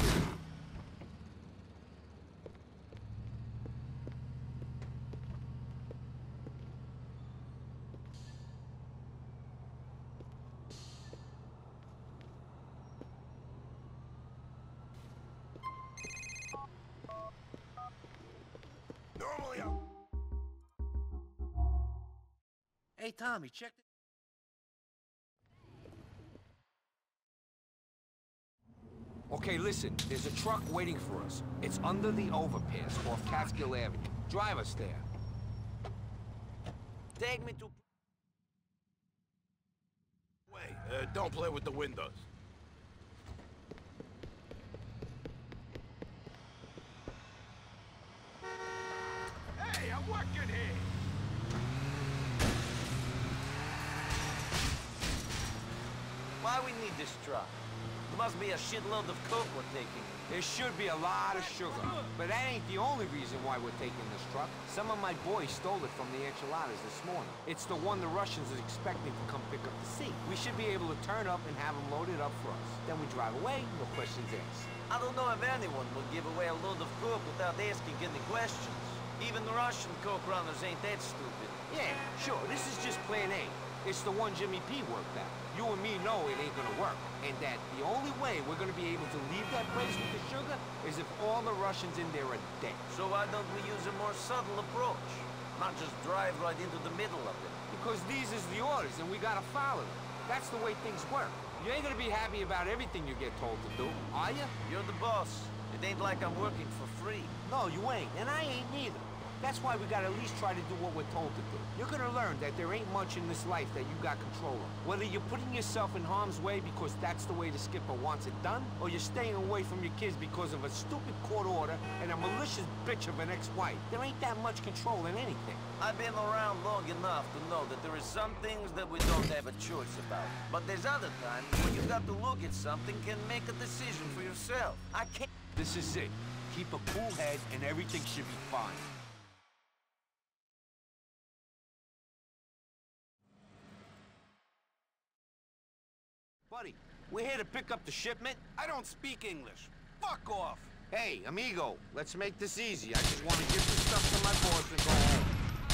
Speaker 18: Normally I'm...
Speaker 10: Hey, Tommy, check this.
Speaker 5: Okay, listen, there's a truck waiting for us. It's under the overpass off Catskill Avenue. Drive us there.
Speaker 2: Take me to...
Speaker 9: Wait, uh, don't play with the windows.
Speaker 3: Hey, I'm working here!
Speaker 2: Why we need this truck? There must be a shitload of coke we're taking.
Speaker 5: There should be a lot of sugar. But that ain't the only reason why we're taking this truck. Some of my boys stole it from the enchiladas this morning. It's the one the Russians are expecting to come pick up the seat. We should be able to turn up and have them loaded up for us. Then we drive away, no questions asked.
Speaker 2: I don't know if anyone will give away a load of coke without asking any questions. Even the Russian coke runners ain't that stupid.
Speaker 5: Yeah, sure, this is just plan A. It's the one Jimmy P worked out. You and me know it ain't gonna work. And that the only way we're gonna be able to leave that place with the sugar is if all the Russians in there are dead.
Speaker 2: So why don't we use a more subtle approach? Not just drive right into the middle of it.
Speaker 5: Because these is the orders and we gotta follow them. That's the way things work. You ain't gonna be happy about everything you get told to do, are you?
Speaker 2: You're the boss. It ain't like I'm working for free.
Speaker 5: No, you ain't, and I ain't neither. That's why we gotta at least try to do what we're told to do. You're gonna learn that there ain't much in this life that you got control of. Whether you're putting yourself in harm's way because that's the way the skipper wants it done, or you're staying away from your kids because of a stupid court order and a malicious bitch of an ex-wife. There ain't that much control in anything.
Speaker 2: I've been around long enough to know that there is some things that we don't have a choice about. But there's other times when you got to look at something and make a decision for yourself. I can't...
Speaker 5: This is it. Keep a cool head and everything should be fine. Buddy, we're here to pick up the shipment.
Speaker 3: I don't speak English. Fuck off.
Speaker 5: Hey, amigo, let's make this easy. I just want to give this stuff to my boss and go home.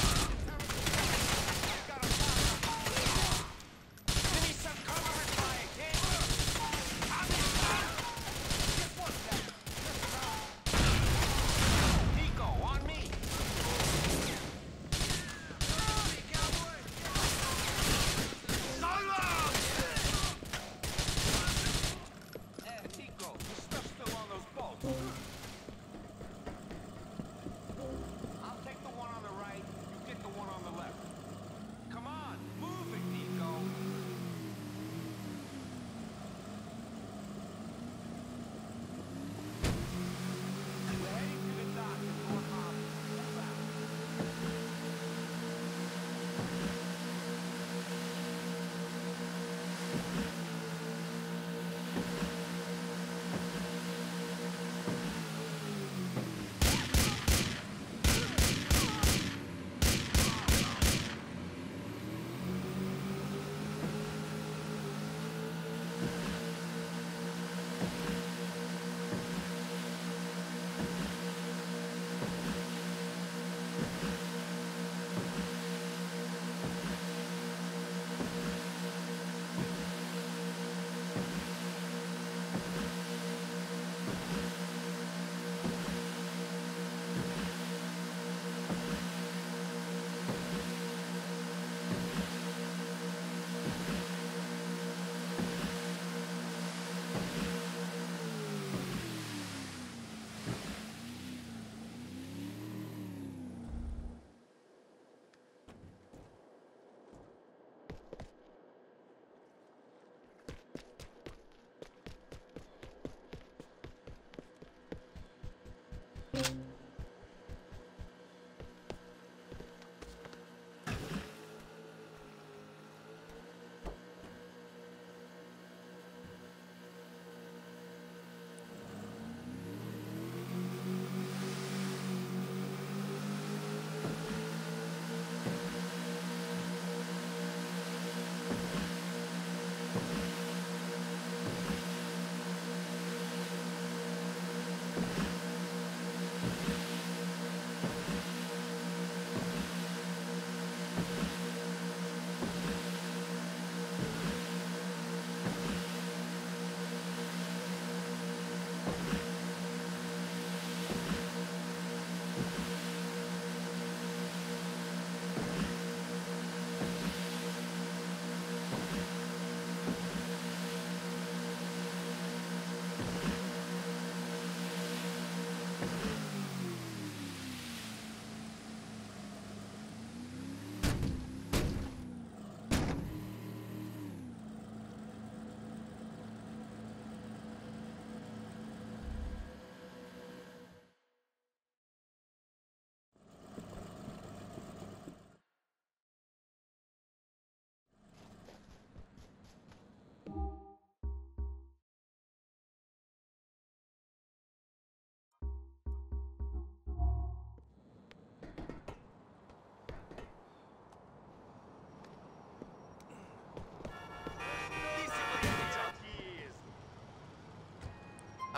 Speaker 3: Give me some cover and fire, kid. I'm in town. Just one second.
Speaker 5: Nico, on me. I'll take the one on the right, you get the one on the left. Come on, move it, Nico. We're heading to the dock in North Harbor.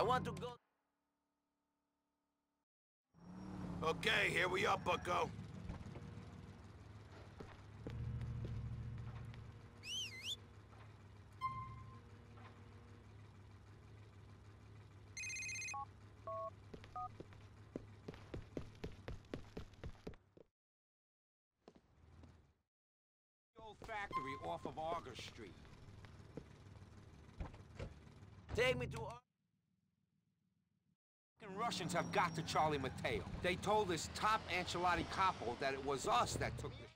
Speaker 2: I want to go...
Speaker 9: Okay, here we are, bucko.
Speaker 5: The old factory off of Auger Street.
Speaker 2: Take me to...
Speaker 5: The Russians have got to Charlie Mateo. They told this top Ancelotti capo that it was us that took the...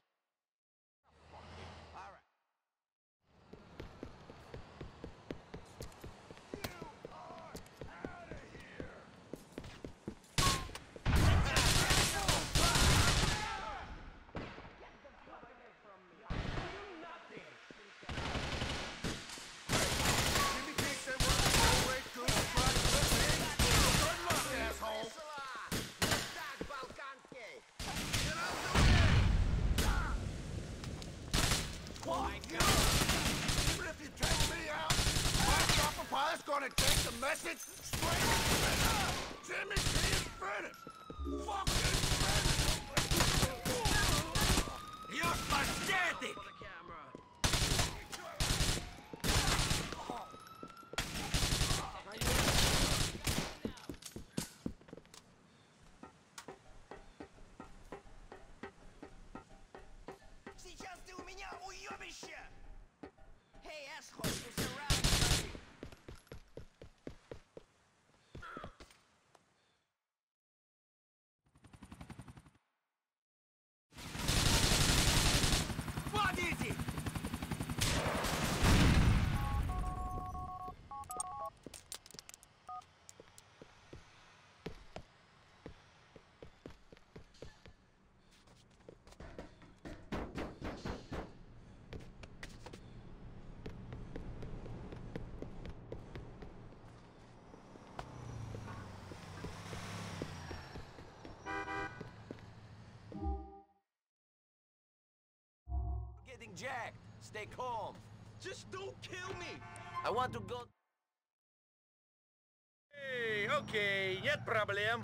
Speaker 9: Gonna take the message straight to Twitter. Jimmy T is finished. Fucking finished.
Speaker 7: You're pathetic.
Speaker 12: Сейчас ты у меня уёбище! Hey, asshole, you surrounded.
Speaker 2: Getting jacked. Stay calm.
Speaker 7: Just don't kill me.
Speaker 2: I want to go...
Speaker 10: Hey, okay, нет проблем.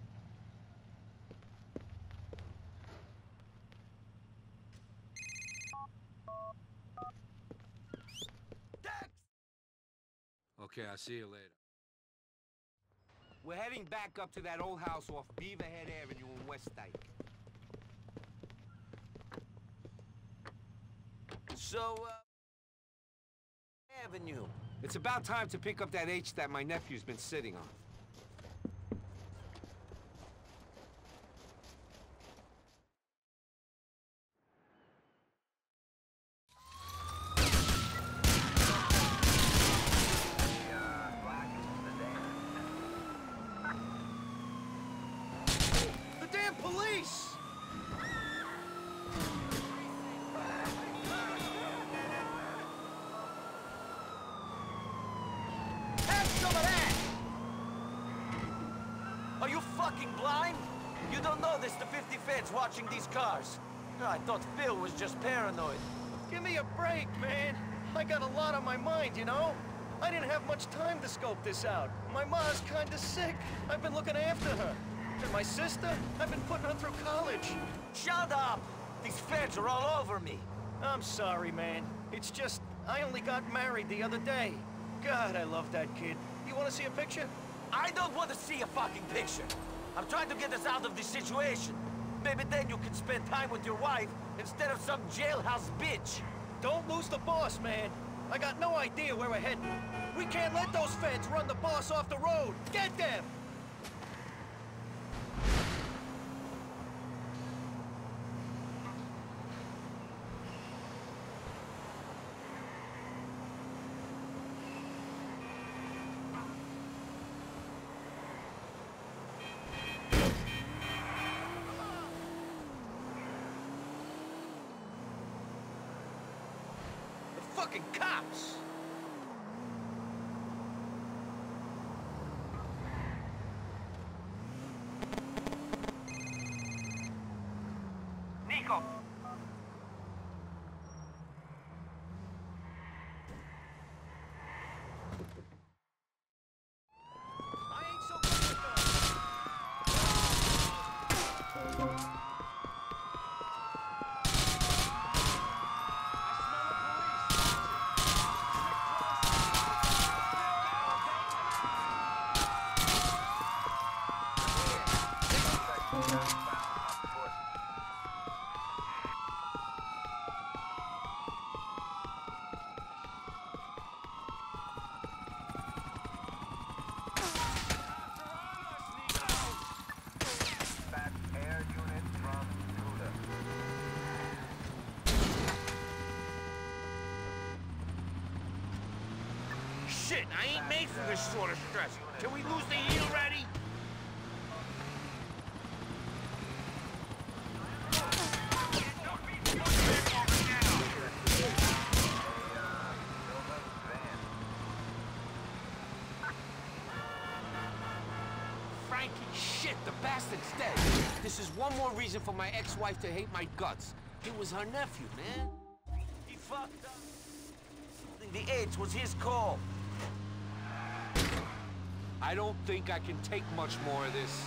Speaker 5: Okay, I'll see you later. We're heading back up to that old house off Beaverhead Avenue in West Dyke.
Speaker 2: So, uh... Avenue.
Speaker 5: It's about time to pick up that H that my nephew's been sitting on.
Speaker 10: The damn police!
Speaker 2: Are you fucking blind? You don't know there's the fifty feds watching these cars. I thought Phil was just paranoid.
Speaker 10: Give me a break, man. I got a lot on my mind, you know? I didn't have much time to scope this out. My ma's kinda sick. I've been looking after her. And my sister, I've been putting her through college.
Speaker 2: Shut up! These feds are all over me.
Speaker 10: I'm sorry, man. It's just, I only got married the other day. God, I love that kid. You wanna see a picture?
Speaker 2: I don't want to see a fucking picture. I'm trying to get us out of this situation. Maybe then you can spend time with your wife instead of some jailhouse bitch.
Speaker 10: Don't lose the boss, man. I got no idea where we're heading. We can't let those feds run the boss off the road. Get them! Fucking cops!
Speaker 6: Nico!
Speaker 5: Shit, I ain't made for this sort of stress. Can we lose the heat already? Frankie, shit, the bastard's dead. This is one more reason for my ex-wife to hate my guts. It was her nephew, man.
Speaker 2: He fucked up. The eighth was his call.
Speaker 5: I don't think I can take much more of this.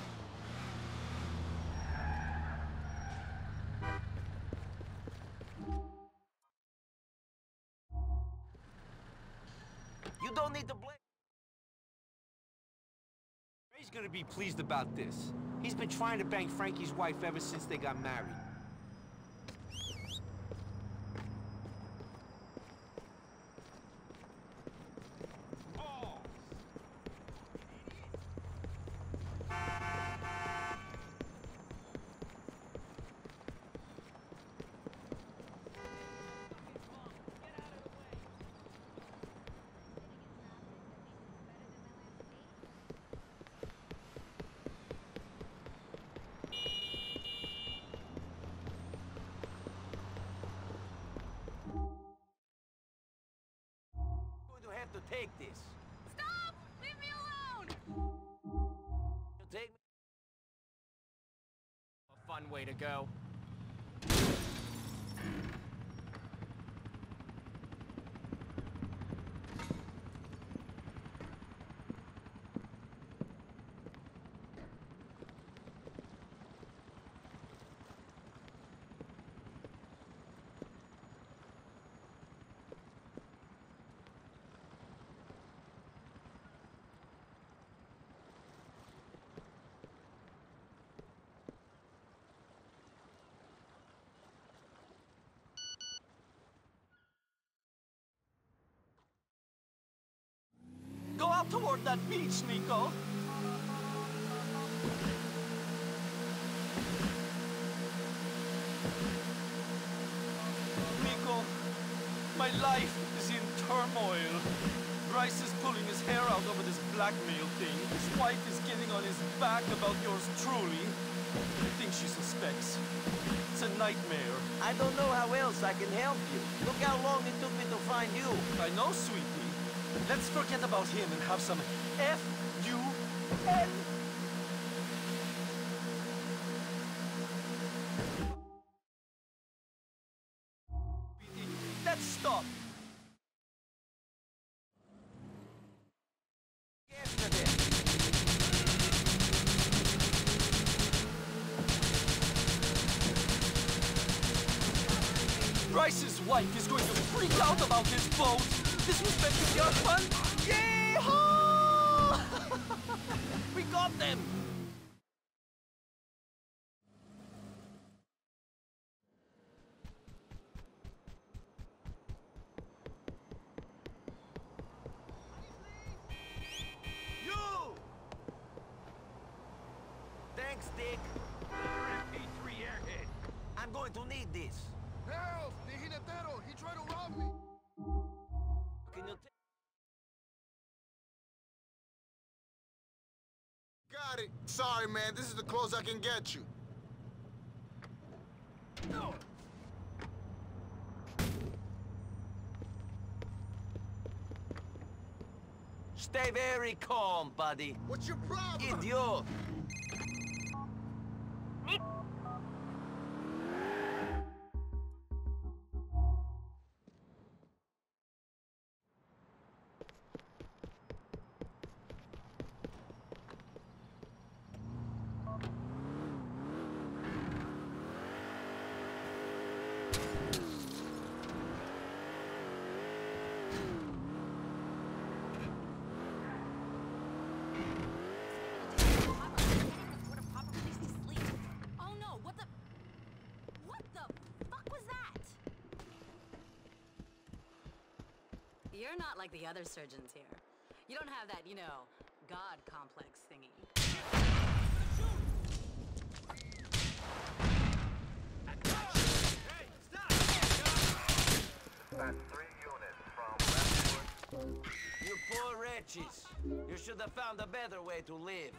Speaker 2: You don't need to blame.
Speaker 5: Ray's gonna be pleased about this. He's been trying to bang Frankie's wife ever since they got married.
Speaker 2: Have to take this.
Speaker 13: Stop! Leave me alone!
Speaker 2: You take me.
Speaker 16: A fun way to go.
Speaker 21: Go out toward that beach, Nico. Nico, my life is in turmoil. Bryce is pulling his hair out over this blackmail thing. His wife is getting on his back about yours truly. I think she suspects. It's a nightmare.
Speaker 2: I don't know how else I can help you. Look how long it took me to find you.
Speaker 21: I know, sweetie. Let's forget about him and have some F U N. Let's stop. Bryce's wife is going to freak out about this boat. This was meant to be our fun. Yeehaw! We got them.
Speaker 2: You! Thanks, Dick.
Speaker 9: M P three airhead.
Speaker 2: I'm going to need this.
Speaker 9: Help! The jinetero! He tried to rob me!
Speaker 2: Can you take...
Speaker 9: Got it! Sorry, man. This is the close I can get you. No.
Speaker 2: Stay very calm, buddy.
Speaker 9: What's your problem?
Speaker 2: Idiot!
Speaker 8: You're not like the other surgeons here. You don't have that, you know, God complex thingy.
Speaker 9: That's three units from Westwood.
Speaker 2: You poor wretches. You should have found a better way to live.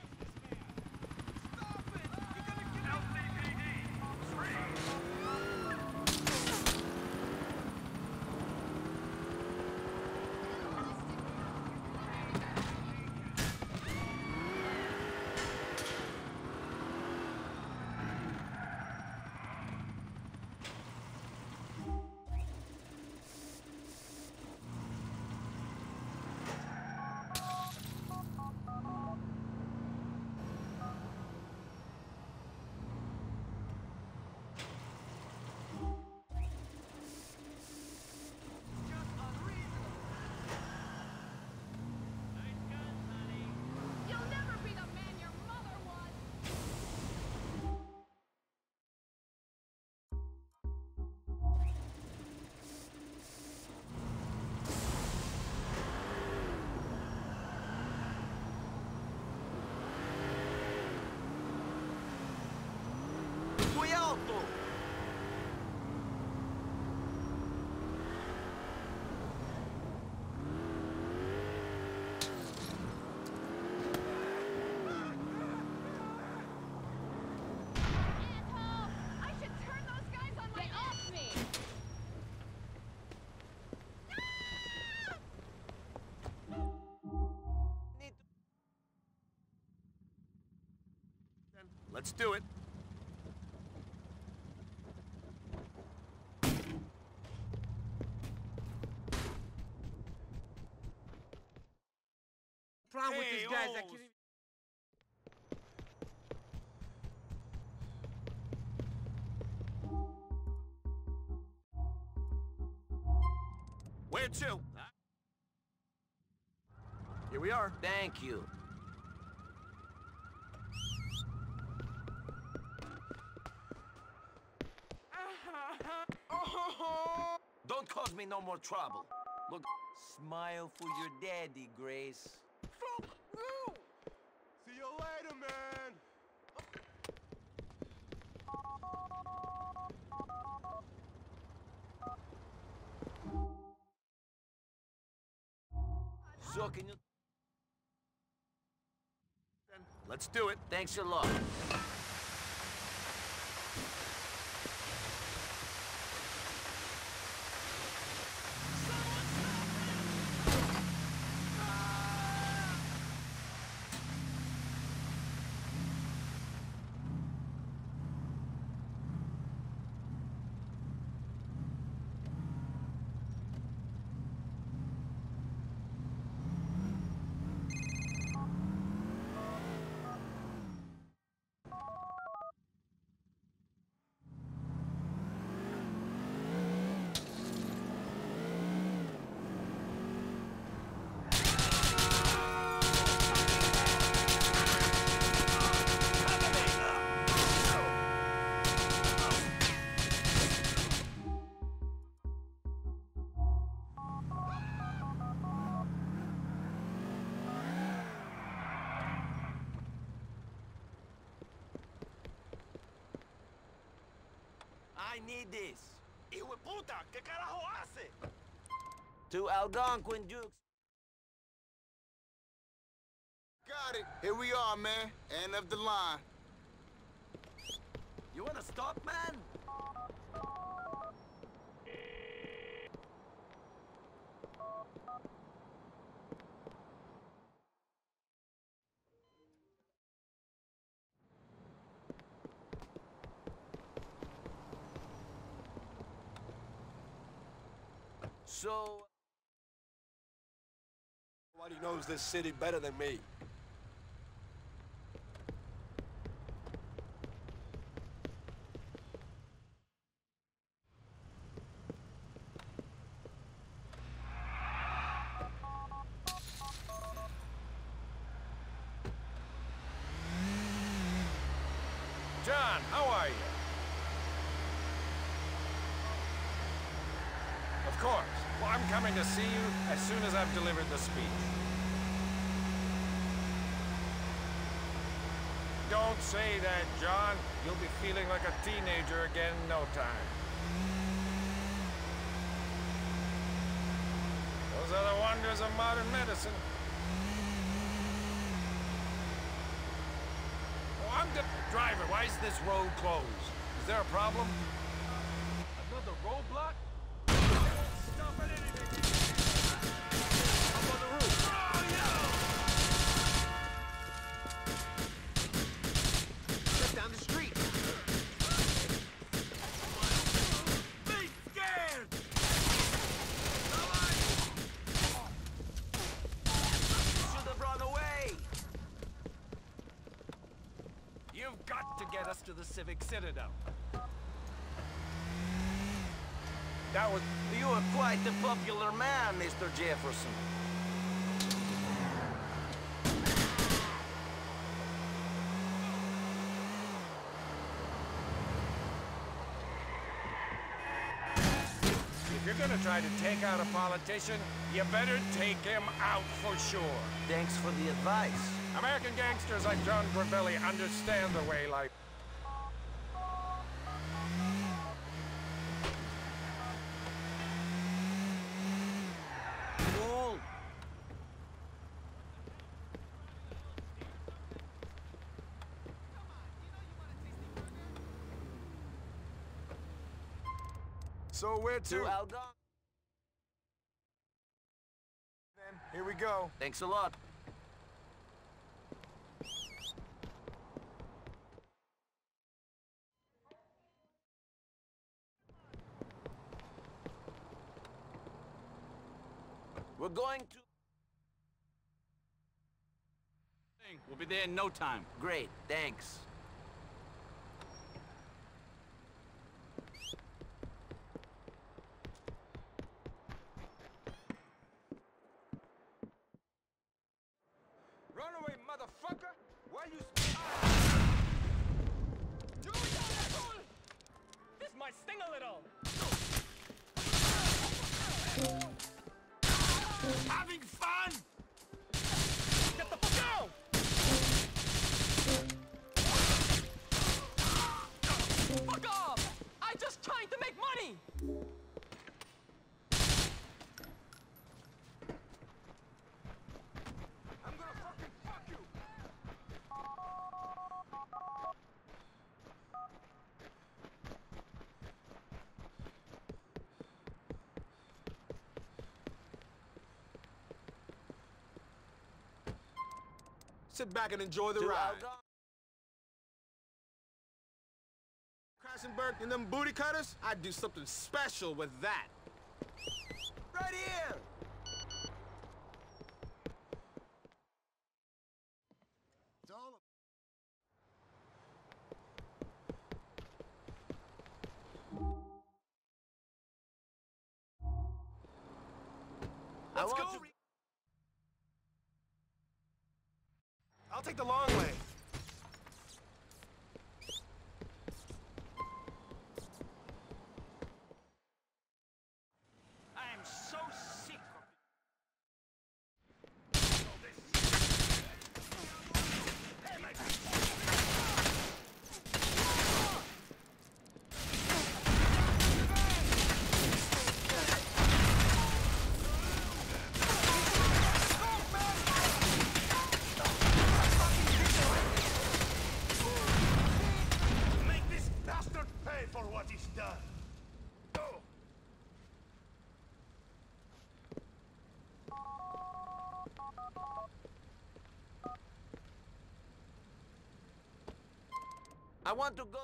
Speaker 3: Let's do it.
Speaker 5: Problem with
Speaker 3: Hey,
Speaker 5: these guys, I
Speaker 3: oh.
Speaker 5: can't even...
Speaker 3: Where to? Here we are.
Speaker 2: Thank you. Don't cause me no more trouble. Look, smile for your daddy, Grace.
Speaker 3: Fuck you! See you later, man!
Speaker 2: So can you...
Speaker 3: Let's do it.
Speaker 2: Thanks a lot. I need this.
Speaker 3: Hijo de puta, ¿qué carajo hace?
Speaker 2: To Algonquin Dukes.
Speaker 9: Got it. Here we are, man. End of the line.
Speaker 2: You wanna stop, man? So...
Speaker 3: Nobody knows this city better than me.
Speaker 10: John, how are you? Of course. Well, I'm coming to see you as soon as I've delivered the speech. Don't say that, John. You'll be feeling like a teenager again in no time. Those
Speaker 18: Those are the wonders of modern medicine. Oh, I'm the driver. Why is this road closed? Is there a problem? Another roadblock? Stop at anything! Up on the roof! Oh, yeah! Shut down the street! Be scared!
Speaker 3: Should have run away! You've got to get us to the Civic Citadel.
Speaker 2: That was... You are quite the popular man, Mister Jefferson.
Speaker 18: If you're gonna try to take out a politician, you better take him out for sure.
Speaker 2: Thanks for the advice.
Speaker 18: American gangsters like John Gravelli understand the way life...
Speaker 2: Wall.
Speaker 3: So where to?
Speaker 2: To Algon.
Speaker 3: Then, here we go.
Speaker 2: Thanks a lot. We're going to...
Speaker 17: We'll be there in no time.
Speaker 2: Great, thanks.
Speaker 3: Run away, motherfucker! Why you...
Speaker 10: This might sting a little.
Speaker 3: Having fun?
Speaker 10: Get the fuck out! Fuck off! I'm just trying to make money!
Speaker 3: I'm gonna fucking fuck you! Sit back and enjoy the
Speaker 2: To
Speaker 3: ride.
Speaker 2: Algon.
Speaker 3: Krassenberg and them booty cutters? I'd do something special with that.
Speaker 2: Right here!
Speaker 9: It's all
Speaker 2: I
Speaker 3: Let's
Speaker 2: want
Speaker 3: go.
Speaker 2: to...
Speaker 3: I'll take the long way.
Speaker 20: I am so sick of
Speaker 9: Make this bastard pay for what he's done. Oh.
Speaker 2: I want to go...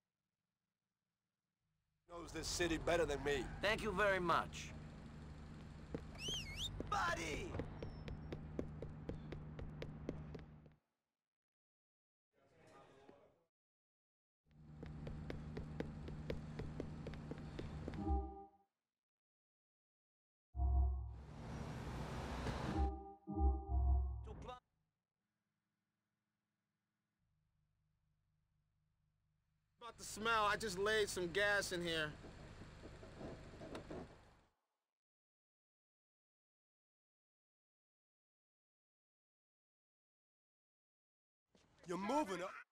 Speaker 3: Knows this city better than me.
Speaker 2: Thank you very much. Buddy!
Speaker 3: About the smell, I just laid some gas in here. You're moving up.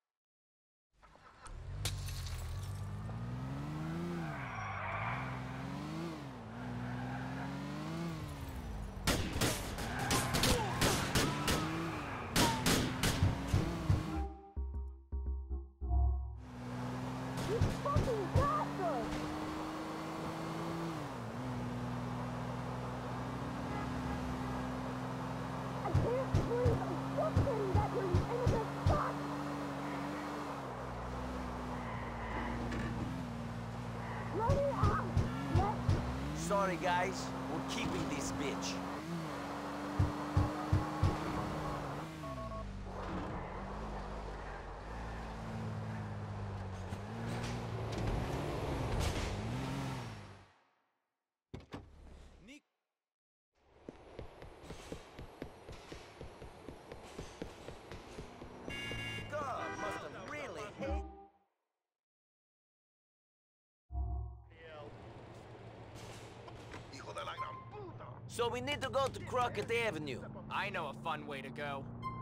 Speaker 2: worry, guys. We're keeping this bitch. So we need to go to Crockett Avenue.
Speaker 16: I know a fun way to go.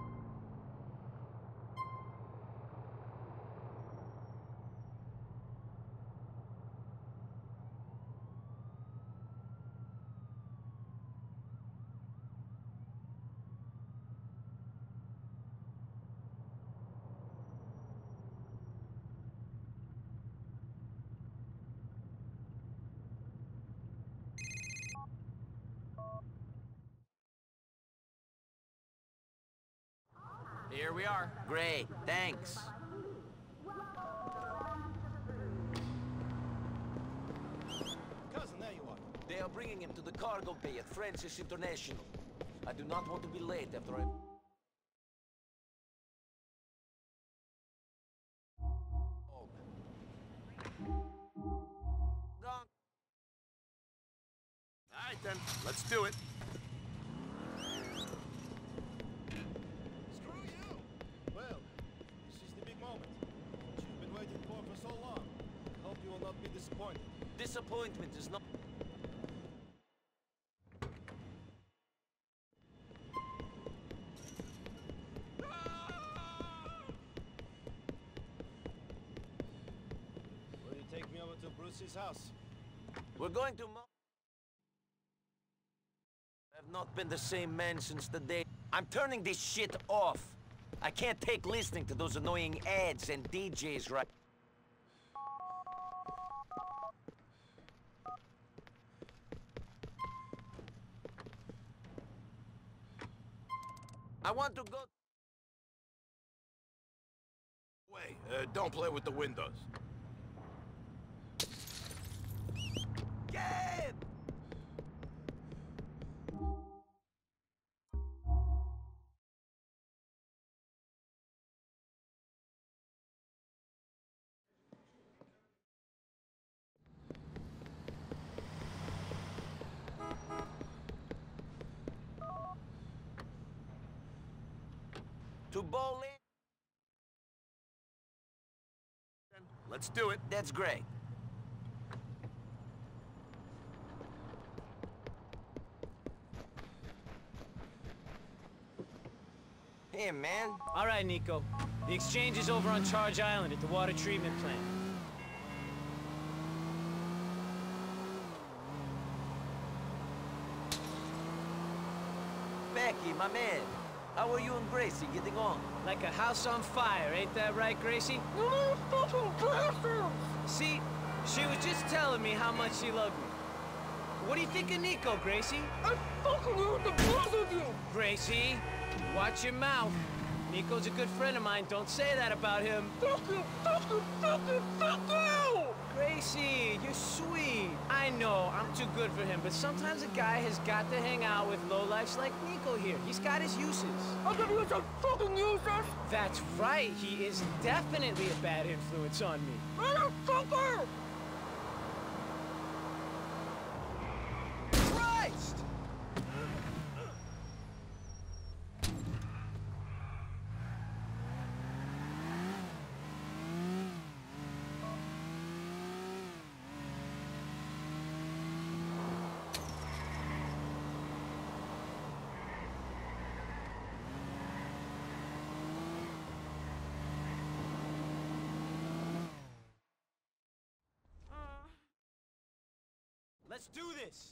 Speaker 16: Here we are.
Speaker 2: Great, thanks.
Speaker 10: Cousin, there you are.
Speaker 2: They are bringing him to the cargo bay at Francis International. I do not want to be late after I...
Speaker 9: All right, then. Let's do it.
Speaker 10: Screw you! Well, this is the big moment. What you've been waiting for for so long. I hope you will not be disappointed.
Speaker 2: Disappointment is not...
Speaker 10: Will you take me over to Bruce's house?
Speaker 2: We're going to... Mo I've not been the same man since the day... I'm turning this shit off. I can't take listening to those annoying ads and D Js right... I want to go...
Speaker 9: Wait, uh, don't play with the windows.
Speaker 2: Get! To Bowling?
Speaker 9: Let's do it.
Speaker 2: That's great. Hey, man.
Speaker 11: All right, Nico. The exchange is over on Charge Island at the water treatment plant.
Speaker 2: Becky, my man. How are you and Gracie getting on?
Speaker 11: Like a house on fire, ain't that right, Gracie? See, she was just telling me how much she loved me. What do you think of Nico, Gracie?
Speaker 7: I fucking love the both of you!
Speaker 11: Gracie, watch your mouth. Nico's a good friend of mine. Don't say that about him.
Speaker 7: Fuck you! Fuck you! Fuck you! Fuck you!
Speaker 11: Gracie, you're sweet. I know, I'm too good for him, but sometimes a guy has got to hang out with lowlifes like Nico here. He's got his uses.
Speaker 7: I'll give you some fucking uses!
Speaker 11: That's right, he is definitely a bad influence on me.
Speaker 7: Motherfucker!
Speaker 2: Christ!
Speaker 11: Let's do this!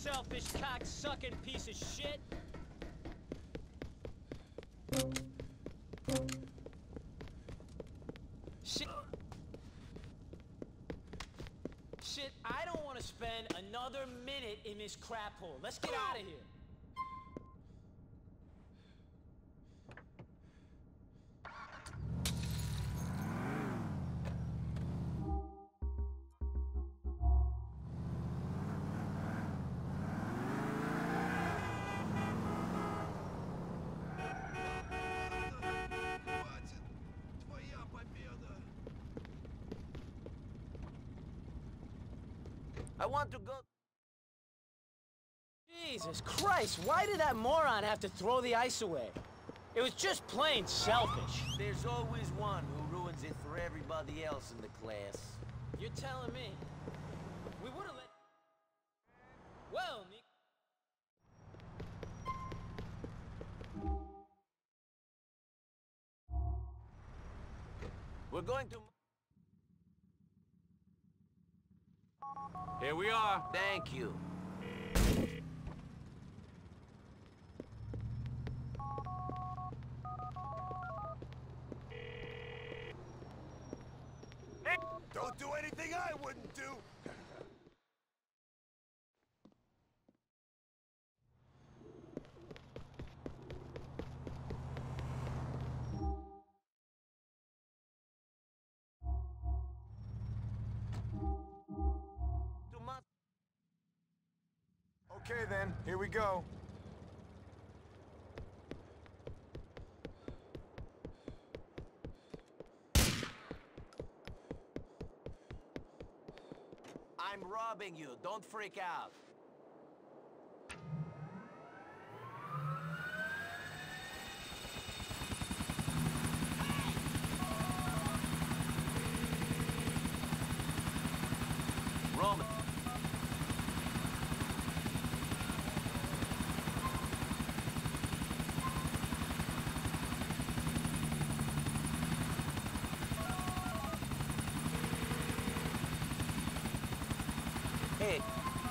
Speaker 11: selfish, cock-sucking piece of shit. Shit. Shit, I don't want to spend another minute in this crap hole. Let's get out of here.
Speaker 2: I want to go...
Speaker 11: Jesus Christ, why did that moron have to throw the ice away? It was just plain selfish.
Speaker 2: There's always one who ruins it for everybody else in the class.
Speaker 11: You're telling me? We would have let... Well, Nick...
Speaker 2: We're going to...
Speaker 17: Here we are.
Speaker 2: Thank you.
Speaker 9: Don't do anything I wouldn't do.
Speaker 3: Okay then, here we go.
Speaker 2: I'm robbing you. Don't freak out. Roman. Hey.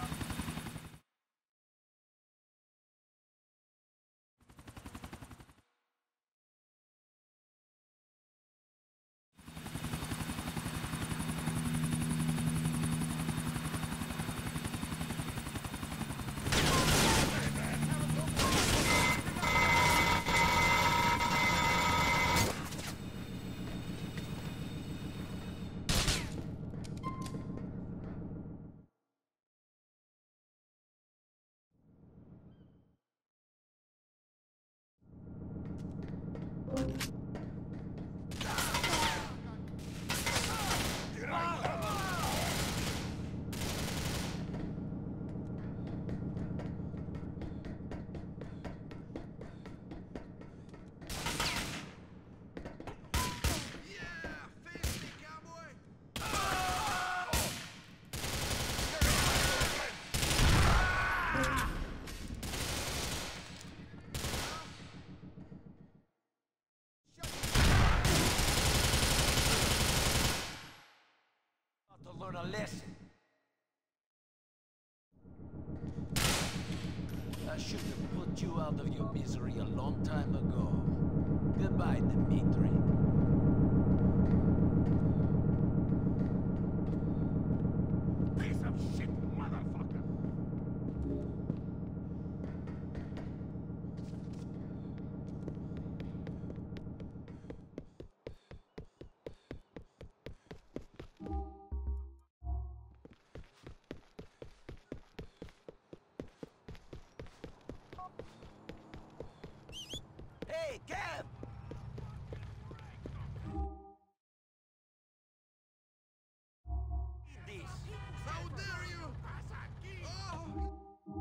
Speaker 2: Learn a lesson. I should have put you out of your misery a long time ago. Goodbye, Dimitri.
Speaker 9: Piece of shit, motherfucker!
Speaker 2: Hey, Kev! Eat this.
Speaker 9: How dare you! Oh!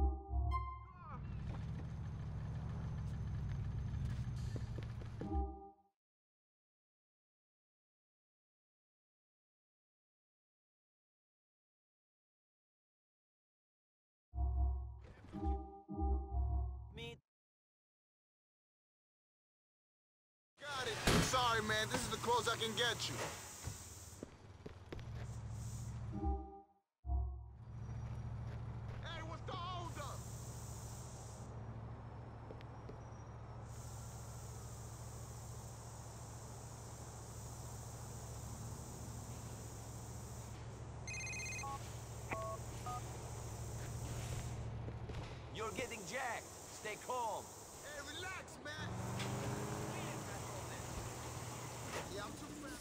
Speaker 2: Me.
Speaker 9: Got it. Sorry, man. This is the close I can get you. Hey, what's the holdup?
Speaker 2: You're getting jacked. Stay calm.
Speaker 9: Hey, relax, man. Yeah, I'm too fast.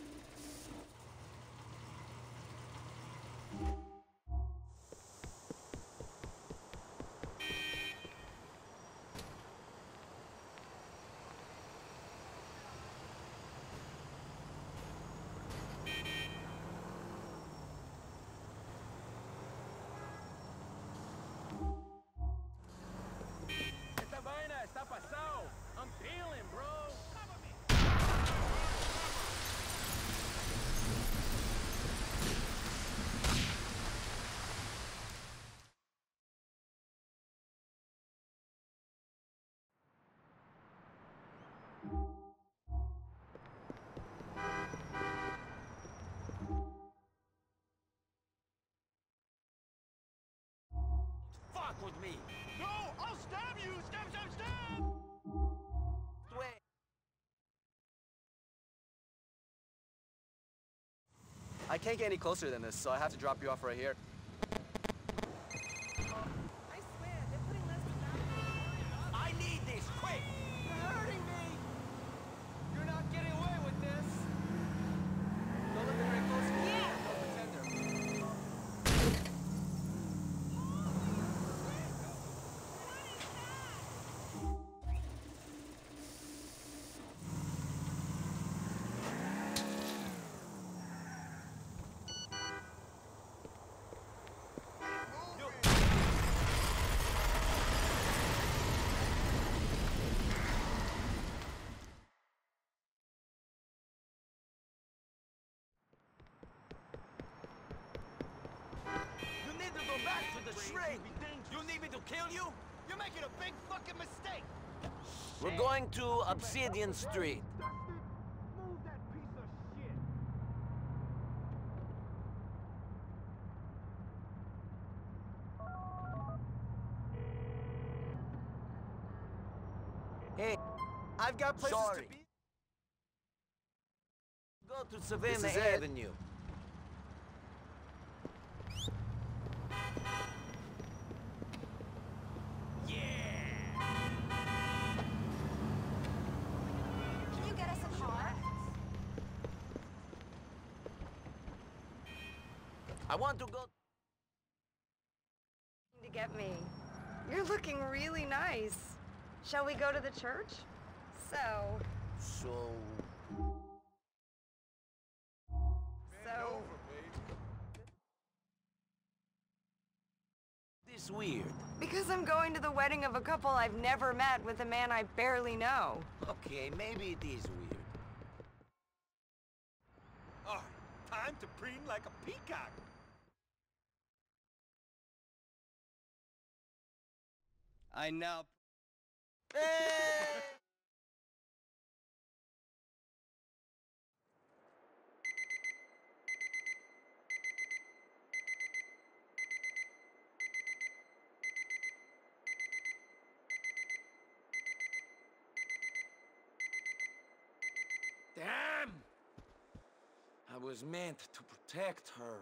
Speaker 5: Esta vaina está pasado. I'm feeling, bro.
Speaker 2: Fuck with me.
Speaker 7: No, I'll stab you! Stab, stab, stab!
Speaker 2: Wait.
Speaker 14: I can't get any closer than this, so I have to drop you off right here.
Speaker 4: I swear, they're putting less than
Speaker 2: I need this, quick!
Speaker 5: You're hurting me. You're not getting away with this. Don't look very close. Yeah. No pretender.
Speaker 2: You need to go back to the shrink. You need me to kill you?
Speaker 7: You're making a big fucking mistake!
Speaker 2: We're going to Obsidian Street.
Speaker 7: Move that piece of shit!
Speaker 2: Hey,
Speaker 5: I've got places
Speaker 2: sorry.
Speaker 5: to be.
Speaker 2: Go to Savannah
Speaker 14: This is it.
Speaker 2: Avenue.
Speaker 4: Can you get us a car?
Speaker 2: I want to go.
Speaker 4: To get me. You're looking really nice. Shall we go to the church? So,
Speaker 2: So.
Speaker 4: so...
Speaker 2: This weird.
Speaker 4: Because I'm going to the wedding of a couple I've never met with a man I barely know.
Speaker 2: Okay, maybe it is weird.
Speaker 18: Oh, time to preen like a peacock.
Speaker 5: I now... Damn! I was meant to protect her.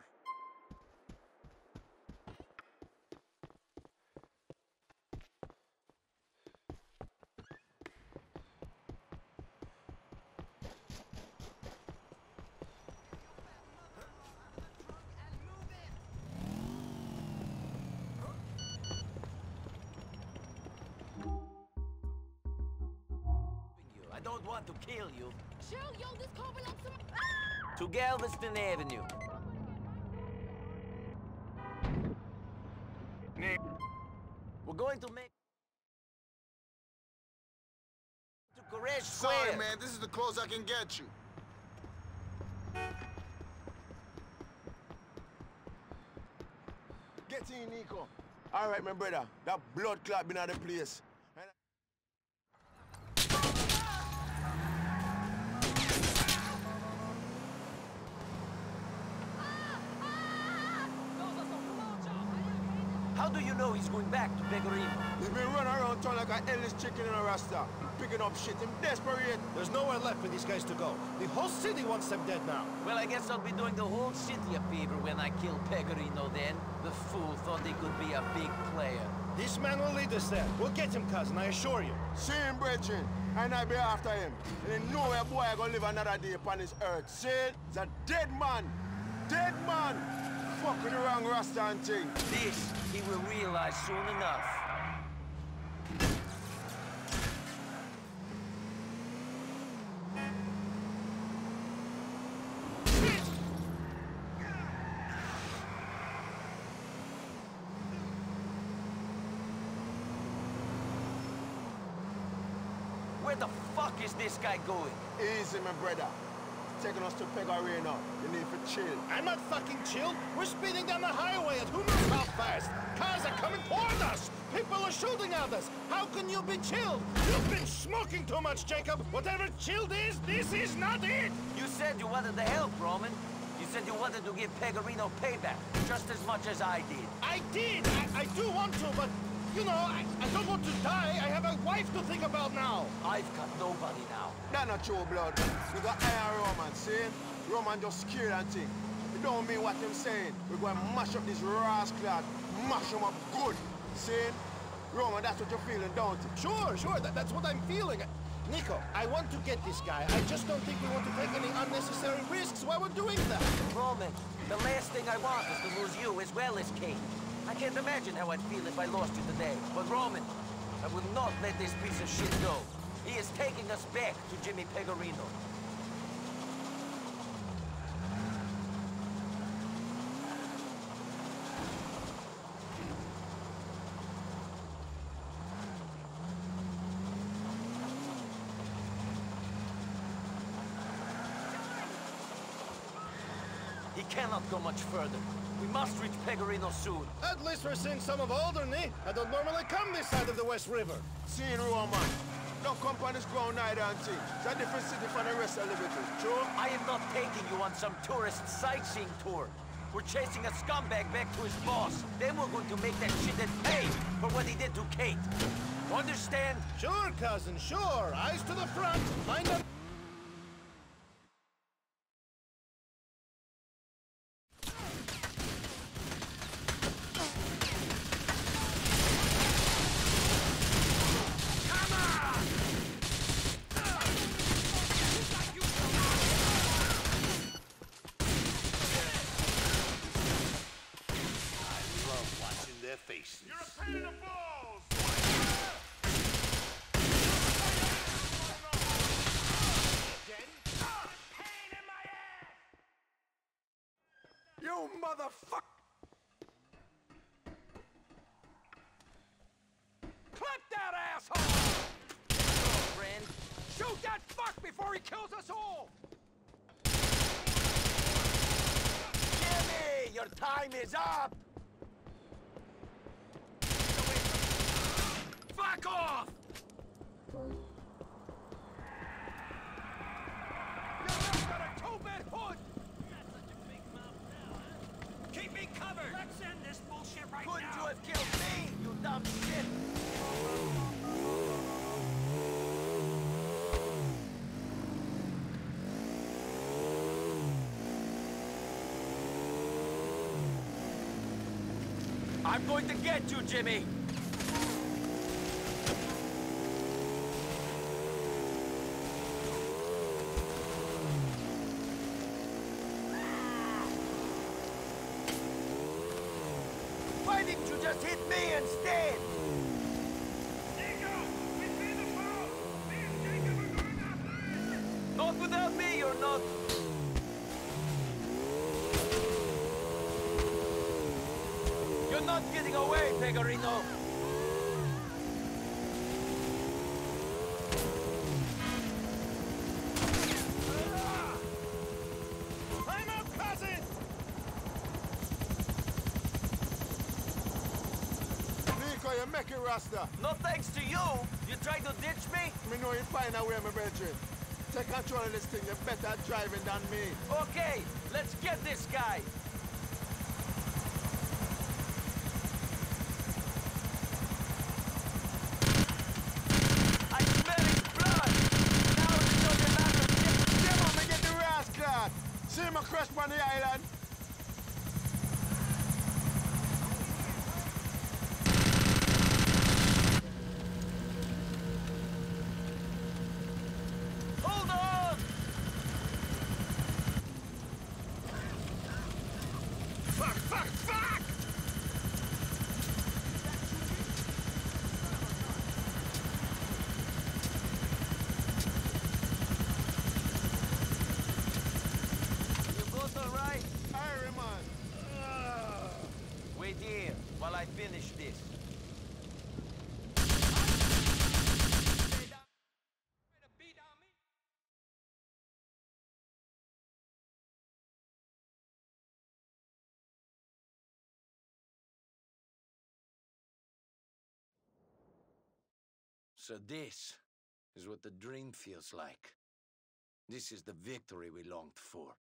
Speaker 2: I don't want to kill you.
Speaker 13: Chill, yo, this car belongs to
Speaker 2: To Galveston Avenue. We're going to make... to Koresh Square.
Speaker 9: Sorry, man. This is the closest I can get you.
Speaker 18: Get in, Nico. All right, my brother. That blood clot been at the place.
Speaker 2: How do you know he's going back to Pecorino?
Speaker 18: He's been running around town like an endless chicken in a rasta, picking up shit. Him desperate.
Speaker 10: There's nowhere left for these guys to go. The whole city wants them dead now.
Speaker 2: Well, I guess I'll be doing the whole city a favor when I kill Pecorino then. The fool thought he could be a big player.
Speaker 18: This man will lead us there. We'll get him, cousin, I assure you.
Speaker 9: See him, brethren, and I be after him. And then know where boy gonna live another day upon this earth. See? He's a dead man. Dead man. Fucking the wrong Rasta and thing.
Speaker 2: This he will realize soon enough. Where the fuck is this guy going?
Speaker 9: Easy, my brother. Taking us to Pegarino. You need to chill.
Speaker 18: I'm not fucking chill. We're speeding down the highway at who knows how fast. Cars are coming toward us. People are shooting at us. How can you be chilled? You've been smoking too much, Jacob. Whatever chilled is, this is not it.
Speaker 2: You said you wanted to help, Roman. You said you wanted to give Pegarino payback, just as much as I did.
Speaker 18: I did. I, I do want to, but, you know, I, I don't want to die. I have a wife to think about now.
Speaker 2: I've got nobody now.
Speaker 9: That's not true, blood. We got Iron Roman, see? Roman just scared and think. It don't mean what them saying. We're going to mash up this rascal, mash them up good. See? Roman, that's what you're feeling, don't you?
Speaker 18: Sure, sure. That, that's what I'm feeling. Nico, I want to get this guy. I just don't think we want to take any unnecessary risks while we're doing that.
Speaker 2: Roman, the last thing I want is to lose you as well as Kate. I can't imagine how I'd feel if I lost you today. But Roman, I will not let this piece of shit go. He is taking us back to Jimmy Pegarino. He cannot go much further. We must reach Pegarino soon.
Speaker 18: At least we're seeing some of Alderney. I don't normally come this side of the West River.
Speaker 9: Seeing Roman. Don't come on this ground neither and thing. It's a different city from the rest of Liberty.
Speaker 2: True? I am not taking you on some tourist sightseeing tour. We're chasing a scumbag back to his boss. Then we're going to make that shithead pay for what he did to Kate. Understand?
Speaker 18: Sure, cousin, sure. Eyes to the front. Find a...
Speaker 9: faces.
Speaker 6: You're a pain in the balls!
Speaker 3: Pain in my ass! You motherfucker! Clip that asshole!
Speaker 2: Friend.
Speaker 3: Shoot that fuck before he kills us all!
Speaker 2: Jimmy, your time is up!
Speaker 3: Fuck off! You've got a two-bit hood!
Speaker 20: Not such a big mouth now, huh? Keep me covered! Let's end this bullshit right
Speaker 2: Couldn't
Speaker 20: now!
Speaker 2: you have killed me, you dumb shit? I'm going to get you, Jimmy! Why didn't you just hit me instead?
Speaker 6: Nico! We see the boat! Me and Jacob are going outside!
Speaker 2: Not without me, you're not. You're not getting away, Pegarino.
Speaker 18: I'm up, cousin!
Speaker 9: Nico, you make it, Rasta.
Speaker 2: No thanks to you. You tried to ditch me?
Speaker 9: Me know you find a way, my brethren. Take control of this thing. You're better at driving than me.
Speaker 2: Okay, let's get this guy. I smell his blood. Now it's just a matter of getting
Speaker 9: Come on, me get the rascal. See him crash on the island.
Speaker 2: while I finish this. So this is what the dream feels like. This is the victory we longed for.